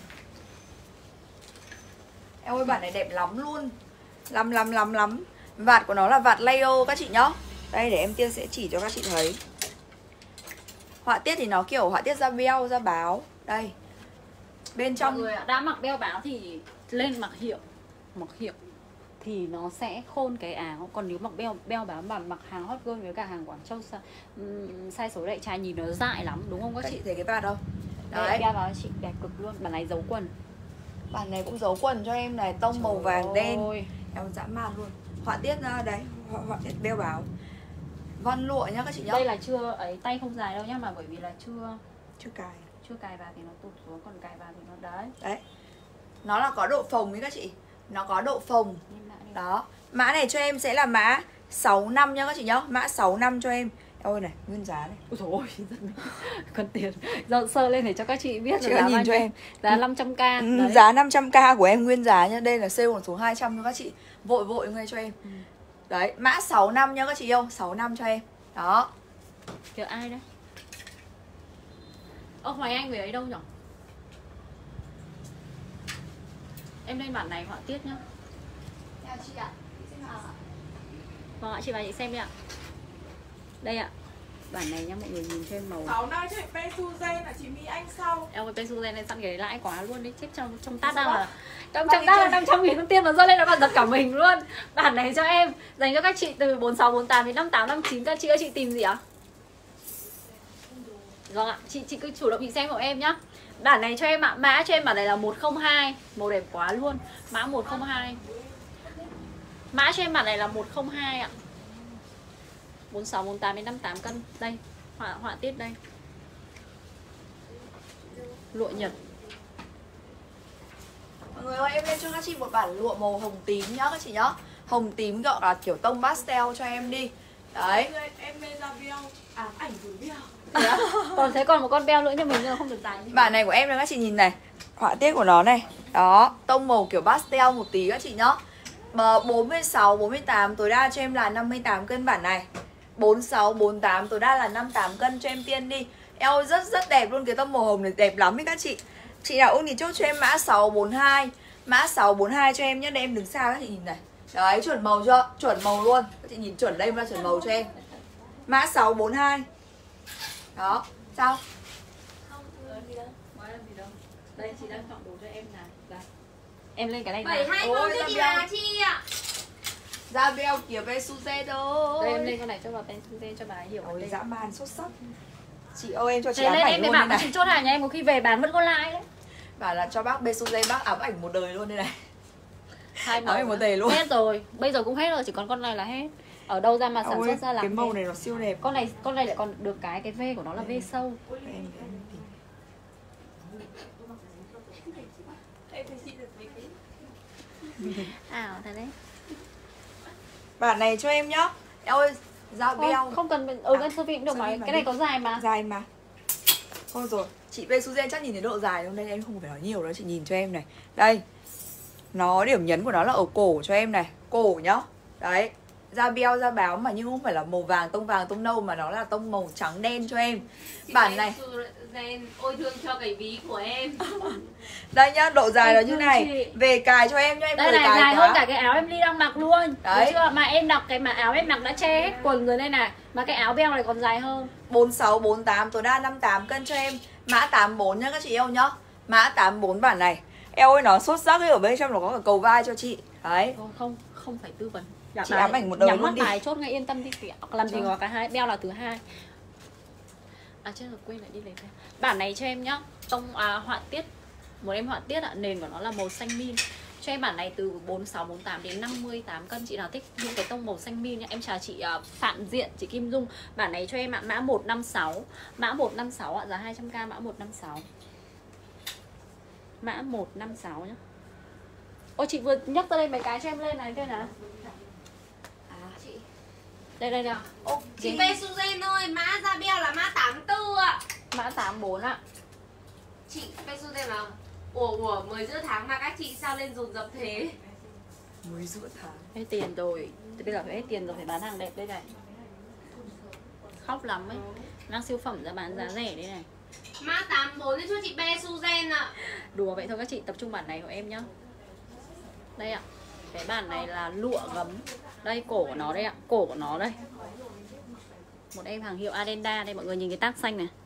Em ơi, bản này đẹp lắm luôn. Lắm lắm lắm lắm. Vạt của nó là vạt layo các chị nhá. Đây, để em tiên sẽ chỉ cho các chị thấy. Họa tiết thì nó kiểu họa tiết da beo, da báo. Đây. Bên trong mọi người đã mặc beo báo thì lên mặc hiệu. Mặc hiệu thì nó sẽ khôn cái áo. Còn nếu mặc beo beo báo mà mặc hàng hot girl với cả hàng Quảng Châu size số đại trai nhìn nó dại lắm đúng không các, các chị? chị thấy cái vạt không? Đấy, Đấy. beo báo chị đẹp cực luôn. Bản này giấu quần. Bản này cũng giấu quần cho em này, tông Trời màu vàng đen. ơi. Em dã man luôn. Họa tiết ra đấy, họa, họa tiết beo báo. Vân lụa nhá các chị nhá. Đây là chưa ấy, tay không dài đâu nhá, mà bởi vì là chưa chưa cài. chưa cài vào thì nó tụt xuống, còn cài vào thì nó đấy. Đấy. Nó là có độ phồng ấy các chị. Nó có độ phồng. Đó. Mã này cho em sẽ là mã sáu năm nhá các chị nhá. Mã sáu năm cho em. Ôi này, nguyên giá này. Ôi dồi ôi, còn tiền. Giờ sơ lên để cho các chị biết Chị là giá nhìn cho em. Giá năm trăm k. Ừ, giá năm trăm k của em nguyên giá nhá. Đây là sale còn số hai trăm cho các chị. Vội vội ngay cho em. Ừ. Đấy, mã sáu năm nhá các chị yêu. sáu năm cho em. Đó. Kiểu ai đấy? Ơ Hoài Anh về ấy đâu nhỉ? Em lên bản này họa tiết nhá. Chào chị ạ. Vâng ạ, chị vào chị xem đi ạ. Đây ạ. Bản này nhá, mọi người nhìn thêm màu. sáu năm cho Pesuzen là chị Mỹ Anh sau. Em ơi, Pesuzen này săn cái lãi quá luôn đấy. Chết trong trong tát đang là trong trong tát là năm trăm nghìn con tiên mà rơi lên nó còn giật cả mình luôn. Bản này cho em dành cho các chị từ bốn sáu bốn tám đến năm tám năm chín. Các chị ơi, chị tìm gì ạ? Vâng ạ, chị chị cứ chủ động chị xem của em nhá. Bản này cho em ạ, mã cho em bản này là một không hai. Màu đẹp quá luôn. Mã một không hai. Mã cho em bản này là một không hai ạ. bốn sáu bốn tám đến năm mươi tám cân. Đây, họa họa tiết đây. Lụa Nhật. Mọi người ơi, em lên cho các chị một bản lụa màu hồng tím nhá các chị nhá. Hồng tím gọi là kiểu tông pastel cho em đi. Đấy. Em mê ra beo, ám ảnh với beo. À, còn thấy còn một con beo nữa nhưng mình không được dài. Bản này của em là các chị nhìn này. Họa tiết của nó này. Đó, tông màu kiểu pastel một tí các chị nhá. bốn mươi sáu, bốn mươi tám tối đa cho em là năm mươi tám cân bản này. bốn sáu, bốn tám tối đa là năm mươi tám cân cho em tiên đi. Eo rất rất đẹp luôn, cái tông màu hồng này đẹp lắm ấy các chị. Chị nào ưng thì chốt cho em mã sáu bốn hai. Mã sáu bốn hai cho em nhé, để em đứng xa các chị nhìn này. Đấy, chuẩn màu chưa? Chuẩn màu luôn. Các chị nhìn chuẩn đây mới là chuẩn màu cho em. Mã sáu bốn hai. Đó, sao? Không, gì đâu. Nói làm gì đâu. Đây chị đang chọn đồ cho em này. Đây. Em lên cái này bảy hai không cho chị Hà Chi ạ. Da beo kiểu Pesuzen thôi. Đây em lên con này cho vào tên tên cho bà ấy hiểu. Ôi, dã man xuất sắc. Chị ơi em cho chị Thế ám lên ảnh em luôn mới đây bảo chị này. chốt hàng nha em, có khi về bán vẫn có like đấy. Bảo là cho bác Pesuzen bác ám ảnh một đời luôn đây này. Hai Ám ảnh một đời luôn. Hết rồi, bây giờ cũng hết rồi, chỉ còn con này là hết. Ở đâu ra mà sản Ôi, xuất ra làm cái màu thế? này nó siêu đẹp. Con này con này lại còn được cái cái V của nó là V sâu. Em, em tìm. Em thấy chị được mấy cái Ảo thật đấy. Bản này cho em nhá. Em ơi, dao beo. Không, không cần ừ À, cái Sophie cũng được Sophie nói. mà Cái này đi. có dài mà. Dài mà. Thôi rồi, chị Bê Suzen chắc nhìn thấy độ dài không? Đây em không phải nói nhiều đâu, chị nhìn cho em này. Đây. Nó điểm nhấn của nó là ở cổ cho em này. Cổ nhá. Đấy. Da beo, da báo mà nhưng không phải là màu vàng, tông vàng, tông nâu mà nó là tông màu trắng đen cho em. Bản này ôi thương cho cái ví của em. đây nhá, độ dài Ôi, nó như thương này. chị. Về cài cho em nhá, em Đây về này cài dài quá. hơn cả cái áo em Ly đang mặc luôn. Đấy. Được chưa? Mà em đọc cái mà áo em mặc đã che hết quần người đây này. Mà cái áo beo này còn dài hơn. bốn sáu, bốn tám, tối đa năm mươi tám cân cho em. Mã tám mươi bốn nhá các chị yêu nhá. Mã tám mươi bốn bản này. Eo ơi nó xuất sắc ấy, ở bên trong nó có cả cầu vai cho chị. Đấy. Không, không, không phải tư vấn. Chị ám ảnh một đời nhắm luôn mắt đi. bài chốt ngay yên tâm đi chị. Làm gì có cả hai, beo là thứ hai. À chết rồi quên lại đi lấy về. Bản này cho em nhá. Tông à, họa tiết. Một em họa tiết ạ, nền của nó là màu xanh min. Cho em bản này từ bốn sáu, bốn tám đến năm mươi tám cân. Chị nào thích những cái tông màu xanh min nhá. Em chào chị uh, Phạm Diện, chị Kim Dung. Bản này cho em ạ, mã một năm sáu. Mã một năm sáu ạ, giá hai trăm k, mã một năm sáu. Mã một năm sáu nhá. Ôi chị vừa nhắc tới đây mấy cái cho em lên này đây nào. Chị Đây đây đây. Ok. Chị Bê Suzen ơi, mã da beo là mã tám mươi tư ạ. Mã tám mươi bốn ạ. Chị Bê Suzen là ủa ủa mới giữa tháng mà các chị sao lên dồn dập thế? Mới giữa tháng. Hết tiền rồi. Thì bây giờ phải hết tiền rồi, phải bán hàng đẹp đây này. Khóc lắm ấy. Đang siêu phẩm ra bán giá rẻ đây này. Mã tám mươi bốn cho chị Bê Suzen ạ. Đùa vậy thôi các chị, tập trung bản này của em nhá. Đây ạ. Cái bản này là lụa gấm. Đây cổ của nó đây ạ, cổ của nó đây. Một em hàng hiệu Adenda đây, mọi người nhìn cái tag xanh này.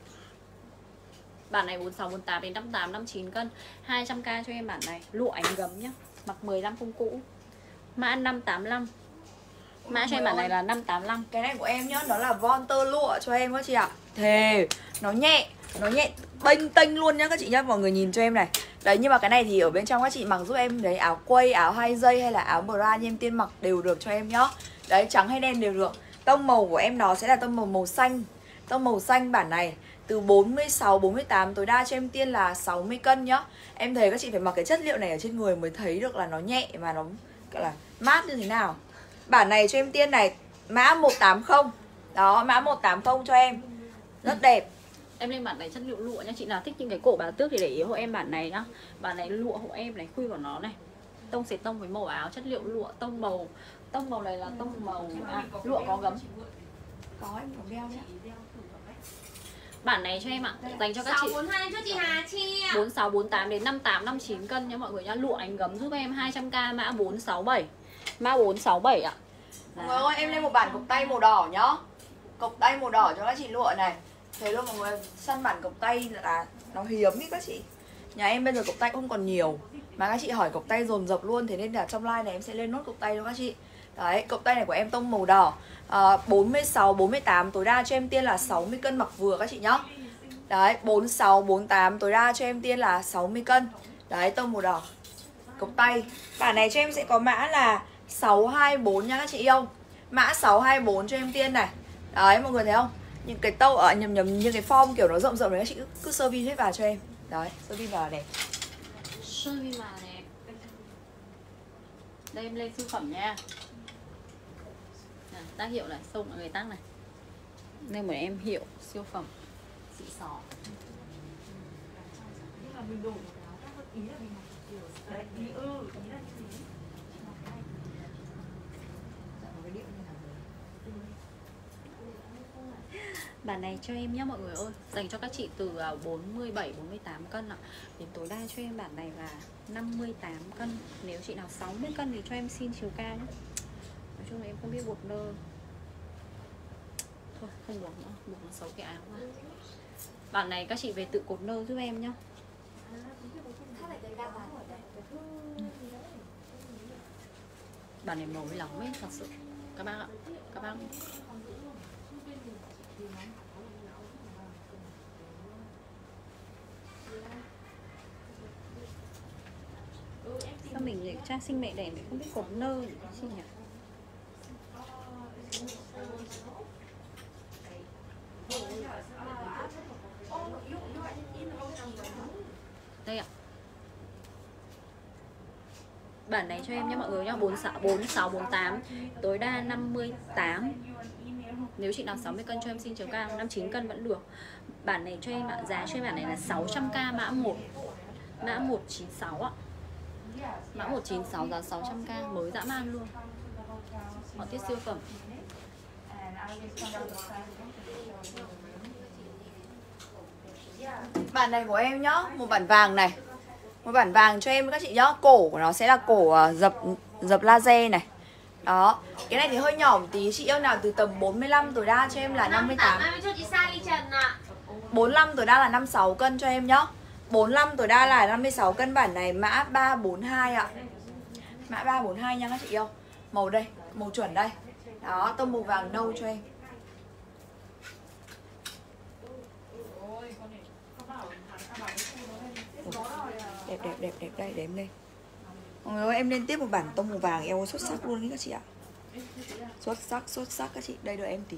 Bản này bốn sáu, bốn tám đến năm mươi tám, năm mươi chín cân, hai trăm k cho em bản này, lụa ánh gấm nhá. Mặc mười lăm không cũ. Mã năm tám lăm. Mã cho em bản này là năm tám lăm. Cái này của em nhá, nó là von tơ lụa cho em các chị ạ. Thề, nó nhẹ, nó nhẹ bênh tênh luôn nhá các chị nhá, mọi người nhìn cho em này. Đấy, nhưng mà cái này thì ở bên trong các chị mặc giúp em đấy, áo quây, áo hai dây hay là áo bra như em Tiên mặc đều được cho em nhá. Đấy, trắng hay đen đều được. Tông màu của em nó sẽ là tông màu màu xanh. Tông màu xanh bản này từ bốn mươi sáu, bốn mươi tám, tối đa cho em Tiên là sáu mươi cân nhá. Em thấy các chị phải mặc cái chất liệu này ở trên người mới thấy được là nó nhẹ và nó gọi là mát như thế nào. Bản này cho em Tiên này, mã một tám không. Đó, mã một tám không cho em. Rất đẹp. Em lên bản này chất liệu lụa nha. Chị nào thích những cái cổ bà tước thì để ý hộ em bản này nhá. Bản này lụa hộ em này, khuy của nó này. Tông xệt tông với màu áo, chất liệu lụa, tông màu. Tông màu này là tông màu à, lụa có gấm. Có em có đeo nhá. Bản này cho em ạ, dành cho các sáu chị bốn hai cho chị Hà Chi ạ. bốn sáu, bốn tám đến năm tám, năm chín cân nha mọi người nhá. Lụa ánh gấm giúp em hai trăm k, mã bốn sáu bảy. Mã bốn sáu bảy ạ. Mọi người ơi, em lên một bản cộc tay màu đỏ nhá. Cộc tay màu đỏ cho các chị lụa này. Thế luôn mọi người, săn bản cộc tay là nó hiếm ý các chị. Nhà em bây giờ cộc tay không còn nhiều, mà các chị hỏi cộc tay dồn dập luôn. Thế nên là trong live này em sẽ lên nốt cộc tay cho các chị. Đấy, cộc tay này của em tông màu đỏ, à, bốn mươi sáu, bốn mươi tám, tối đa cho em Tiên là sáu mươi cân mặc vừa các chị nhá. Đấy, bốn sáu, bốn tám, tối đa cho em Tiên là sáu mươi cân. Đấy, tông màu đỏ. Cộc tay. Bản này cho em sẽ có mã là sáu hai bốn nha các chị yêu. Mã sáu hai bốn cho em Tiên này. Đấy, mọi người thấy không? Những cái tâu ở nhầm nhầm những cái form kiểu nó rộng rộng đấy các chị cứ, cứ sơ vi hết vào cho em. Đấy, sơ vi vào là đẹp. Sơ vi mà đẹp. Đây em lên siêu phẩm nha. Này, tác hiệu này, xông mọi người tác này. Nên một em hiệu siêu phẩm xịn sò. Nhưng mà mình đổ một áo khác, ý là mình mặc kiểu đấy, ý ừ, ý là như thế. Bản này cho em nhá mọi người ơi. Dành cho các chị từ bốn mươi bảy, bốn mươi tám cân ạ. Đến tối đa cho em bản này là năm mươi tám cân. Nếu chị nào sáu mươi cân thì cho em xin chiều cao nhé. Nói chung là em không biết buộc nơ. Thôi không buộc nữa, buộc nó xấu cái áo mà. Bản này các chị về tự cột nơ giúp em nhá. Bản này màu lóng ấy thật sự. Các bác ạ, các bác sao mình để trang sinh mẹ đẻ mình không biết cột nơ gì chị nhỉ? Đây ạ. Bản này cho em nhé mọi người nhá, bốn sáu bốn tám, tối đa năm mươi tám. Nếu chị nào sáu mươi cân cho em xin chiều cao, năm mươi chín cân vẫn được. Bản này cho em ạ, giá cho em bản này là sáu trăm k mã một. Mã một chín sáu ạ. Mã một chín sáu giá sáu trăm k, mới dã man luôn. Họ tiết siêu phẩm. Bản này của em nhá, một bản vàng này. Một bản vàng cho em các chị nhá. Cổ của nó sẽ là cổ uh, dập dập laser này. Đó. Cái này thì hơi nhỏ một tí. Chị yêu nào từ tầm bốn mươi lăm, tối đa cho em là năm mươi tám. bốn mươi lăm tối đa là năm mươi sáu cân cho em nhá. bốn mươi lăm tối đa là năm mươi sáu cân. Bản này mã ba bốn hai ạ. Mã ba bốn hai nha các chị yêu. Màu đây, màu chuẩn đây. Đó, tông màu vàng nâu cho em. Đẹp đẹp đẹp đẹp đây, đếm lên. Mọi người ơi, em lên tiếp một bản tông màu vàng eo xuất sắc luôn đấy các chị ạ. Xuất sắc, xuất sắc các chị. Đây đợi em tí.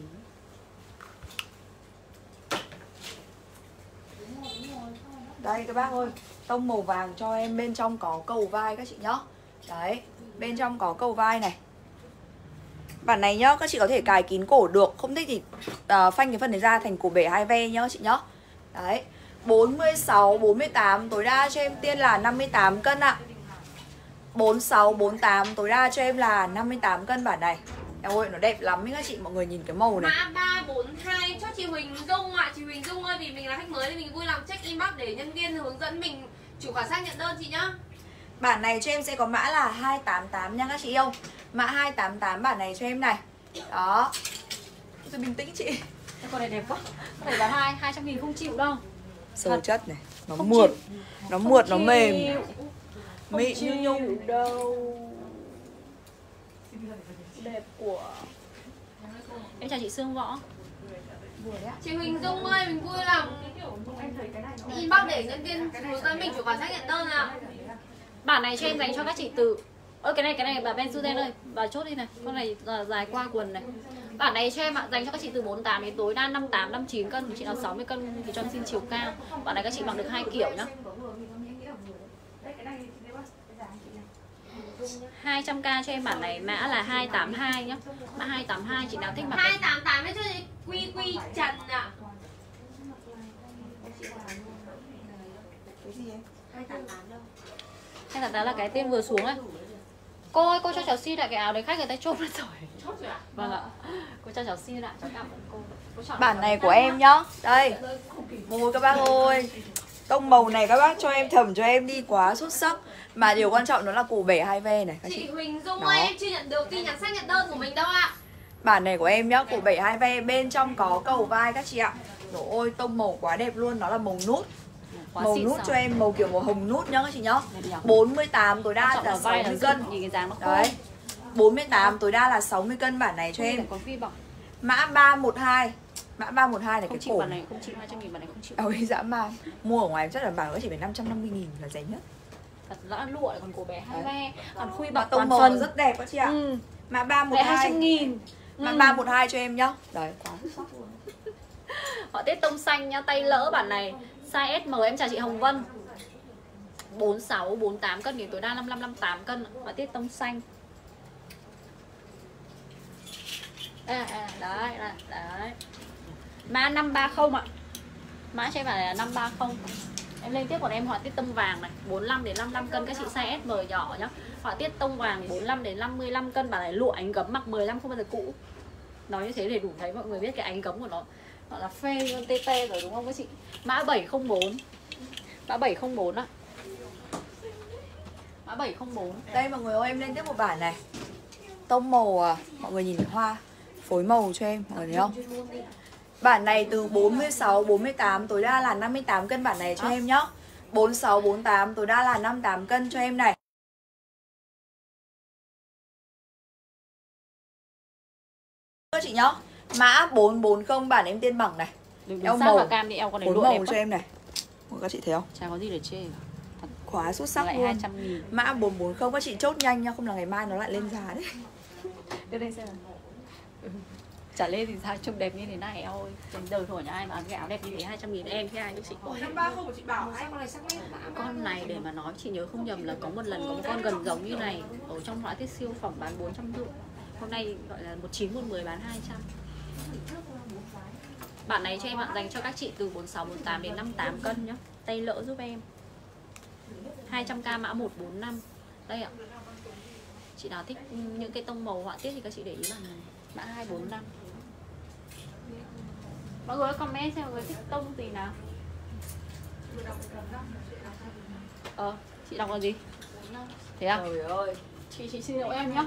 Đây các bác ơi, tông màu vàng cho em, bên trong có cầu vai các chị nhá. Đấy, bên trong có cầu vai này. Bản này nhá, các chị có thể cài kín cổ được. Không thích thì uh, phanh cái phần này ra thành cổ bể hai ve nhá các chị nhá. Đấy, bốn mươi sáu, bốn mươi tám, tối đa cho em Tiên là năm mươi tám cân ạ. Bốn mươi sáu, bốn mươi tám, tối đa cho em là năm mươi tám cân bản này. Em ơi, nó đẹp lắm ấy các chị, mọi người nhìn cái màu này. Mã ba bốn hai cho chị Huỳnh Dung ạ. À. Chị Huỳnh Dung ơi, vì mình là khách mới thì mình vui lòng check inbox để nhân viên hướng dẫn mình chủ khoản xác nhận đơn chị nhá. Bản này cho em sẽ có mã là hai tám tám nha các chị yêu. Mã hai tám tám bản này cho em này. Đó. Tôi bình tĩnh chị. Con này đẹp quá. Con này bán hai, hai trăm nghìn không chịu đâu. Sơ chất này, nó mượt. Nó mượt, nó mềm. Mịn như nhung đâu. Đẹp của. Em chào chị Sương Võ. Chị Huỳnh Dung ơi, mình vui lòng inbox để nhân viên hướng dẫn mình chủ khoản xác nhận đơn ạ. Bản này cho em dành cho các chị từ. Ơ cái này cái này bà Ben Suten ơi, bà chốt đi này. Con này dài qua quần này. Bản này cho em ạ, dành cho các chị từ bốn mươi tám đến tối đa năm mươi tám, năm mươi chín cân. Chị nào sáu mươi cân thì cho em xin chiều cao. Bản này các chị mặc được hai kiểu nhá. hai trăm k cho em bản này, mã là hai tám hai nhá. Mã hai tám hai, chị nào thích mặc hai tám tám cho chị Quy Quy Trần ạ. Cái gì em? hai tám tám đâu? hay là đó là cái tên vừa xuống ấy. Cô ơi, cô cho cháu xin lại cái áo đấy, khách người ta chốt mất rồi. Chốt rồi ạ? Vâng ạ. Cô cho cháu xin lại, cháu cảm ơn cô. Cô chọn Bản này của em nhá. Đây. Mùi các bác ơi. Tông màu này các bác cho em thầm cho em đi quá xuất sắc. Mà điều quan trọng đó là cổ bể hai ve này các Chị chị. Huỳnh Dung Đó. ơi, em chưa nhận được tin nhắn xác nhận đơn của mình đâu ạ. Bản này của em nhá, cổ bể hai ve, bên trong có cầu vai các chị ạ. Trời ơi, tông màu quá đẹp luôn, nó là màu nút. quá Màu xịn nút sò. cho em, màu kiểu màu hồng nút nhá các chị nhá. Đẹp nhỉ? bốn mươi tám tối đa Chọn là vào vai sáu là mươi dựng, cân. nhìn cái dáng nó khô. Đấy. bốn mươi tám tối đa là sáu mươi cân bản này cho Không em. phải có phi bọc. Mã ba một hai. Mã ba một hai này Không cái chịu cổ. bản này, không chịu hai trăm nghìn, bản này không chịu. Ôi dã man. Mua ở ngoài chắc là bảo nó chỉ phải năm trăm năm mươi nghìn là rẻ nhất. Thật đã lụa lại còn cổ bé hai ve, còn khui Mà bọc tông toàn màu phần. rất đẹp các chị ạ. Ừ. Mã ba một Lại hai hai. trăm nghìn. Mã Ừ. ba một hai cho em nhá. Đấy, quá xuất sắc luôn. Họ tiết tông xanh nhá, tay lỡ bản này. Size ét em, em chào chị Hồng Vân. bốn mươi sáu, bốn mươi tám cân đến tối đa năm mươi lăm, năm mươi tám cân. Họ tiết tông xanh. À, à, đấy, đấy, đấy. Mã năm ba không ạ. Mã cho em bản này là năm ba không. Em lên tiếp còn em họa tiết tông vàng này, bốn mươi lăm đến năm mươi lăm cân, các chị size ét em nhỏ nhá. Họa tiết tông vàng bốn mươi lăm đến năm mươi lăm cân, bản này lụa ánh gấm, mặc mười lăm không bao giờ cũ. Nói như thế để đủ thấy mọi người biết cái ánh gấm của nó. Gọi là phê hơn tê tê rồi đúng không các chị? Mã bảy không bốn. Mã bảy không bốn ạ. Mã bảy không bốn. Đây mọi người ơi, em lên tiếp một bản này. Tông màu à, mọi người nhìn hoa phối màu cho em, mọi người thấy không? Bản này từ bốn mươi sáu, bốn mươi tám tối đa là năm mươi tám cân bản này cho em nhá. bốn mươi sáu, bốn mươi tám tối đa là năm mươi tám cân cho em này. Các chị nhá. Mã bốn bốn không bản em Tiên Bằng này. Đừng Eo sát màu. vào cam đi, eo con này Phối lụa màu đẹp cho quá. em này. Các chị thấy không? Chả có gì để chê cả. Quá xuất sắc Lại luôn. hai trăm nghìn. Mã bốn bốn không các chị chốt nhanh nha, không là ngày mai nó lại lên giá đấy. Đưa đây xem nào. Trả lên thì sao trông đẹp như thế này ôi. Trên đời thổi nhà ai mà ăn cái áo đẹp như thế hai trăm nghìn em chứ ai cho chị. Ủa, năm ba không của chị Bảo Xong rồi sắc nét mã Con này để mà nói chị nhớ không nhầm là có một lần có một con gần giống như này ở trong họa tiết siêu phẩm bán bốn trăm rưỡi. Hôm nay gọi là một chín một mười bán hai trăm. Bạn này cho em ạ, dành cho các chị từ bốn sáu bốn tám đến năm mươi tám cân nhá. Tay lỡ giúp em. hai trăm k mã một bốn năm. Đây ạ. Chị nào thích những cái tông màu họa tiết thì các chị để ý bạn này. Mã hai bốn năm. Mọi người comment xem mọi người thích tông gì nào. Ờ, chị đọc là gì? Thế à? Trời ơi. Chị chị xin lỗi em nhá.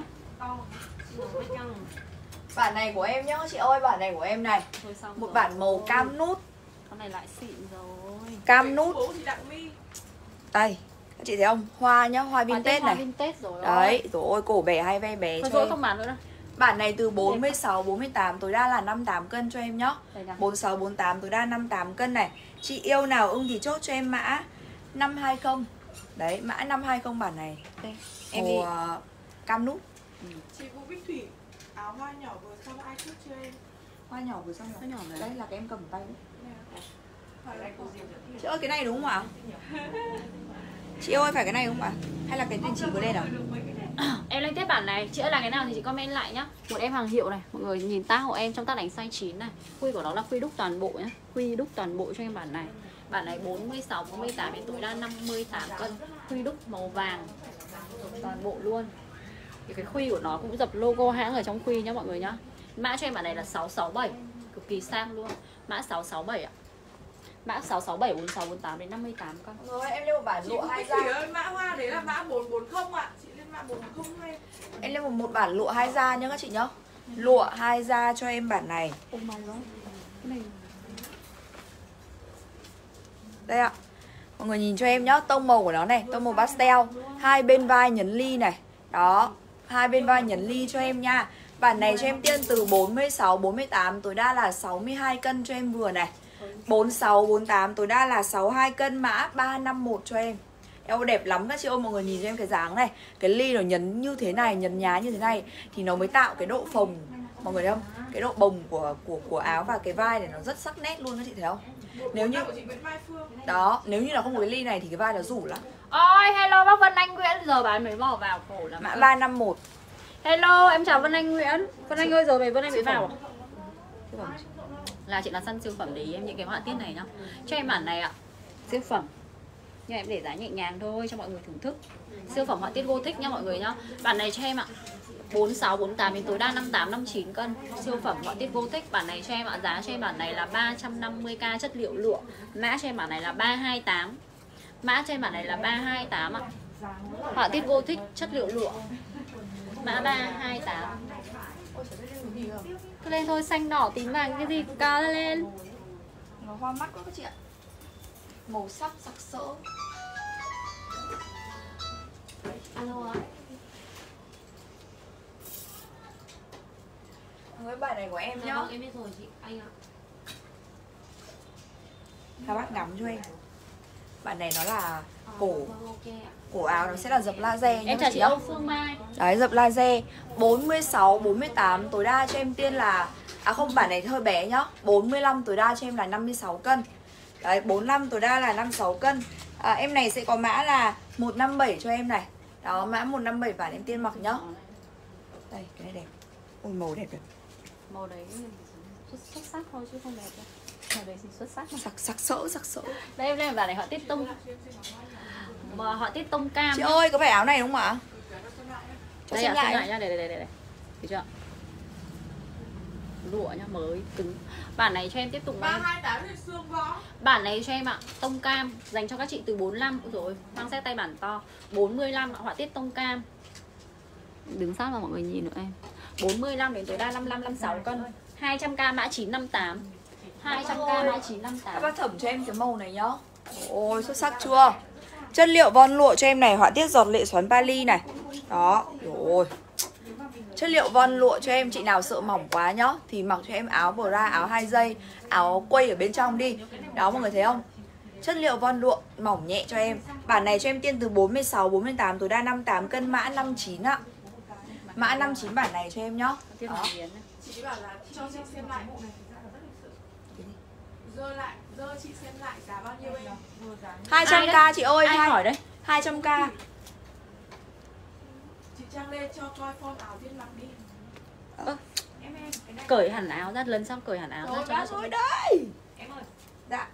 Bản này của em nhá chị ơi, bản này của em này. Thôi xong Một rồi. bản màu cam nút. Con này lại xịn rồi. Cam nút. Bố chị Đặng My. Đây, các chị thấy không? Hoa nhá, hoa vintage Hoa này. vintage rồi. Đấy, rồi ôi cổ bẻ hai ve bé Thôi cho rồi em. không bán nữa đâu. Bản này từ bốn mươi sáu, bốn mươi tám tối đa là năm mươi tám cân cho em nhá. Đây nào. bốn mươi sáu, bốn mươi tám tối đa năm mươi tám cân này. Chị yêu nào ưng thì chốt cho em mã năm hai không. Đấy, mã năm hai không bản này. Đây. Em Màu đi. uh, cam nút. Chị Vũ Bích Thủy. Áo hoa nhỏ vừa xong ai chốt cho em? Hoa nhỏ vừa xong rồi. Hoa nhỏ này. Đây là cái em cầm ở tay đấy. Hỏi là cô Chị ơi cái này đúng không ạ? Chị ơi phải cái này không ạ? Hay là cái tên chị vừa lên à? Em lên tiếp bản này, chị ơi là cái nào thì chị comment lại nhá. Một em hàng hiệu này, mọi người nhìn tag của em trong tag đánh size chín này. Khuy của nó là khuy đúc toàn bộ nhá. Khuy đúc toàn bộ cho em bản này. Bản này bốn mươi sáu, bốn mươi tám đến tối đa năm mươi tám cân. Khuy đúc màu vàng toàn bộ luôn. Thì cái khuy của nó cũng dập logo hãng ở trong khuy nhá mọi người nhá. Mã cho em bản này là sáu sáu bảy, cực kỳ sang luôn. Mã sáu sáu bảy ạ. Mã sáu sáu bảy, bốn sáu bốn tám đến năm mươi tám cân. Rồi em lên một bản Chị lụa Vũ hai Bích Thủy da. ơi, mã hoa đấy là mã bốn bốn không ạ. Chị lên mã bốn bốn không hay. Em lên một, một bản lụa hai da nhá các chị nhá. Lụa hai da cho em bản này. Oh my god. Cái này Đây ạ. Mọi người nhìn cho em nhá, tông màu của nó này, tông màu pastel, hai bên vai nhấn ly này. Đó, hai bên vai nhấn ly cho em nha. Bản này cho em tiên từ bốn mươi sáu, bốn mươi tám tối đa là sáu mươi hai cân cho em vừa này. bốn mươi sáu, bốn mươi tám tối đa là sáu mươi hai cân, mã ba năm một cho em. Eo đẹp lắm các chị ơi, mọi người nhìn cho em cái dáng này. Cái ly nó nhấn như thế này, nhấn nhá như thế này thì nó mới tạo cái độ phồng. Mọi người thấy không? Cái độ bồng của của của áo và cái vai này nó rất sắc nét luôn các chị thấy không? Nếu như của chị Nguyễn Mai Phương. đó, nếu như là không có cái ly này thì cái vai nó rủ lắm. ôi hello bác Vân Anh Nguyễn, giờ bán mới mò vào khổ lắm. Mã ba năm một. Hello, em chào Vân Anh Nguyễn. Vân Anh ơi, giờ về Vân Anh bị vào à? Siêu phẩm. Là chị là săn siêu phẩm để ý em những cái họa tiết này nhá. Cho em bản này ạ. Siêu phẩm. Nhưng em để giá nhẹ nhàng thôi cho mọi người thưởng thức. Siêu phẩm họa tiết Gothic nhá mọi người nhá. Bản này cho em ạ. bốn sáu, bốn tám đến tối đa năm mươi tám, năm mươi chín cân. Siêu phẩm họa tiết Gothic. Bản này cho em ạ. Giá cho em bản này là ba trăm năm mươi k chất liệu lụa. Mã cho em bản này là ba hai tám. Mã cho em bản này là ba hai tám ạ. Họa tiết Gothic chất liệu lụa. Mã ba hai tám. Cứ lên thôi, xanh đỏ tím vàng cái gì cá lên. Nó hoa mắt quá các chị ạ. Màu sắc sặc sỡ. Alo ạ. Với bài này của em Dạ nhá. vâng, em biết rồi chị, anh ạ. Các bác ngắm cho em. Bản này nó là cổ Vâng, ok ạ. cổ áo nó sẽ là dập laser nhá Em các chào chị chị nhá. Âu Phương Mai. Đấy, dập laser bốn mươi sáu, bốn mươi tám tối đa cho em tiên là à không, bản này hơi bé nhá. bốn mươi lăm tối đa cho em là năm mươi sáu cân. Đấy, bốn mươi lăm tối đa là năm mươi sáu cân. À, em này sẽ có mã là một năm bảy cho em này. Đó, mã một năm bảy bản em tiên mặc nhá. Đây, cái này đẹp. Ôi màu đẹp đẹp. Màu đấy xuất, xuất sắc thôi chứ không đẹp đâu. Màu đấy thì xuất sắc mà. Sặc sặc sỡ sặc sỡ. Đây em lên bản này họa tiết tông. Mà họa tiết tông cam. Chị nhá. ơi, có phải áo này đúng không ạ? Cho Đây xem à, xem lại. lại nhá, đây đây đây đây. Thấy chưa? Lụa nhá, mới cứng. Bản này cho em tiếp tục ba em. hai tám thì xương võ. Bản này cho em ạ, tông cam dành cho các chị từ bốn mươi lăm. Ôi dồi ôi, mang xét tay bản to. bốn mươi lăm ạ, họa tiết tông cam. Đứng sát vào mọi người nhìn nữa em. bốn mươi lăm đến tối đa năm mươi lăm, năm mươi sáu cân. hai trăm k mã chín năm tám. hai trăm k mã chín năm Các tám. bác thẩm cho em cái màu này nhá. Ôi xuất sắc chưa? Chất liệu von lụa cho em này, họa tiết giọt lệ xoắn Bali này. Đó, rồi. Chất liệu von lụa cho em, chị nào sợ mỏng quá nhá thì mặc cho em áo bra, áo hai dây, áo quây ở bên trong đi. Đó mọi người thấy không? Chất liệu von lụa mỏng nhẹ cho em. Bản này cho em tiên từ bốn mươi sáu, bốn mươi tám tối đa năm mươi tám cân, mã năm mươi chín ạ. Mã năm mươi chín bản này cho em nhá. Tiếp Đó. vào miếng này. Chị chỉ bảo là cho chị xem lại bộ này. Dơ lại, dơ chị xem lại giá bao nhiêu em? hai trăm k chị ơi. Ai hỏi đấy? hai trăm k. Chị Trang Lê cho coi form áo viên mặc đi. Ơ, em em cởi hẳn áo ra, lần sau cởi hẳn áo ra Rồi cho bác ơi đây. Em ơi. Dạ.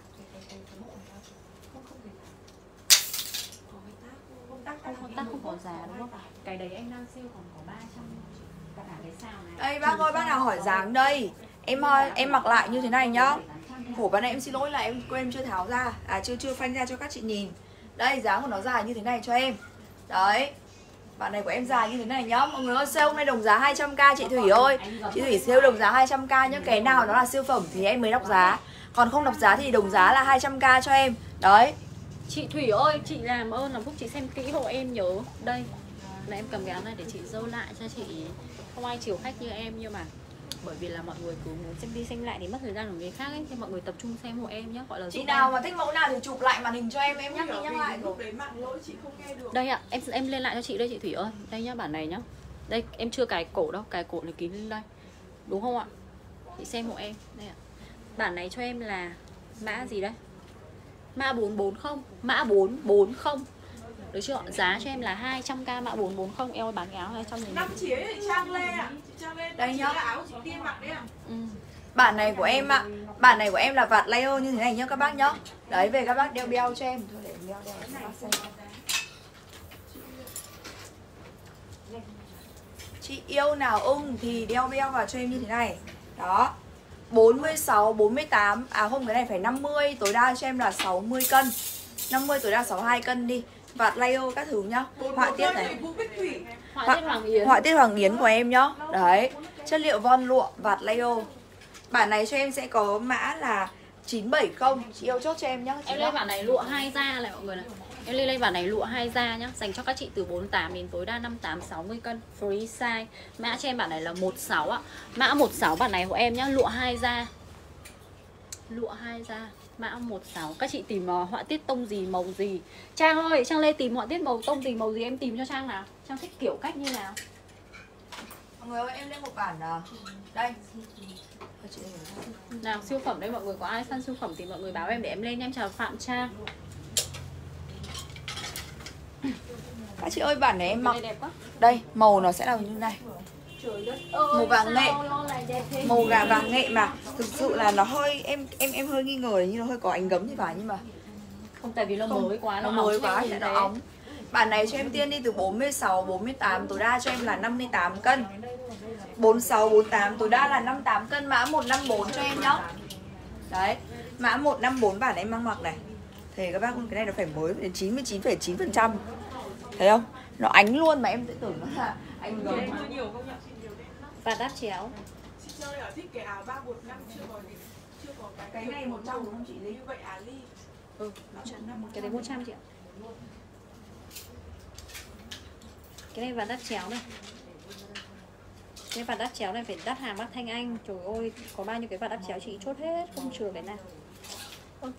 không không tắc không có giá đúng không? Cái đấy em đang sale còn có ba trăm cả cái sao này. Đây bác ơi, bác nào hỏi dáng đây. Em em mặc lại như thế này nhá. Khổ ban này em xin lỗi là em quên chưa tháo ra. À chưa chưa phanh ra cho các chị nhìn. Đây dáng của nó dài như thế này cho em. Đấy. Bạn này của em dài như thế này nhá. Mọi người ơi, sale hôm nay đồng giá hai trăm k chị Thủy ơi. Chị Thủy sale đồng giá hai trăm k nhá. Cái nào nó là siêu phẩm thì em mới đọc giá. Còn không đọc giá thì đồng giá là hai trăm k cho em. Đấy. Chị Thủy ơi, chị làm ơn làm giúp chị xem kỹ hộ em nhớ. Đây là em cầm cái áo này để chị dâu lại cho chị. Không ai chiều khách như em, nhưng mà bởi vì là mọi người cứ muốn xem đi xem lại thì mất thời gian của người khác ấy, thì mọi người tập trung xem hộ em nhé, gọi là Chị nào em. Mà thích mẫu nào thì chụp lại màn hình cho em, em nhắc đi nhắc lại. Lúc đấy mạng lỗi chị không nghe được. Đây ạ, à, em em lên lại cho chị đây chị Thủy ơi. Đây nhá, bản này nhá. Đây em chưa cài cổ đâu, cài cổ này kín lên đây. Đúng không ạ? Chị xem hộ em. Đây ạ. Bản này cho em là mã gì đấy? Mã bốn bốn không, mã bốn bốn không. Được chưa? Giá cho em là hai trăm k mã bốn bốn không. Em ơi bán cái áo hai trăm nghìn. năm chỉ ấy chị Trang Lê ạ. Chị Trang Lê đây nhá. Áo chị Tiên mặc đấy ạ. Ừ. Bản này của em ạ. À. Bản này của em là vạt layer như thế này nhá các bác nhá. Đấy, về các bác đeo beo cho em. Thôi để đeo đeo cho các bác xem. Chị yêu nào ưng thì đeo beo vào cho em như thế này. Đó. bốn mươi sáu, bốn mươi tám. À không, cái này phải năm mươi. Tối đa cho em là sáu mươi cân. năm mươi tối đa sáu mươi hai cân đi. Vạt layer các thứ nhá. Họa tiết này. Họa tiết Hoàng Yến. Họa tiết Hoàng Yến của em nhá. Đấy. Chất liệu von lụa, vạt layer. Bản này cho em sẽ có mã là chín bảy không. Chị yêu chốt cho em nhá. Em lên bản này lụa hai da này mọi người này. Em lên lên bản này lụa hai da nhá, dành cho các chị từ bốn mươi tám đến tối đa năm mươi tám sáu mươi cân, free size. Mã cho em bản này là một sáu ạ. Mã một sáu bản này của em nhá, lụa hai da. Lụa hai da, mã một sáu. Các chị tìm uh, họa tiết tông gì, màu gì. Trang ơi, Trang Lê tìm họa tiết màu tông gì, màu gì em tìm cho Trang nào. Trang thích kiểu cách như nào. Mọi người ơi, em lên một bản uh, đây. Nào, siêu phẩm đây, mọi người có ai săn siêu phẩm thì mọi người báo em để em lên. Em chào Phạm Trang. Các chị ơi, bản này em mặc đẹp quá. đây, màu nó sẽ là như này. Trời đất ơi, màu vàng nghệ. Màu gà vàng vàng nghệ mà. Thực sự là nó hơi em em em hơi nghi ngờ như nó hơi có ánh gấm thì phải, nhưng mà không, tại vì nó mới quá, nó, nó mới quá thì nó óng. Bản này cho em Tiên đi từ bốn mươi sáu, bốn mươi tám, tối đa cho em là năm mươi tám cân. bốn mươi sáu, bốn mươi tám, tối đa là năm mươi tám cân, mã một năm bốn cho em nhá. Đấy, mã một năm bốn bản em mang mặc này. Thì các bác, cái này nó phải mới đến chín mươi chín phẩy chín phần trăm. Thấy không? Nó ánh luôn mà em sẽ tưởng nó là anh gấm. Và đáp chéo. Chị chơi ở thích cái áo ba một năm chưa có gì. Chưa có cái Cái này một trăm đúng không chị Ly? Như vậy Á Ly. Ừ, cái đấy một trăm chị ạ. Cái này và đắt chéo này. Cái vạt đắt chéo này phải đắt hàng bác Thanh Anh. Trời ơi, có bao nhiêu cái vạt đắt chéo chị chốt hết, không chừa cái nào. Ok.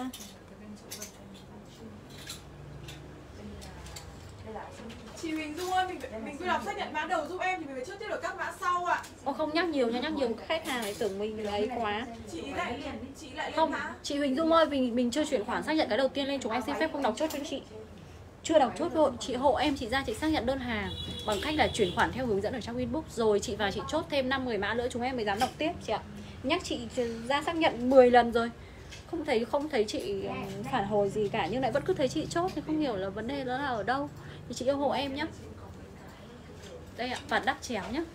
Chị Huỳnh Dung ơi, mình mình cứ đọc xác nhận mã đầu giúp em thì mình phải chốt tiếp được các mã sau ạ. Ô không nhắc nhiều nha, nhắc nhiều khách hàng lại tưởng mình lấy quá. Chị lại chị lại lên Không, mã. chị Huỳnh Dung ơi, mình mình chưa chuyển khoản xác nhận cái đầu tiên lên, chúng em xin phép không đọc chốt cho chị. Chưa đọc chốt hộ, chị hộ em chị ra chị xác nhận đơn hàng bằng cách là chuyển khoản theo hướng dẫn ở trong inbox, rồi chị vào chị chốt thêm năm mười mã nữa chúng em mới dám đọc tiếp chị ạ. Nhắc chị ra xác nhận mười lần rồi. Không thấy không thấy chị phản hồi gì cả, nhưng lại vẫn cứ thấy chị chốt thì không hiểu là vấn đề đó là ở đâu. Thì chị yêu hộ em nhé. Đây ạ, vạt đắp chéo nhé.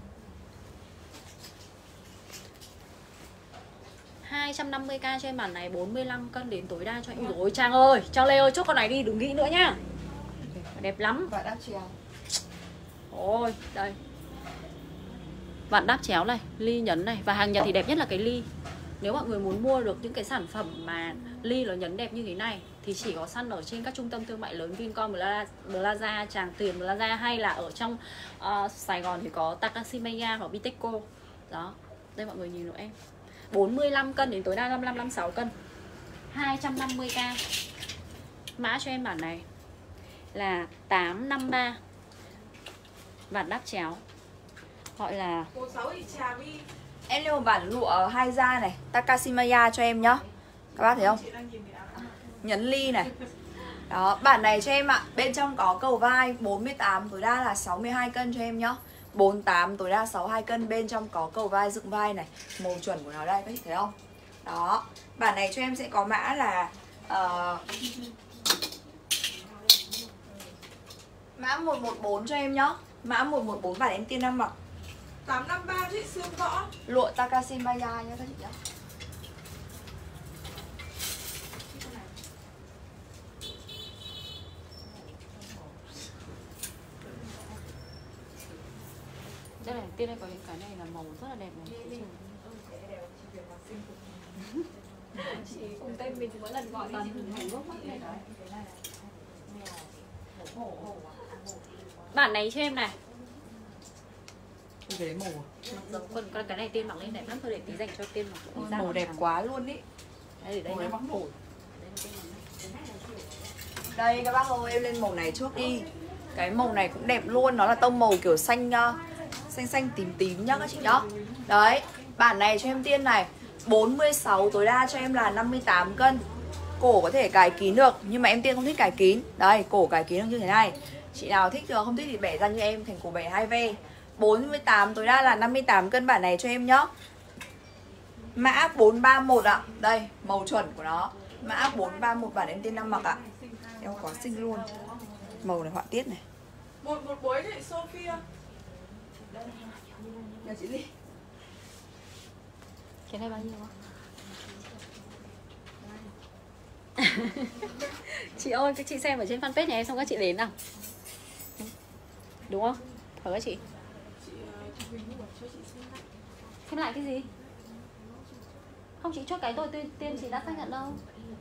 hai trăm năm mươi k cho em bản này, bốn mươi lăm cân đến tối đa cho em. Rồi Trang ơi, Trang Lê ơi, chốt con này đi, đừng nghĩ nữa nhá. Đẹp lắm. Vạt đắp chéo. Ôi, đây. Vạt đắp chéo này, ly nhấn này. Và hàng Nhật thì đẹp nhất là cái ly. Nếu mọi người muốn mua được những cái sản phẩm mà ly nó nhấn đẹp như thế này thì chỉ có săn ở trên các trung tâm thương mại lớn, Vincom, Plaza, Tràng Tiền, Plaza, hay là ở trong uh, Sài Gòn thì có Takashimaya hoặc Bitexco. Đó, đây mọi người nhìn hộ em. bốn mươi lăm cân đến tối đa năm mươi lăm, năm mươi sáu cân. hai trăm năm mươi k. Mã cho em bản này là tám năm ba. Vạt đắp chéo. gọi là Một sáu thì Trà My. Em lên một bản lụa hai da này, Takashimaya cho em nhá. Các bác thấy không? Chị đang nhìn thấy áo. Nhấn ly này. Đó, bản này cho em ạ. Bên trong có cầu vai bốn mươi tám, tối đa là sáu mươi hai cân cho em nhá. bốn mươi tám, tối đa sáu mươi hai cân. Bên trong có cầu vai dựng vai này. Màu chuẩn của nó đây, các chị thấy không? Đó, bản này cho em sẽ có mã là uh, mã một một bốn cho em nhá. Mã một một bốn bản em tiên năm mặc. tám năm ba chị Sương Võ. Lụa Takashimaya nhá các chị nhá. đây này, tiên đây có những cái này là màu rất là đẹp này. Chị cùng tên mình mỗi lần gọi toàn hình Hàn Quốc hết này. Bản này cho em này. Cái đấy màu Còn con cái này tiên mặc lên đẹp lắm, thôi để tí dành cho tiên mặc. màu đẹp quá luôn ý. Đây để đây Màu nhá. mắc nổi. Đây các bác ơi, em lên màu này trước đi. Cái màu này cũng đẹp luôn, nó là tông màu kiểu xanh uh, xanh xanh tím tím nhá các chị nhá. Đấy, bản này cho em tiên này, bốn mươi sáu, tối đa cho em là năm mươi tám cân. Cổ có thể cài kín được, nhưng mà em tiên không thích cài kín. Đây, cổ cài kín được như thế này. Chị nào thích được, không thích thì bẻ ra như em thành cổ bẻ hai V. bốn mươi tám, tối đa là năm mươi tám cân bản này cho em nhá. Mã bốn ba mốt ạ. Đây, màu chuẩn của nó. Mã bốn ba mốt bản em tiên năm mặc ạ. Em quá xinh luôn. Màu này họa tiết này. một một bốn chị Sophia. Nhà chị Ly. Cái này bao nhiêu ạ? Chị ơi, các chị xem ở trên fanpage nhà em xong các chị đến nào. Đúng không? Phải các chị? Chị chị Huỳnh bảo cho chị xem lại. Xem lại cái gì? Không, chị chốt cái tôi tiên, tiên chị đã xác nhận đâu.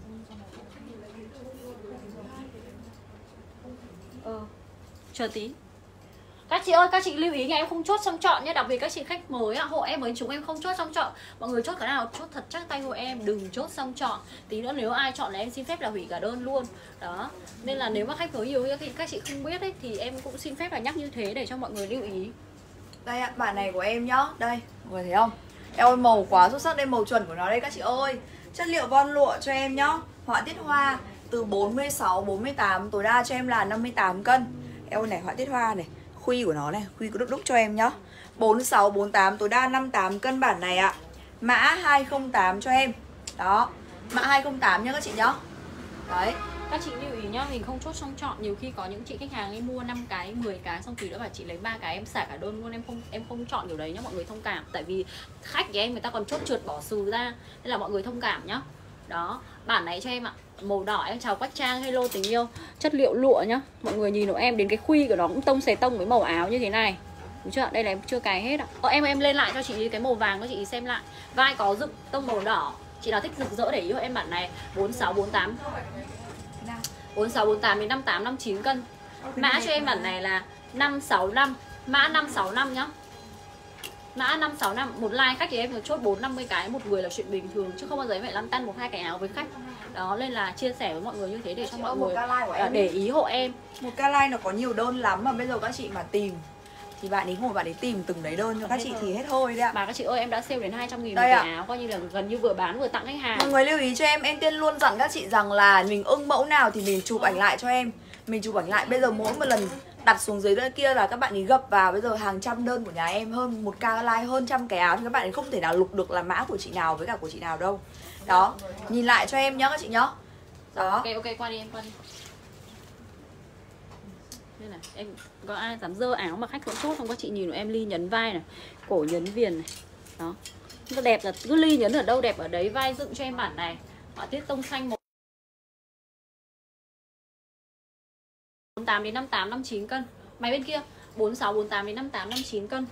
Ờ, chờ tí. Các chị ơi, các chị lưu ý nha, em không chốt xong chọn nhé. Đặc biệt các chị khách mới ạ, hộ em với chúng em không chốt xong chọn. Mọi người chốt cái nào chốt thật chắc tay hộ em, đừng chốt xong chọn. Tí nữa nếu ai chọn là em xin phép là hủy cả đơn luôn. Đó, nên là nếu mà khách mới nhiều thì các chị không biết ấy, thì em cũng xin phép là nhắc như thế để cho mọi người lưu ý. Đây ạ, bản này của em nhá. Đây, mọi người thấy không? Em ơi, màu quá xuất sắc, đây màu chuẩn của nó đây các chị ơi. Chất liệu von lụa cho em nhá. Họa tiết hoa từ bốn mươi sáu, bốn mươi tám, tối đa cho em là năm mươi tám cân. Em ơi này, họa tiết hoa này, khuy của nó này, khuy có đúc đúc cho em nhá. bốn mươi sáu, bốn mươi tám, tối đa năm mươi tám cân bản này ạ. Mã hai không tám cho em. Đó, mã hai không tám nhá các chị nhá. Đấy. Các chị lưu ý nhá, mình không chốt xong chọn. Nhiều khi có những chị khách hàng em mua năm cái, mười cái, xong tí nữa bảo chị lấy ba cái em xả cả đơn luôn. Em không em không chọn kiểu đấy nhá, mọi người thông cảm. Tại vì khách của em người ta còn chốt trượt bỏ xù ra, nên là mọi người thông cảm nhá. Đó, bản này cho em ạ. Màu đỏ, em chào Quách Trang, hello tình yêu. Chất liệu lụa nhá. Mọi người nhìn của em đến cái khuy của nó cũng tông xé tông với màu áo như thế này. Đúng chưa? Đây là em chưa cài hết ạ. Ờ, em em lên lại cho chị cái màu vàng cho chị xem lại. Vai có dựng tông màu đỏ. Chị nào thích rực rỡ để ý hộ em bản này bốn sáu bốn tám. bốn sáu bốn tám đến năm tám năm chín cân. Mã cho em bản này là năm sáu năm. Mã năm sáu năm nhá. Mã năm sáu năm. Một like khách thì em được chốt bốn năm mươi cái một người là chuyện bình thường, chứ không bao giờ em phải lăn tăn một hai cái áo với khách. Đó, nên là chia sẻ với mọi người như thế để cho mọi người để ý hộ em. Một ca like nó có nhiều đơn lắm mà bây giờ các chị mà tìm thì bạn ấy ngồi bạn ấy tìm từng đấy đơn cho các chị thì hết thôi đấy ạ. Mà các chị ơi, em đã sale đến hai trăm nghìn một đây cái áo, coi như là gần như vừa bán vừa tặng khách hàng. Mọi người lưu ý cho em, em Tiên luôn dặn các chị rằng là mình ưng mẫu nào thì mình chụp ảnh lại cho em. Mình chụp ảnh lại, bây giờ mỗi một lần đặt xuống dưới đơn kia là các bạn ấy gập vào, bây giờ hàng trăm đơn của nhà em, hơn một ca like, hơn trăm cái áo thì các bạn ấy không thể nào lục được là mã của chị nào với cả của chị nào đâu. Đó, nhìn lại cho em nhá các chị nhá. Đó. Ok ok, qua đi em, qua đi. Đây này, em có ai dám dơ áo mà khách vẫn chốt không? Các chị nhìn của em ly nhấn vai này, cổ nhấn viền này. Đó. Nó đẹp là cứ ly nhấn ở đâu đẹp ở đấy, vai dựng cho em bản này. Họa tiết tông xanh một bốn tám đến năm tám năm chín cân. Máy bên kia bốn sáu bốn tám đến năm tám năm chín cân.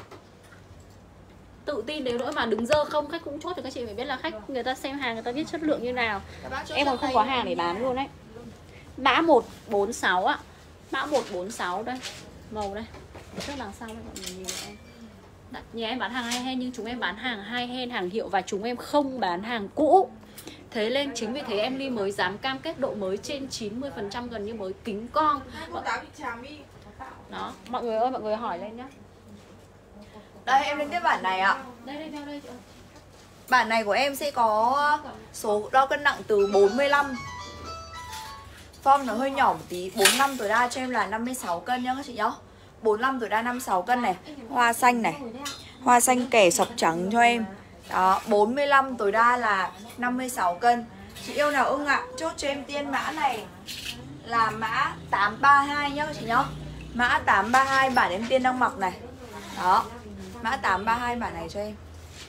Tự tin đến nỗi mà đứng dơ không khách cũng chốt thì các chị phải biết là khách người ta xem hàng người ta biết chất lượng như nào. Em còn không có hàng để bán luôn đấy. Mã một bốn sáu ạ. Mã một bốn sáu đây. Màu đây. Trước đằng sau đây mọi người nhìn em. Nhà em bán hàng hai hen nhưng chúng em bán hàng hai hen hàng hiệu và chúng em không bán hàng cũ. Thế nên chính vì thế em Ly mới dám cam kết độ mới trên chín mươi phần trăm, gần như mới kính con. Đó, mọi người ơi, mọi người hỏi lên nhá. Đây em lên tiếp bản này ạ. Đây đây theo đây chị ơi. Bản này của em sẽ có số đo cân nặng từ bốn mươi lăm. Form nó hơi nhỏ một tí. bốn mươi lăm tối đa cho em là năm mươi sáu cân nhá các chị nhá. bốn mươi lăm tối đa năm mươi sáu cân này. Hoa xanh này. Hoa xanh kẻ sọc trắng cho em. Đó, bốn mươi lăm tối đa là năm mươi sáu cân. Chị yêu nào ưng ạ, chốt cho em Tiên mã này là mã tám ba hai nhá các chị nhá. Mã tám ba hai bản em Tiên đang mặc này. Đó. Mã tám ba hai bản này cho em.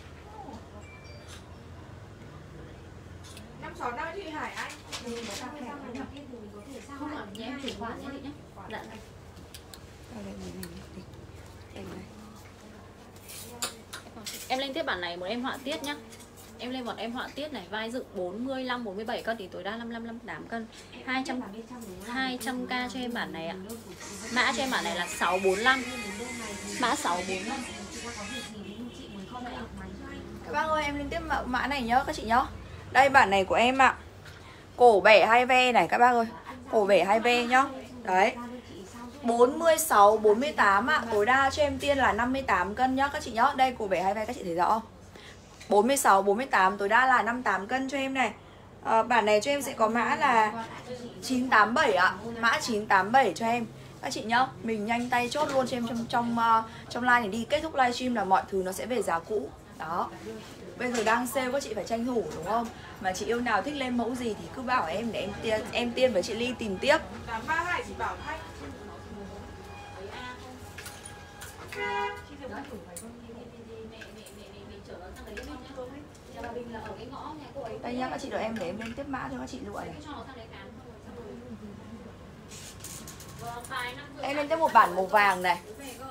năm sáu năm chị Hải Anh. Không là nhà em chuyển khoản nhé chị nhé. Dạ. Em lên tiếp bản này một em họa tiết nhá. Em lên một em họa tiết này, vai dựng bốn mươi lăm bốn mươi bảy cân thì tối đa năm mươi lăm năm mươi tám cân. hai trăm hai trăm k cho em bản này ạ. Mã cho em bản này là sáu bốn lăm. Mã sáu bốn lăm. Các bác ơi em lên tiếp mã, mã này nhá các chị nhá. Đây bản này của em ạ. Cổ bẻ hai ve này các bác ơi. Cổ bẻ hai ve nhá. Đấy. bốn mươi sáu bốn mươi tám ạ, tối đa cho em Tiên là năm mươi tám cân nhá các chị nhá. Đây cổ bẻ hai ve các chị thấy rõ không? bốn mươi sáu bốn mươi tám tối đa là năm mươi tám cân cho em này. À, bản này cho em sẽ có mã là chín tám bảy ạ. Mã chín tám bảy cho em các chị nhá. Mình nhanh tay chốt luôn cho em trong trong uh, trong live này đi. Kết thúc livestream là mọi thứ nó sẽ về giá cũ. Đó. Bây giờ đang sale các chị phải tranh thủ đúng không? Mà chị yêu nào thích lên mẫu gì thì cứ bảo em để em tiên em Tiên với chị Ly tìm tiếp. tám ba hai chị bảo Thanh. Đây nhá các chị đợi em để em lên tiếp mã cho các chị lựa này. Em lên tiếp một bản màu vàng này.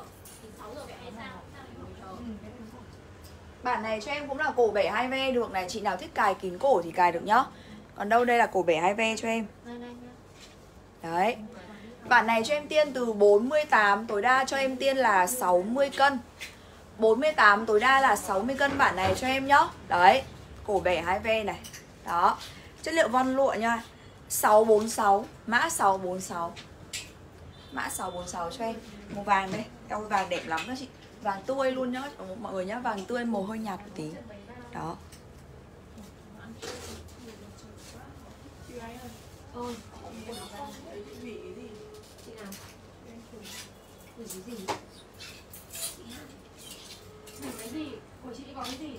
Bản này cho em cũng là cổ bẻ hai ve được này. Chị nào thích cài kín cổ thì cài được nhá. Còn đâu đây là cổ bẻ hai ve cho em. Đấy. Bản này cho em Tiên từ bốn mươi tám tối đa cho em Tiên là sáu mươi cân. bốn mươi tám tối đa là sáu mươi cân bản này cho em nhá. Đấy. Cổ bẻ hai ve này. Đó. Chất liệu von lụa nha. sáu bốn sáu. Mã sáu bốn sáu. Mã sáu bốn sáu cho em. Màu vàng đây. Eo vàng đẹp lắm các chị. Vàng tươi luôn nhá mọi người nhá. Vàng tươi màu hơi nhạt một tí. Đó. Ôi, chị nào? Gửi cái gì? Gửi cái gì? Của chị có cái gì?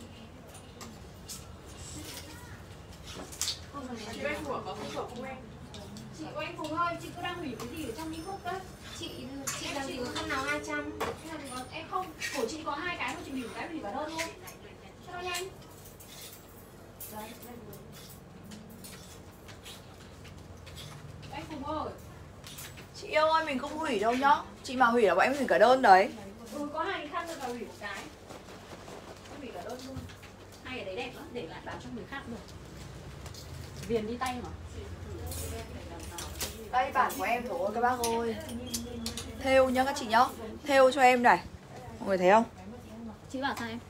Chị Anh Phùng có phúc không em? Chị của anh Phùng ơi, chị cứ đang hủy cái gì ở trong inbox đấy. Chị chị làm gì có khăn nào hai trăm? Em không, của chị có hai cái thôi, chị hủy cái hủy cả đơn luôn. Cho nó nhanh. Anh Phùng ơi. Chị yêu ơi mình không hủy đâu nhá. Chị mà hủy là bọn em hủy cả đơn đấy. Ừ có hai cái khăn rồi vào hủy một cái. Em hủy cả đơn luôn. Hai cái đấy đẹp lắm, để lại bán cho người khác được. Viền đi tay mà. Đây bản của em rồi các bác ơi. Thêu nhá các chị nhá. Thêu cho em này. Mọi người thấy không? Chị bảo sao em?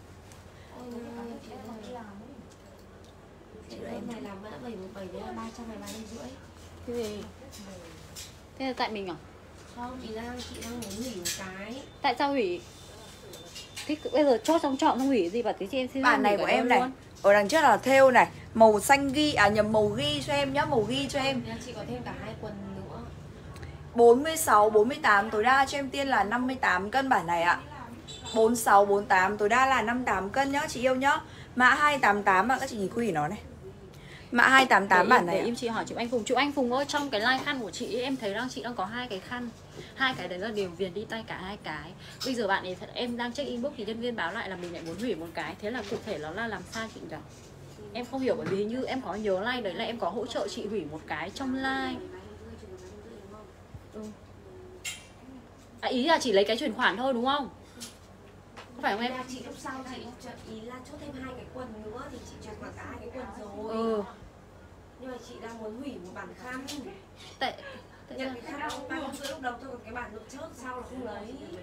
Chị em này làm đã bảy mươi bảy đến ba trăm mười ba rưỡi. Cái gì? Thế là tại mình à? Không, chị đang chị đang muốn hủy một cái. Tại sao hủy? Thế bây giờ chốt xong chọn xong hủy cái gì bảo tí chị em xin. Bản này của em này. Ở đằng trước là thêu này. Màu xanh ghi, à nhầm màu ghi cho em nhá. Màu ghi cho em. Chị có thêm cả hai quần nữa. bốn mươi sáu, bốn mươi tám tối đa cho em Tiên là năm mươi tám cân bản này ạ. bốn mươi sáu, bốn mươi tám tối đa là năm mươi tám cân nhá chị yêu nhá. Mã hai tám tám ạ, các chị nhìn khuỷu nó này. Mã hai tám tám bản này. Để im chị hỏi chụp anh Phùng. Chụp anh Phùng ơi, trong cái line khăn của chị ấy, em thấy đang chị đang có hai cái khăn. Hai cái đấy là đều viền đi tay cả hai cái. Bây giờ bạn ấy em đang check inbox thì nhân viên báo lại là mình lại muốn hủy một cái. Thế là cụ thể nó là làm sao chị nhỉ? Em không hiểu bởi vì như em có nhớ like đấy là em có hỗ trợ chị hủy một cái trong like. Ừ. À, ý là chỉ lấy cái chuyển khoản thôi đúng không? Có phải không em? Là chị lúc sau chị ý là chốt thêm hai cái quần nữa thì chị chuyển khoản cả hai cái quần rồi. Ừ. Nhưng mà chị đang muốn hủy một bản khăn. Tại, tại nhận cái khăn ba trăm rưỡi lúc đầu thôi, còn cái bản lượng trước sau là không lấy.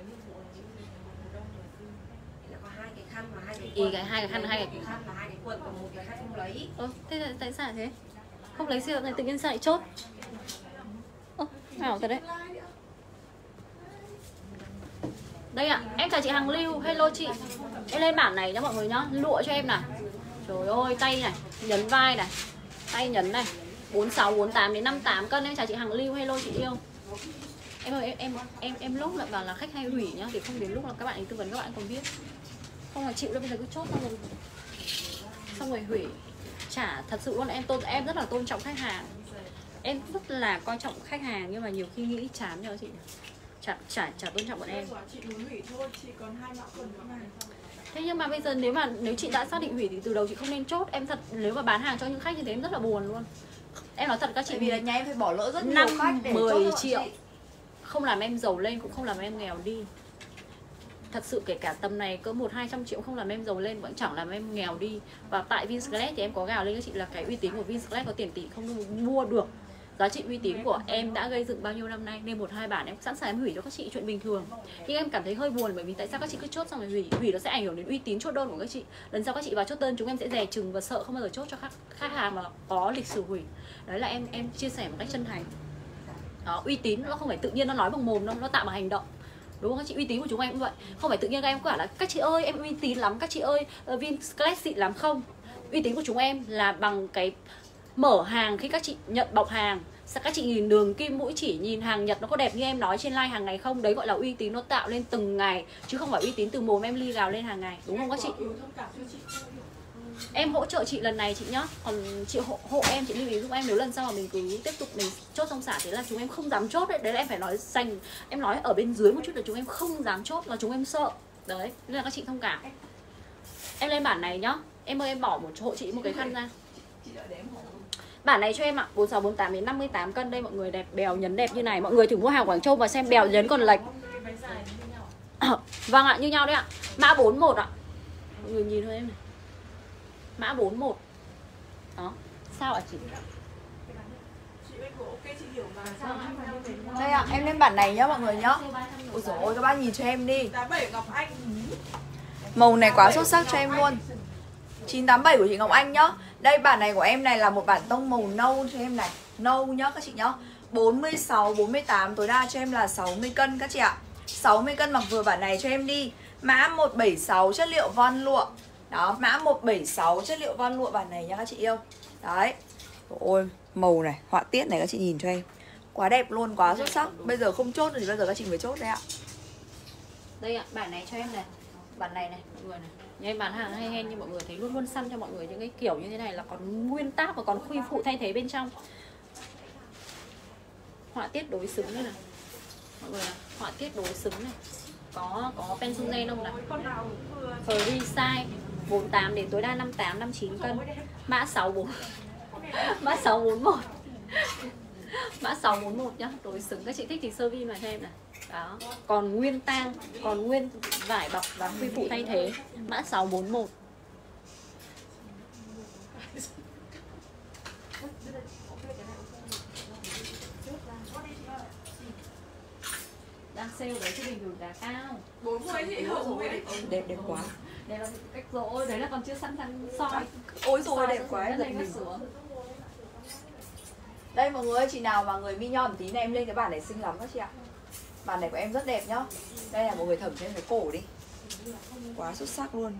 Là có hai cái khăn và hai cái quần. Ý cái hai cái khăn hai cái, cái khăn và hai cái quần, còn một cái khăn không lấy. Ơ, thế tại, tại sao thế? Không lấy siêu này tự nhiên sao lại chốt? Ơ, ảo thật đấy. Đây ạ, à, em chào chị Hằng Lưu, hello chị. Em lên bản này nhá mọi người nhá, lụa cho em này. Trời ơi, tay này, nhấn vai này, tay nhấn này, bốn mươi sáu, bốn mươi tám đến năm mươi tám cân. Em chào chị Hằng Lưu, hello chị yêu. Em ơi, em em em em lốt lại vào là khách hay hủy nhá, để không đến lúc là các bạn ấy tư vấn các bạn còn biết. Không là chịu đâu, bây giờ cứ chốt xong rồi xong rồi hủy. Chả thật sự luôn, em tôn em rất là tôn trọng khách hàng. Em rất là coi trọng khách hàng, nhưng mà nhiều khi nghĩ chán nhờ chị. Chả, chả, chả tôn trọng bọn em. Chị muốn hủy thôi, chị còn hai mã quần nữa này. Thế nhưng mà bây giờ nếu mà nếu chị đã xác định hủy thì từ đầu chị không nên chốt. Em thật, nếu mà bán hàng cho những khách như thế em rất là buồn luôn. Em nói thật các chị, vì là nhà em phải bỏ lỡ rất nhiều năm, khách để chốt mười cho bọn triệu chị. không làm em giàu lên cũng không làm em nghèo đi. Thật sự kể cả tầm này cỡ một hai trăm triệu không làm em giàu lên vẫn chẳng làm em nghèo đi. Và tại Vinsclass thì em có gào lên các chị là cái uy tín của Vinsclass có tiền tỷ không mua được. Giá trị uy tín của em đã gây dựng bao nhiêu năm nay, nên một hai bản em sẵn sàng em hủy cho các chị, chuyện bình thường. Nhưng em cảm thấy hơi buồn bởi vì tại sao các chị cứ chốt xong rồi hủy, hủy nó sẽ ảnh hưởng đến uy tín chốt đơn của các chị. Lần sau các chị vào chốt đơn chúng em sẽ dè chừng và sợ không bao giờ chốt cho khách, khách hàng mà có lịch sử hủy. Đấy là em em chia sẻ một cách chân thành. Đó, uy tín nó không phải tự nhiên nó nói bằng mồm đâu, nó tạo bằng hành động. Đúng không các chị? Uy tín của chúng em cũng vậy. Không phải tự nhiên các em cứ bảo là các chị ơi em uy tín lắm, các chị ơi uh, Vinsclass xịn lắm, không. Uy tín của chúng em là bằng cái mở hàng khi các chị nhận bọc hàng. Sao các chị nhìn đường kim mũi chỉ, nhìn hàng Nhật nó có đẹp như em nói trên live hàng ngày không? Đấy gọi là uy tín, nó tạo lên từng ngày chứ không phải uy tín từ mồm em ly gào lên hàng ngày. Đúng không các chị? Em hỗ trợ chị lần này chị nhá. Còn chị hộ, hộ em, chị lưu ý giúp em nếu lần sau mà mình cứ tiếp tục mình chốt xong xả thế là chúng em không dám chốt đấy. Đấy là em phải nói dành, em nói ở bên dưới một chút là chúng em không dám chốt, là chúng em sợ. Đấy, nên là các chị thông cảm. Em lên bản này nhá. Em ơi em bỏ một hộ chị một cái khăn ra. Bản này cho em ạ, bốn mươi sáu, bốn mươi tám đến năm mươi tám cân đây mọi người, đẹp bèo nhấn đẹp như này. Mọi người thử mua hàng Quảng Châu và xem bèo nhấn còn lệch. Vâng ạ, như nhau đấy ạ. Mã bốn mươi mốt ạ. Mọi người nhìn thôi em này. Mã bốn mươi mốt. Đó. Sao ạ chị? Đây ạ, em lên bản này nhá mọi người nhá. Ôi dồi ôi, các bác nhìn cho em đi. Màu này quá xuất sắc cho em luôn. chín tám bảy của chị Ngọc Anh nhá. Đây bản này của em này là một bản tông màu nâu cho em này. Nâu nhá các chị nhá. bốn mươi sáu, bốn mươi tám tối đa cho em là sáu mươi cân các chị ạ. sáu mươi cân mặc vừa bản này cho em đi. Mã một bảy sáu chất liệu von lụa. Đó, mã một bảy sáu chất liệu von lụa bản này nha các chị yêu. Đấy. Ôi, màu này, họa tiết này các chị nhìn cho em. Quá đẹp luôn, quá xuất sắc. Bây giờ không chốt thì bây giờ các chị mới chốt đấy ạ. Đây ạ, bản này cho em này. Bản này này, mọi người này. Nhà em bán hàng hay hen như mọi người thấy luôn luôn săn cho mọi người những cái kiểu như thế này là còn nguyên tác và còn khuy phụ thay thế bên trong. Họa tiết đối xứng đây này. Mọi người này, họa tiết đối xứng này. Có có pencil nail không này. Free size bốn mươi tám đến tối đa năm mươi tám, năm mươi chín cân. Mã sáu mươi bốn. Mã sáu bốn mốt. Mã sáu bốn mốt nhá, đối xứng. Các chị thích thì sơ vi mà cho em này. Đó, còn nguyên tang, còn nguyên vải bọc và khuy phụ thay thế. Mã sáu bốn mốt. Đang sale đấy chứ bình thường giá cao. bốn mươi chị hậu đấy. Đẹp đẹp quá. Đây là cách rồi, đấy là còn chưa sẵn sàng soi. Ôi rồi đẹp quá em giật mình. Đây mọi người ơi, chị nào mà người mi nhon một tí này em lên cái bản này xinh lắm các chị ạ. Bản này của em rất đẹp nhá. Đây là một người thẩm cho em cái cổ đi. Quá xuất sắc luôn.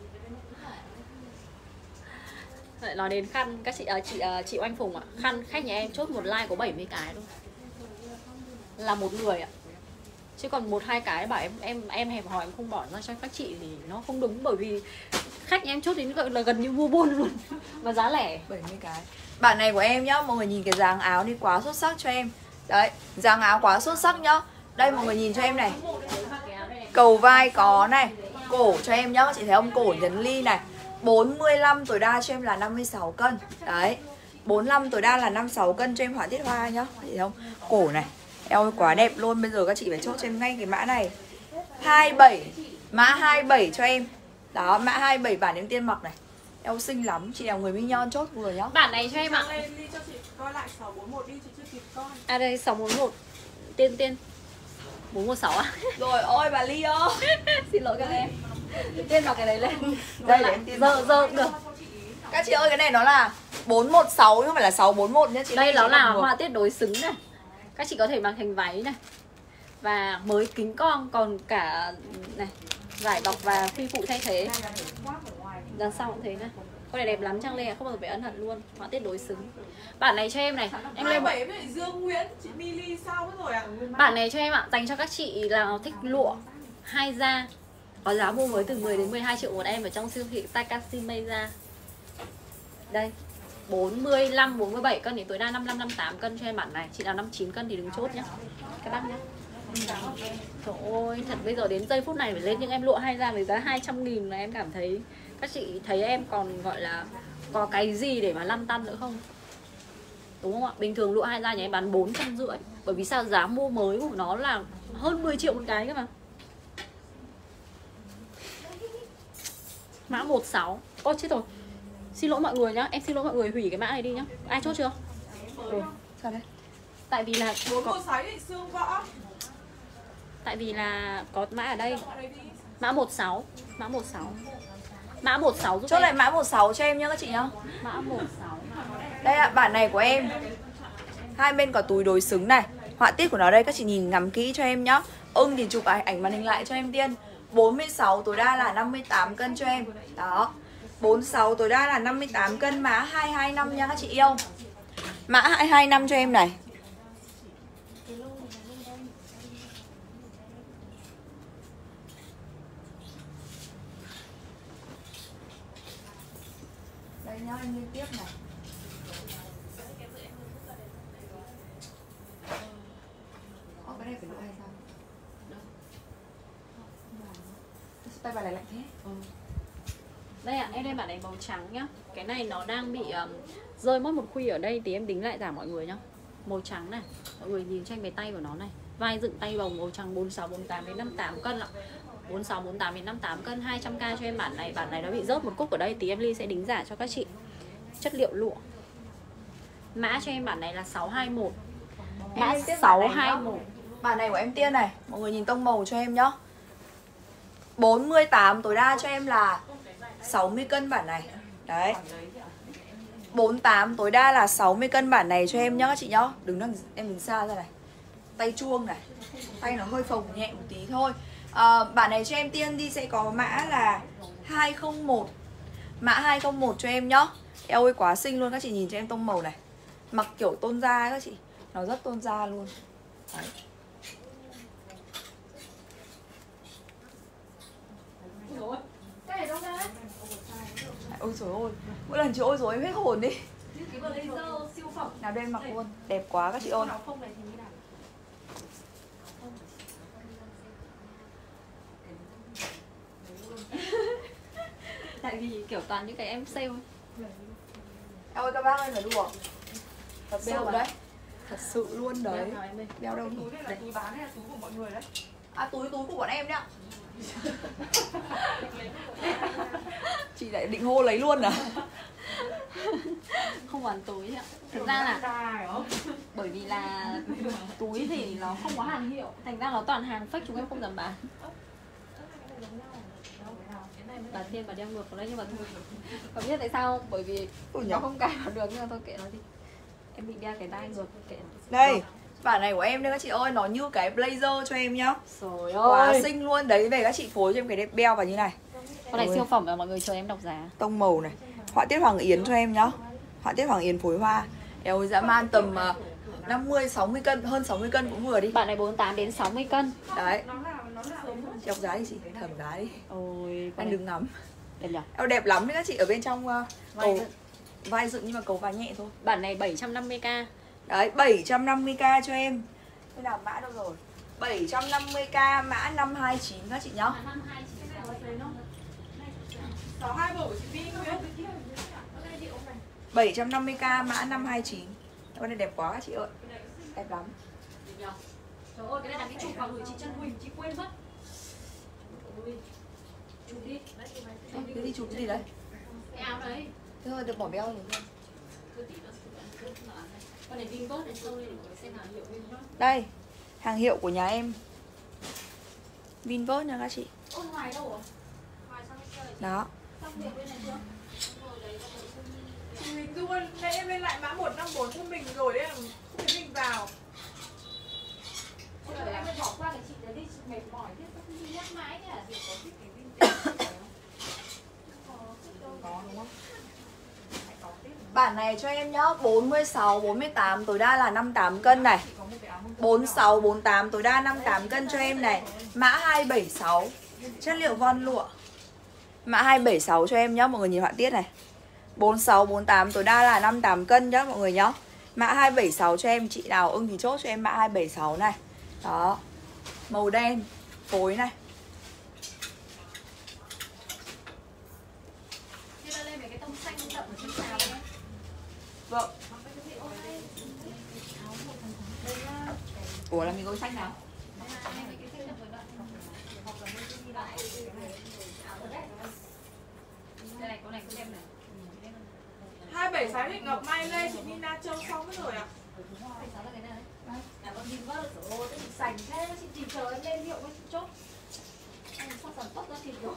Lại nói đến khăn, các chị uh, chị uh, chị Oanh Phùng ạ. Khăn khách nhà em chốt một like có bảy mươi cái luôn. Là một người ạ. Chứ còn một hai cái bảo em em em hẹp hòi em không bỏ ra cho các chị thì nó không đúng, bởi vì khách nhà em chốt đến là gần như vua buôn luôn và giá lẻ. bảy mươi cái. Bản này của em nhá, mọi người nhìn cái dáng áo đi quá xuất sắc cho em. Đấy, dáng áo quá xuất sắc nhá. Đây mọi người nhìn cho em này. Cầu vai có này, cổ cho em nhá, chị thấy không? Cổ nhấn ly này. bốn mươi lăm tối đa cho em là năm mươi sáu cân. Đấy. bốn mươi lăm tối đa là năm mươi sáu cân cho em họa tiết hoa nhá. Chị thấy không? Cổ này. Eo ơi quá đẹp luôn. Bây giờ các chị phải chốt cho em ngay cái mã này. hai mươi bảy. Mã hai mươi bảy cho em. Đó, mã hai mươi bảy bản em tiên mặc này. Eo xinh lắm, chị nào người mi nhon chốt vừa nhá. Bản này cho em ạ. Lên đi cho chị coi lại sáu bốn mốt đi, chị chưa kịp coi. À đây sáu bốn mốt. Tiên tiên. bốn một sáu à? Rồi ôi bà Ly ơi. Xin lỗi các em. Tiên vào cái đấy lên. Đây để em tiên. Giờ giờ cũng được. Các chị ơi cái này nó là bốn một sáu chứ không phải là sáu bốn mốt nhá chị. Đây nó là họa tiết đối xứng này. Các chị có thể mặc thành váy này. và mới kính con, còn cả này giải bọc và phi phụ thay thế. Đằng sau cũng thế này. Con này đẹp lắm, Trang Lê không bao giờ phải ân hận luôn. Họa tiết đối xứng. Bản này cho em này, em lên bảy với Dương Nguyễn, chị Mili sao mất rồi ạ? Bản này cho em ạ, dành cho các chị là thích lụa hai da. Có giá mua mới từ mười đến mười hai triệu một em ở trong siêu thị Takashi Meiza. Đây, bốn mươi lăm, bốn mươi bảy cân đến tối đa năm mươi lăm, năm mươi tám cân cho em bản này. Chị nào năm mươi chín cân thì đừng chốt nhá các bác nhá. Trời ơi, thật bây giờ đến giây phút này phải lên những em lụa hai da với giá hai trăm nghìn là em cảm thấy các chị thấy em còn gọi là có cái gì để mà lăn tăn nữa không? Đúng không ạ? Bình thường lụa hai da nhà em bán bốn trăm rưỡi. Bởi vì sao? Giá mua mới của nó là hơn mười triệu một cái cơ mà. Mã một sáu. Ôi chết rồi. Xin lỗi mọi người nhá, em xin lỗi mọi người hủy cái mã này đi nhá. Ai chốt chưa? Ừ. Sao đấy? Tại vì là bốn một sáu thì xương võ. Tại vì là có mã ở đây. Mã một sáu, mã một sáu. Mã một sáu giúp Chốt em. lại mã một sáu cho em nhá các chị nhá. Mã một sáu. Đây ạ, bản này của em. Hai bên có túi đối xứng này. Họa tiết của nó đây các chị nhìn ngắm kỹ cho em nhá. Ưng thì chụp ảnh, ảnh màn hình lại cho em Tiên. bốn mươi sáu tối đa là năm mươi tám cân cho em. Đó. bốn mươi sáu tối đa là năm mươi tám cân, mã hai hai năm nha các chị yêu. Mã hai hai năm cho em này. Đây nhá, em liên tiếp này. Ô, cái này phải lựa hay sao? Tay bà này lạnh thế. Ừ. Đây ạ, à, em đây bản này màu trắng nhá. Cái này nó đang bị um, rơi mất một khuy ở đây thì em đính lại giảm mọi người nhá. Màu trắng này, mọi người nhìn cho em cái tay của nó này. Vai dựng tay bồng màu trắng bốn mươi sáu, bốn mươi tám đến năm mươi tám cân ạ. bốn mươi sáu, bốn mươi tám đến năm mươi tám cân, hai trăm k cho em bản này. Bản này nó bị rớt một cúc ở đây thì em Ly sẽ đính giả cho các chị. Chất liệu lụa. Mã cho em bản này là sáu hai mốt. Mã sáu hai mốt. Bản này của em Tiên này, mọi người nhìn tông màu cho em nhá. bốn mươi tám tối đa cho em là sáu mươi cân bản này. Đấy. bốn mươi tám tối đa là sáu mươi cân bản này cho em nhá các chị nhá. Đừng đằng, em đứng xa ra này. Tay chuông này. Tay nó hơi phồng nhẹ một tí thôi. à, Bản này cho em Tiên đi sẽ có mã là hai không một. Mã hai không một cho em nhá. Eo ơi quá xinh luôn, các chị nhìn cho em tông màu này. Mặc kiểu tôn da ấy các chị. Nó rất tôn da luôn. Đấy. Ôi trời ơi, mỗi lần chị ôi rồi em hết hồn đi. Cái blazer siêu phẩm. Nào đây em mặc luôn, đẹp quá các chị ơi. Tại vì kiểu toàn những cái em sale. Em ơi các bác ơi, là đùa. Thật sự Beo đấy. Thật sự luôn đấy. Đeo nào em ơi? Đeo đâu nhỉ? Túi này là túi bán hay là túi của mọi người đấy? À túi túi của bọn em đấy ạ. Chị lại định hô lấy luôn à? Không hoàn túi ạ. Thực ra là bởi vì là túi thì nó không có hàng hiệu, thành ra nó toàn hàng fake chúng em không dám bán. Bà Thiên bà đeo ngược vào đây nhưng mà thôi. Có biết tại sao không? Bởi vì nó không cài vào được nhưng mà thôi kệ nó đi. Em bị đeo cái đai ngược kệ. Đây, bản này của em đây các chị ơi, nó như cái blazer cho em nhá. Trời Quá ơi. xinh luôn. Đấy, về các chị phối cho em cái đẹp beo vào như này. Con này siêu phẩm và mọi người chờ em đọc giá. Tông màu này. Họa tiết Hoàng Yến cho em nhá. Họa tiết Hoàng Yến phối hoa. Eo ơi dã man tầm uh, năm mươi, sáu mươi cân, hơn sáu mươi cân cũng vừa đi. Bạn này bốn mươi tám đến sáu mươi cân. Đấy. Chị đọc giá đi chị, thầm giá đi. Ôi, Anh đừng ngắm. Đẹp nhỉ? Eo đẹp lắm đấy các chị, ở bên trong uh, Vai cầu dựng. vai dựng nhưng mà cầu vai nhẹ thôi. Bản này bảy trăm năm mươi k. Đấy, bảy trăm năm mươi k cho em. Thế nào mã đâu rồi? bảy trăm năm mươi k mã năm hai chín các chị nhá. sáu hai bảy của chị Vi Nguyễn. bảy trăm năm mươi k mã năm hai chín. Con này đẹp quá các chị ơi. Đẹp lắm. Trời ơi, cái này là cái chụp vào người chị Trân Huỳnh, chị quên mất. Chụp đi. Thế đi chụp cái gì đấy? Cái áo đấy. Thế thôi được bỏ beo rồi không? Con này Vinvolt này, sâu lên để xem hàng hiệu Vinvolt. Đây, hàng hiệu của nhà em. Vinvolt nha các chị. Ôi ngoài đâu à? Đó. Chị Huỳnh Du ơi, nãy em lên lại mã một năm bốn cho mình rồi đấy, không thấy mình vào. Em bỏ qua cái này cho em nhá, bốn mươi sáu, bốn mươi tám tối đa là năm mươi tám cân này. bốn mươi sáu, bốn mươi tám tối đa năm mươi tám cân cho em này. Mã hai bảy sáu. Chất liệu von lụa. Mã hai bảy sáu cho em nhá, mọi người nhìn họa tiết này. bốn mươi sáu, bốn mươi tám tối đa là năm mươi tám cân nhá mọi người nhá. Mã hai bảy sáu cho em, chị nào ưng thì chốt cho em mã hai bảy sáu này. Đó. Màu đen phối này. Vâng. Ủa là mình có sách nào? hai bảy sáu định Ngọc Mai Lê, chị Nina Châu xong hết rồi ạ. Sành thế, chị tìm chờ em lên hiệu với chốt. Em sao sản xuất ra thịt được.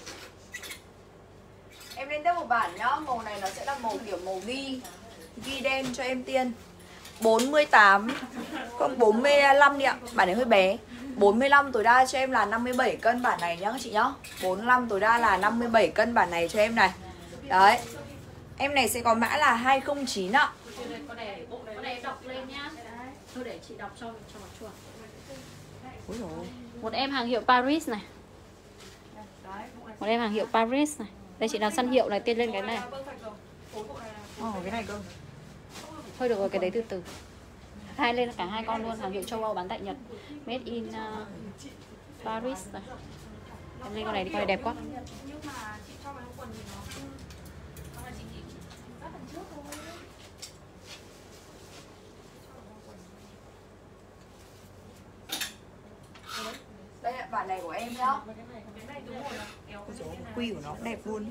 Em lên tiếp một bản nhá, màu này nó sẽ là màu kiểu màu ghi. Ghi đen cho em Tiên. bốn mươi tám, không bốn mươi lăm đi ạ, bản này hơi bé. bốn mươi lăm tối đa cho em là năm mươi bảy cân bản này nhá các chị nhá. bốn mươi lăm tối đa là năm mươi bảy cân bản này cho em này. Đấy. Em này sẽ có mã là hai không chín ạ. Con này, con này đọc lên nhá. Thôi để chị đọc cho cho mặt chuột. Ôi dồi ôi. Một em hàng hiệu Paris này. Một em hàng hiệu Paris này. Đây chị nào săn hiệu này, tiên lên cái này. Ồ, cái này cơ. Thôi được rồi, cái đấy từ từ. Hai lên cả hai con luôn, hàng hiệu châu Âu bán tại Nhật. Made in uh, Paris này. Em lên con này đi, con này đẹp quá. Đây là bản này của em nhá. Quy của nó cũng đẹp luôn.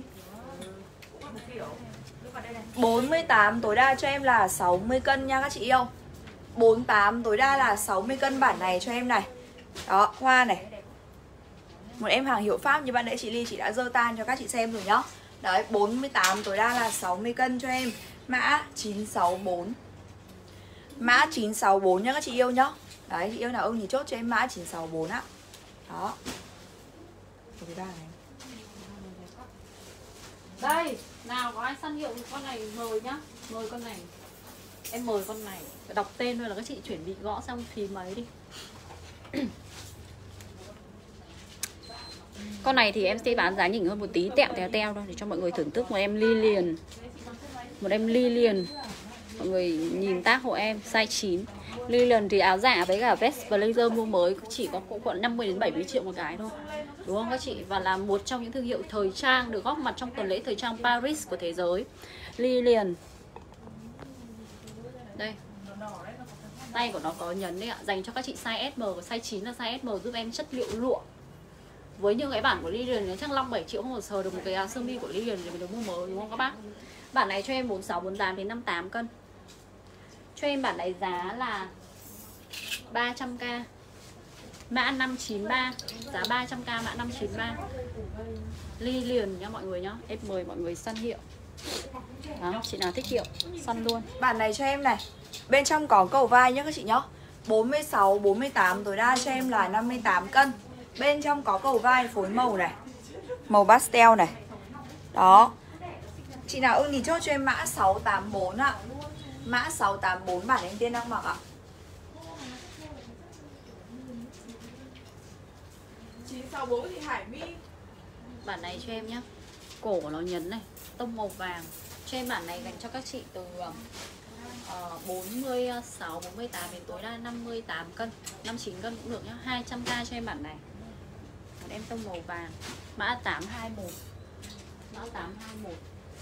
bốn mươi tám tối đa cho em là sáu mươi cân nha các chị yêu. bốn mươi tám tối đa là sáu mươi cân bản này cho em này. Đó, hoa này. Một em hàng hiệu Pháp như bạn nãy chị Ly chị đã dơ tan cho các chị xem rồi nhá. Đấy, bốn mươi tám tối đa là sáu mươi cân cho em. Mã chín sáu bốn. Mã chín sáu bốn nhá các chị yêu nhá. Đấy, chị yêu nào ưng thì chốt cho em mã chín sáu bốn ạ. Đó. Cái này. Đây, nào có ai săn hiệu con này mời nhá. Mời con này. Em mời con này. Đọc tên thôi là các chị chuẩn bị gõ xong phím máy đi. Con này thì em sẽ bán giá nhỉnh hơn một tí, tẹo tèo teo thôi để cho mọi người thưởng thức. Một em ly liền. Một em ly liền. Mọi người nhìn tác hộ em size chín. Ly liền thì áo dạ với cả vest blazer mua mới chỉ có cũng khoảng năm mươi đến bảy mươi triệu một cái thôi. Đúng không các chị? Và là một trong những thương hiệu thời trang được góp mặt trong tuần lễ thời trang Paris của thế giới. Ly liền. Đây. Tay của nó có nhấn đấy ạ. Dành cho các chị size ét em và size chín là size ét em giúp em chất liệu lụa. Với những cái bản của Lilian nó chắc năm bảy triệu không có sờ được một cái áo sơ mi của Lilian để mình được mua mới đúng không các bác? Bản này cho em bốn mươi sáu, bốn mươi tám đến năm mươi tám cân. Cho em bản này giá là ba trăm k. Mã năm chín ba, giá ba trăm k mã năm chín ba. Lilian nhá mọi người nhá. Em mời mọi người săn hiệu. Đó, chị nào thích hiệu săn luôn. Bản này cho em này. Bên trong có cầu vai nhá các chị nhá. bốn mươi sáu, bốn mươi tám tối đa cho em là năm mươi tám cân. Bên trong có cầu vai phối màu này. Màu pastel này. Đó. Chị nào ưng thì chốt cho em mã sáu tám bốn ạ. Mã sáu tám bốn bản em Tiên đang mặc ạ. chín sáu bốn thì Hải My. Bản này cho em nhá. Cổ của nó nhấn này, tông màu vàng. Cho em bản này dành cho các chị từ uh, bốn mươi sáu, bốn mươi tám đến tối đa năm mươi tám cân, năm mươi chín cân cũng được nhá. Hai trăm k cho em bản này. Một em tông màu vàng. Mã tám hai một. Mã tám hai một.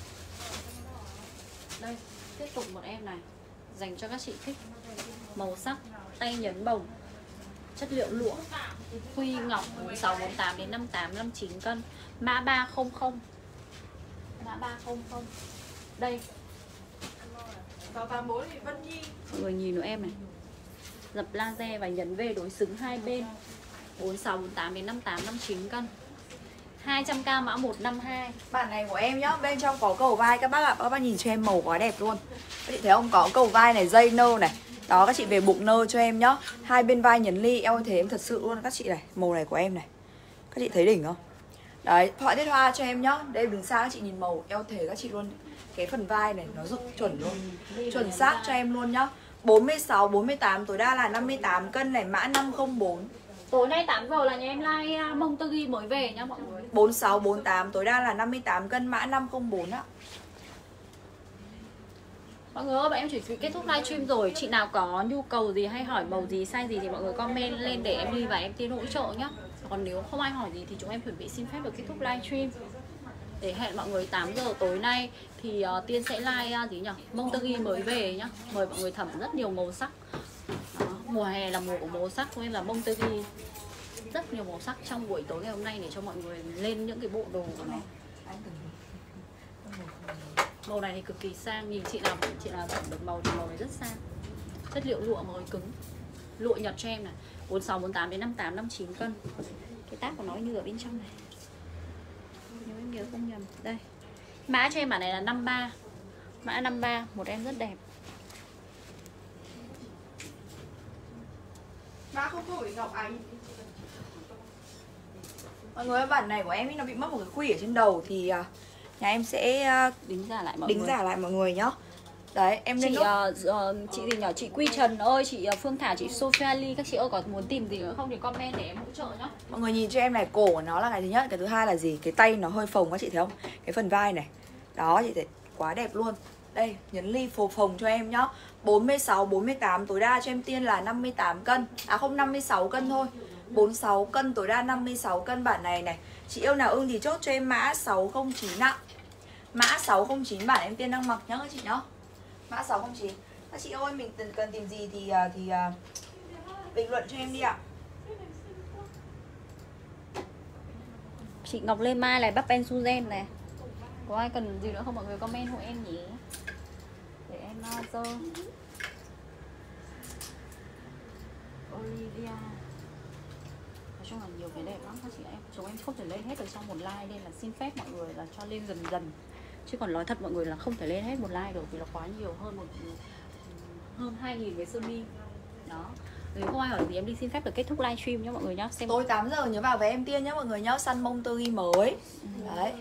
Đây, tiếp tục một em này. Dành cho các chị thích màu sắc, tay nhấn bồng, chất liệu lụa, Huy ngọc bốn mươi sáu, bốn mươi tám đến năm mươi tám, năm mươi chín cân. Mã ba không không. Mã ba không không. Đây. sáu tám bốn thì Vân Nhi. Mọi người nhìn nữa em này. Dập laser và nhấn về đối xứng hai bên. bốn mươi sáu, bốn mươi tám đến năm mươi tám, năm mươi chín cân. hai trăm k mã một năm hai. Bản này của em nhá, bên trong có cầu vai các bác ạ. Các bác nhìn cho em màu quá đẹp luôn. Các chị thấy không? Có cầu vai này, dây nơ này. Đó, các chị về bụng nơ cho em nhá. Hai bên vai nhấn ly, eo thế em thật sự luôn các chị này. Màu này của em này. Các chị thấy đỉnh không? Đấy, họa tiết hoa cho em nhá. Đây đứng xa các chị nhìn màu eo thể các chị luôn. Cái phần vai này nó dựng chuẩn luôn, chuẩn xác cho em luôn nhá. Bốn mươi sáu, bốn mươi tám, tối đa là năm mươi tám cân này, mã năm không bốn. Tối nay tám giờ là nhà em like uh, mông tơ ghi mới về nhá mọi người. Bốn sáu, bốn tám, tối đa là năm mươi tám cân, mã năm không bốn ạ. Mọi người ơi, bọn em chuẩn bị kết thúc livestream rồi. Chị nào có nhu cầu gì hay hỏi màu gì, size gì thì mọi người comment lên để em đi và em tiên hỗ trợ nhá. Còn nếu không ai hỏi gì thì chúng em chuẩn bị xin phép được kết thúc livestream. Để hẹn mọi người tám giờ tối nay thì uh, Tiên sẽ like uh, gì nhỉ? Mông tơ ghi mới về nhá. Mời mọi người thẩm rất nhiều màu sắc. Đó, mùa hè là mùa của màu sắc nên là mông tơ ghi rất nhiều màu sắc trong buổi tối ngày hôm nay để cho mọi người lên những cái bộ đồ của nó. Màu này thì cực kỳ sang, nhìn chị nào chị nào thẩm được màu thì màu này rất sang. Chất liệu lụa mới cứng. Lụa Nhật cho em này, bốn sáu, bốn tám đến năm tám, năm chín cân. Cái táp của nó như ở bên trong này. Nếu em nhớ không nhầm. Đây. Mã cho em bản này là năm ba. Mã năm ba, một em rất đẹp. Mã không đổi Ngọc Ánh. Mọi người ơi, bản này của em ý, nó bị mất một cái khuy ở trên đầu thì uh, nhà em sẽ uh, Đính giả lại mọi đính người. giả lại mọi người nhá. Đấy, em lên Chị nốt. uh, uh, chị gì nhỉ? Chị Quy Trần ơi, chị uh, Phương Thảo, chị Sophia Ly, các chị ơi có muốn tìm gì nữa không thì comment để em hỗ trợ nhá. Mọi người nhìn cho em này, cổ của nó là cái thứ nhất, cái thứ hai là gì? Cái tay nó hơi phồng các chị thấy không? Cái phần vai này. Đó, chị thấy quá đẹp luôn. Đây, nhấn ly phồ phồng cho em nhá. Bốn mươi sáu, bốn mươi tám, tối đa cho em Tiên là năm mươi tám cân. À không, năm mươi sáu cân thôi. Bốn mươi sáu cân, tối đa năm mươi sáu cân bản này này. Chị yêu nào ưng thì chốt cho em mã sáu không chín ạ. Mã sáu không chín bản em Tiên đang mặc nhá các chị nhá. Mã sáu không chín. Các chị ơi, mình cần tìm gì thì thì uh, bình luận cho em đi ạ. Chị Ngọc Lê Mai này, bắp Ben Suzen này. Có ai cần gì nữa không mọi người comment hộ em nhé. Để em uh, dơ. Olivia. Nói chung là nhiều cái đẹp lắm các chị em. Chúng em không thể lên hết được trong một like nên là xin phép mọi người là cho lên dần dần. Chứ còn nói thật mọi người là không thể lên hết một like được vì là quá nhiều, hơn một hơn hai nghìn cái sơ mi. Đó. Nếu không ai hỏi gì em đi xin phép được kết thúc livestream nhé mọi người nhá. Xem Tối tám giờ nhớ vào với em Tiên nhá mọi người nhá, săn mông tơ ghi mới. Đấy.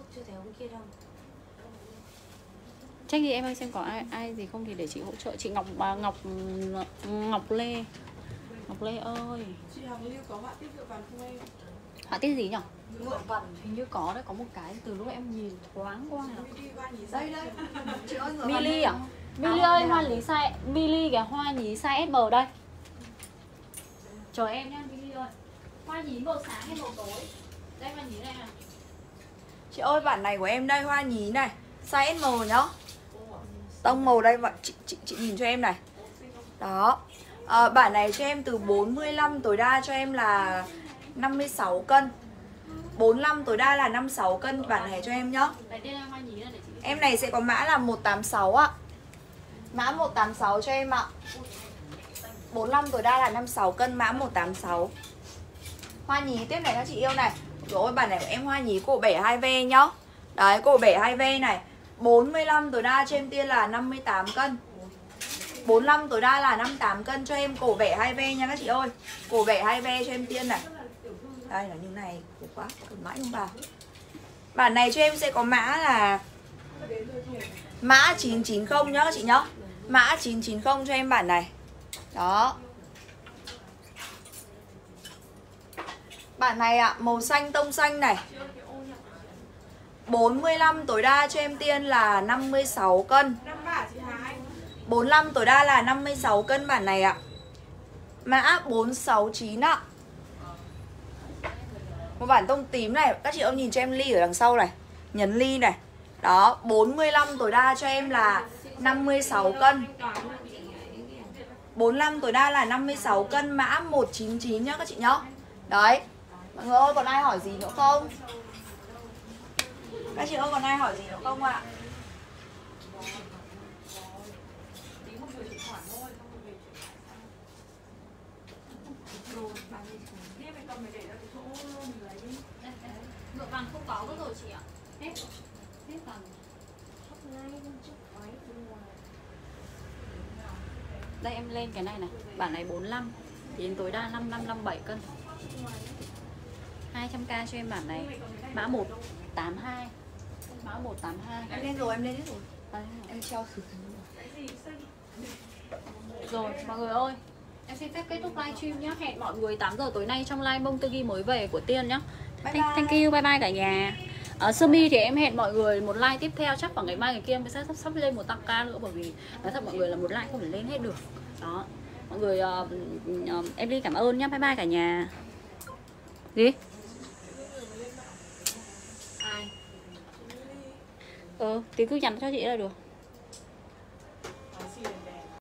Check đi em ơi xem có ai ai gì không thì để chị hỗ trợ. Chị Ngọc à, Ngọc Ngọc Lê. Ngọc Lê ơi. Chị Hằng Lưu có họa tiết ngựa vằn không em? Họa tiết gì nhỉ? Ngựa vằn Hình như có đấy, có một cái từ lúc em nhìn thoáng qua. đây đây. Chị ơi, ngựa vằn Mili đây. à? Mili ơi, hoa lý size Mili kìa, hoa nhí size ét em đây. Chờ em nhá Mili ơi. Hoa nhí màu sáng hay màu tối? Đây hoa nhí này nè. Chị ơi, bản này của em đây, hoa nhí này, size ét em nhá. Tông màu đây vậy, chị, chị, chị nhìn cho em này. Đó. À, bản này cho em từ bốn mươi lăm, tối đa cho em là năm mươi sáu cân. bốn mươi lăm tối đa là năm mươi sáu cân bản này cho em nhá. Đây đây là hoa nhí này để chị. Em này sẽ có mã là một tám sáu ạ. Mã một tám sáu cho em ạ. bốn mươi lăm tối đa là năm mươi sáu cân, mã một tám sáu. Hoa nhí tiếp này các chị yêu này. Rồi bản này của em hoa nhí cổ bẻ hai ve nhá. Đấy, cổ bẻ hai ve này. bốn mươi lăm tối đa cho em Tiên là năm mươi tám cân. bốn mươi lăm tối đa là năm mươi tám cân cho em, cổ bẻ hai ve nha các chị ơi. Cổ bẻ hai ve cho em Tiên này. Đây là như này, khổ quá, cầm mãi không vào. Bản này cho em sẽ có mã là mã chín chín không nhá các chị nhá. Mã chín chín không cho em bản này. Đó. Bản này ạ, à, màu xanh tông xanh này. bốn mươi lăm tối đa cho em Tiên là năm mươi sáu cân. Năm bả chị Hà Anh. bốn mươi lăm tối đa là năm mươi sáu cân bản này ạ. Mã bốn sáu chín ạ. Một bản tông tím này, các chị ơi nhìn cho em ly ở đằng sau này. Nhấn ly này. Đó, bốn mươi lăm tối đa cho em là năm mươi sáu cân. bốn mươi lăm tối đa là năm mươi sáu cân, mã một chín chín nhá các chị nhá. Đấy. Mọi người ơi, còn ai hỏi gì nữa không? Các chị ơi, còn ai hỏi gì nữa không ạ? Ngựa vàng không có nữa rồi chị ạ. Hết hết vàng. Đây em lên cái này này, bản này bốn mươi lăm đến tối đa năm năm năm bảy cân. hai trăm k cho em bản này. Mã một tám hai. mã một tám hai. Em lên rồi, em lên hết rồi. Đây. Em treo thử. Rồi mọi người ơi, em xin phép kết thúc livestream nhé. Hẹn mọi người tám giờ tối nay trong live bông tư ghi mới về của Tiên nhé. Bye Thank, bye. thank you, bye bye cả nhà. Ở sơ mi thì em hẹn mọi người một live tiếp theo, chắc vào ngày mai ngày kia em sẽ sắp sắp lên một tăng ca nữa, bởi vì nói thật mọi người là một live không thể lên hết được. Đó. Mọi người uh, uh, em đi cảm ơn nhé. Bye bye cả nhà. Gì? Ai? Ờ, thì cứ nhắn cho chị là được.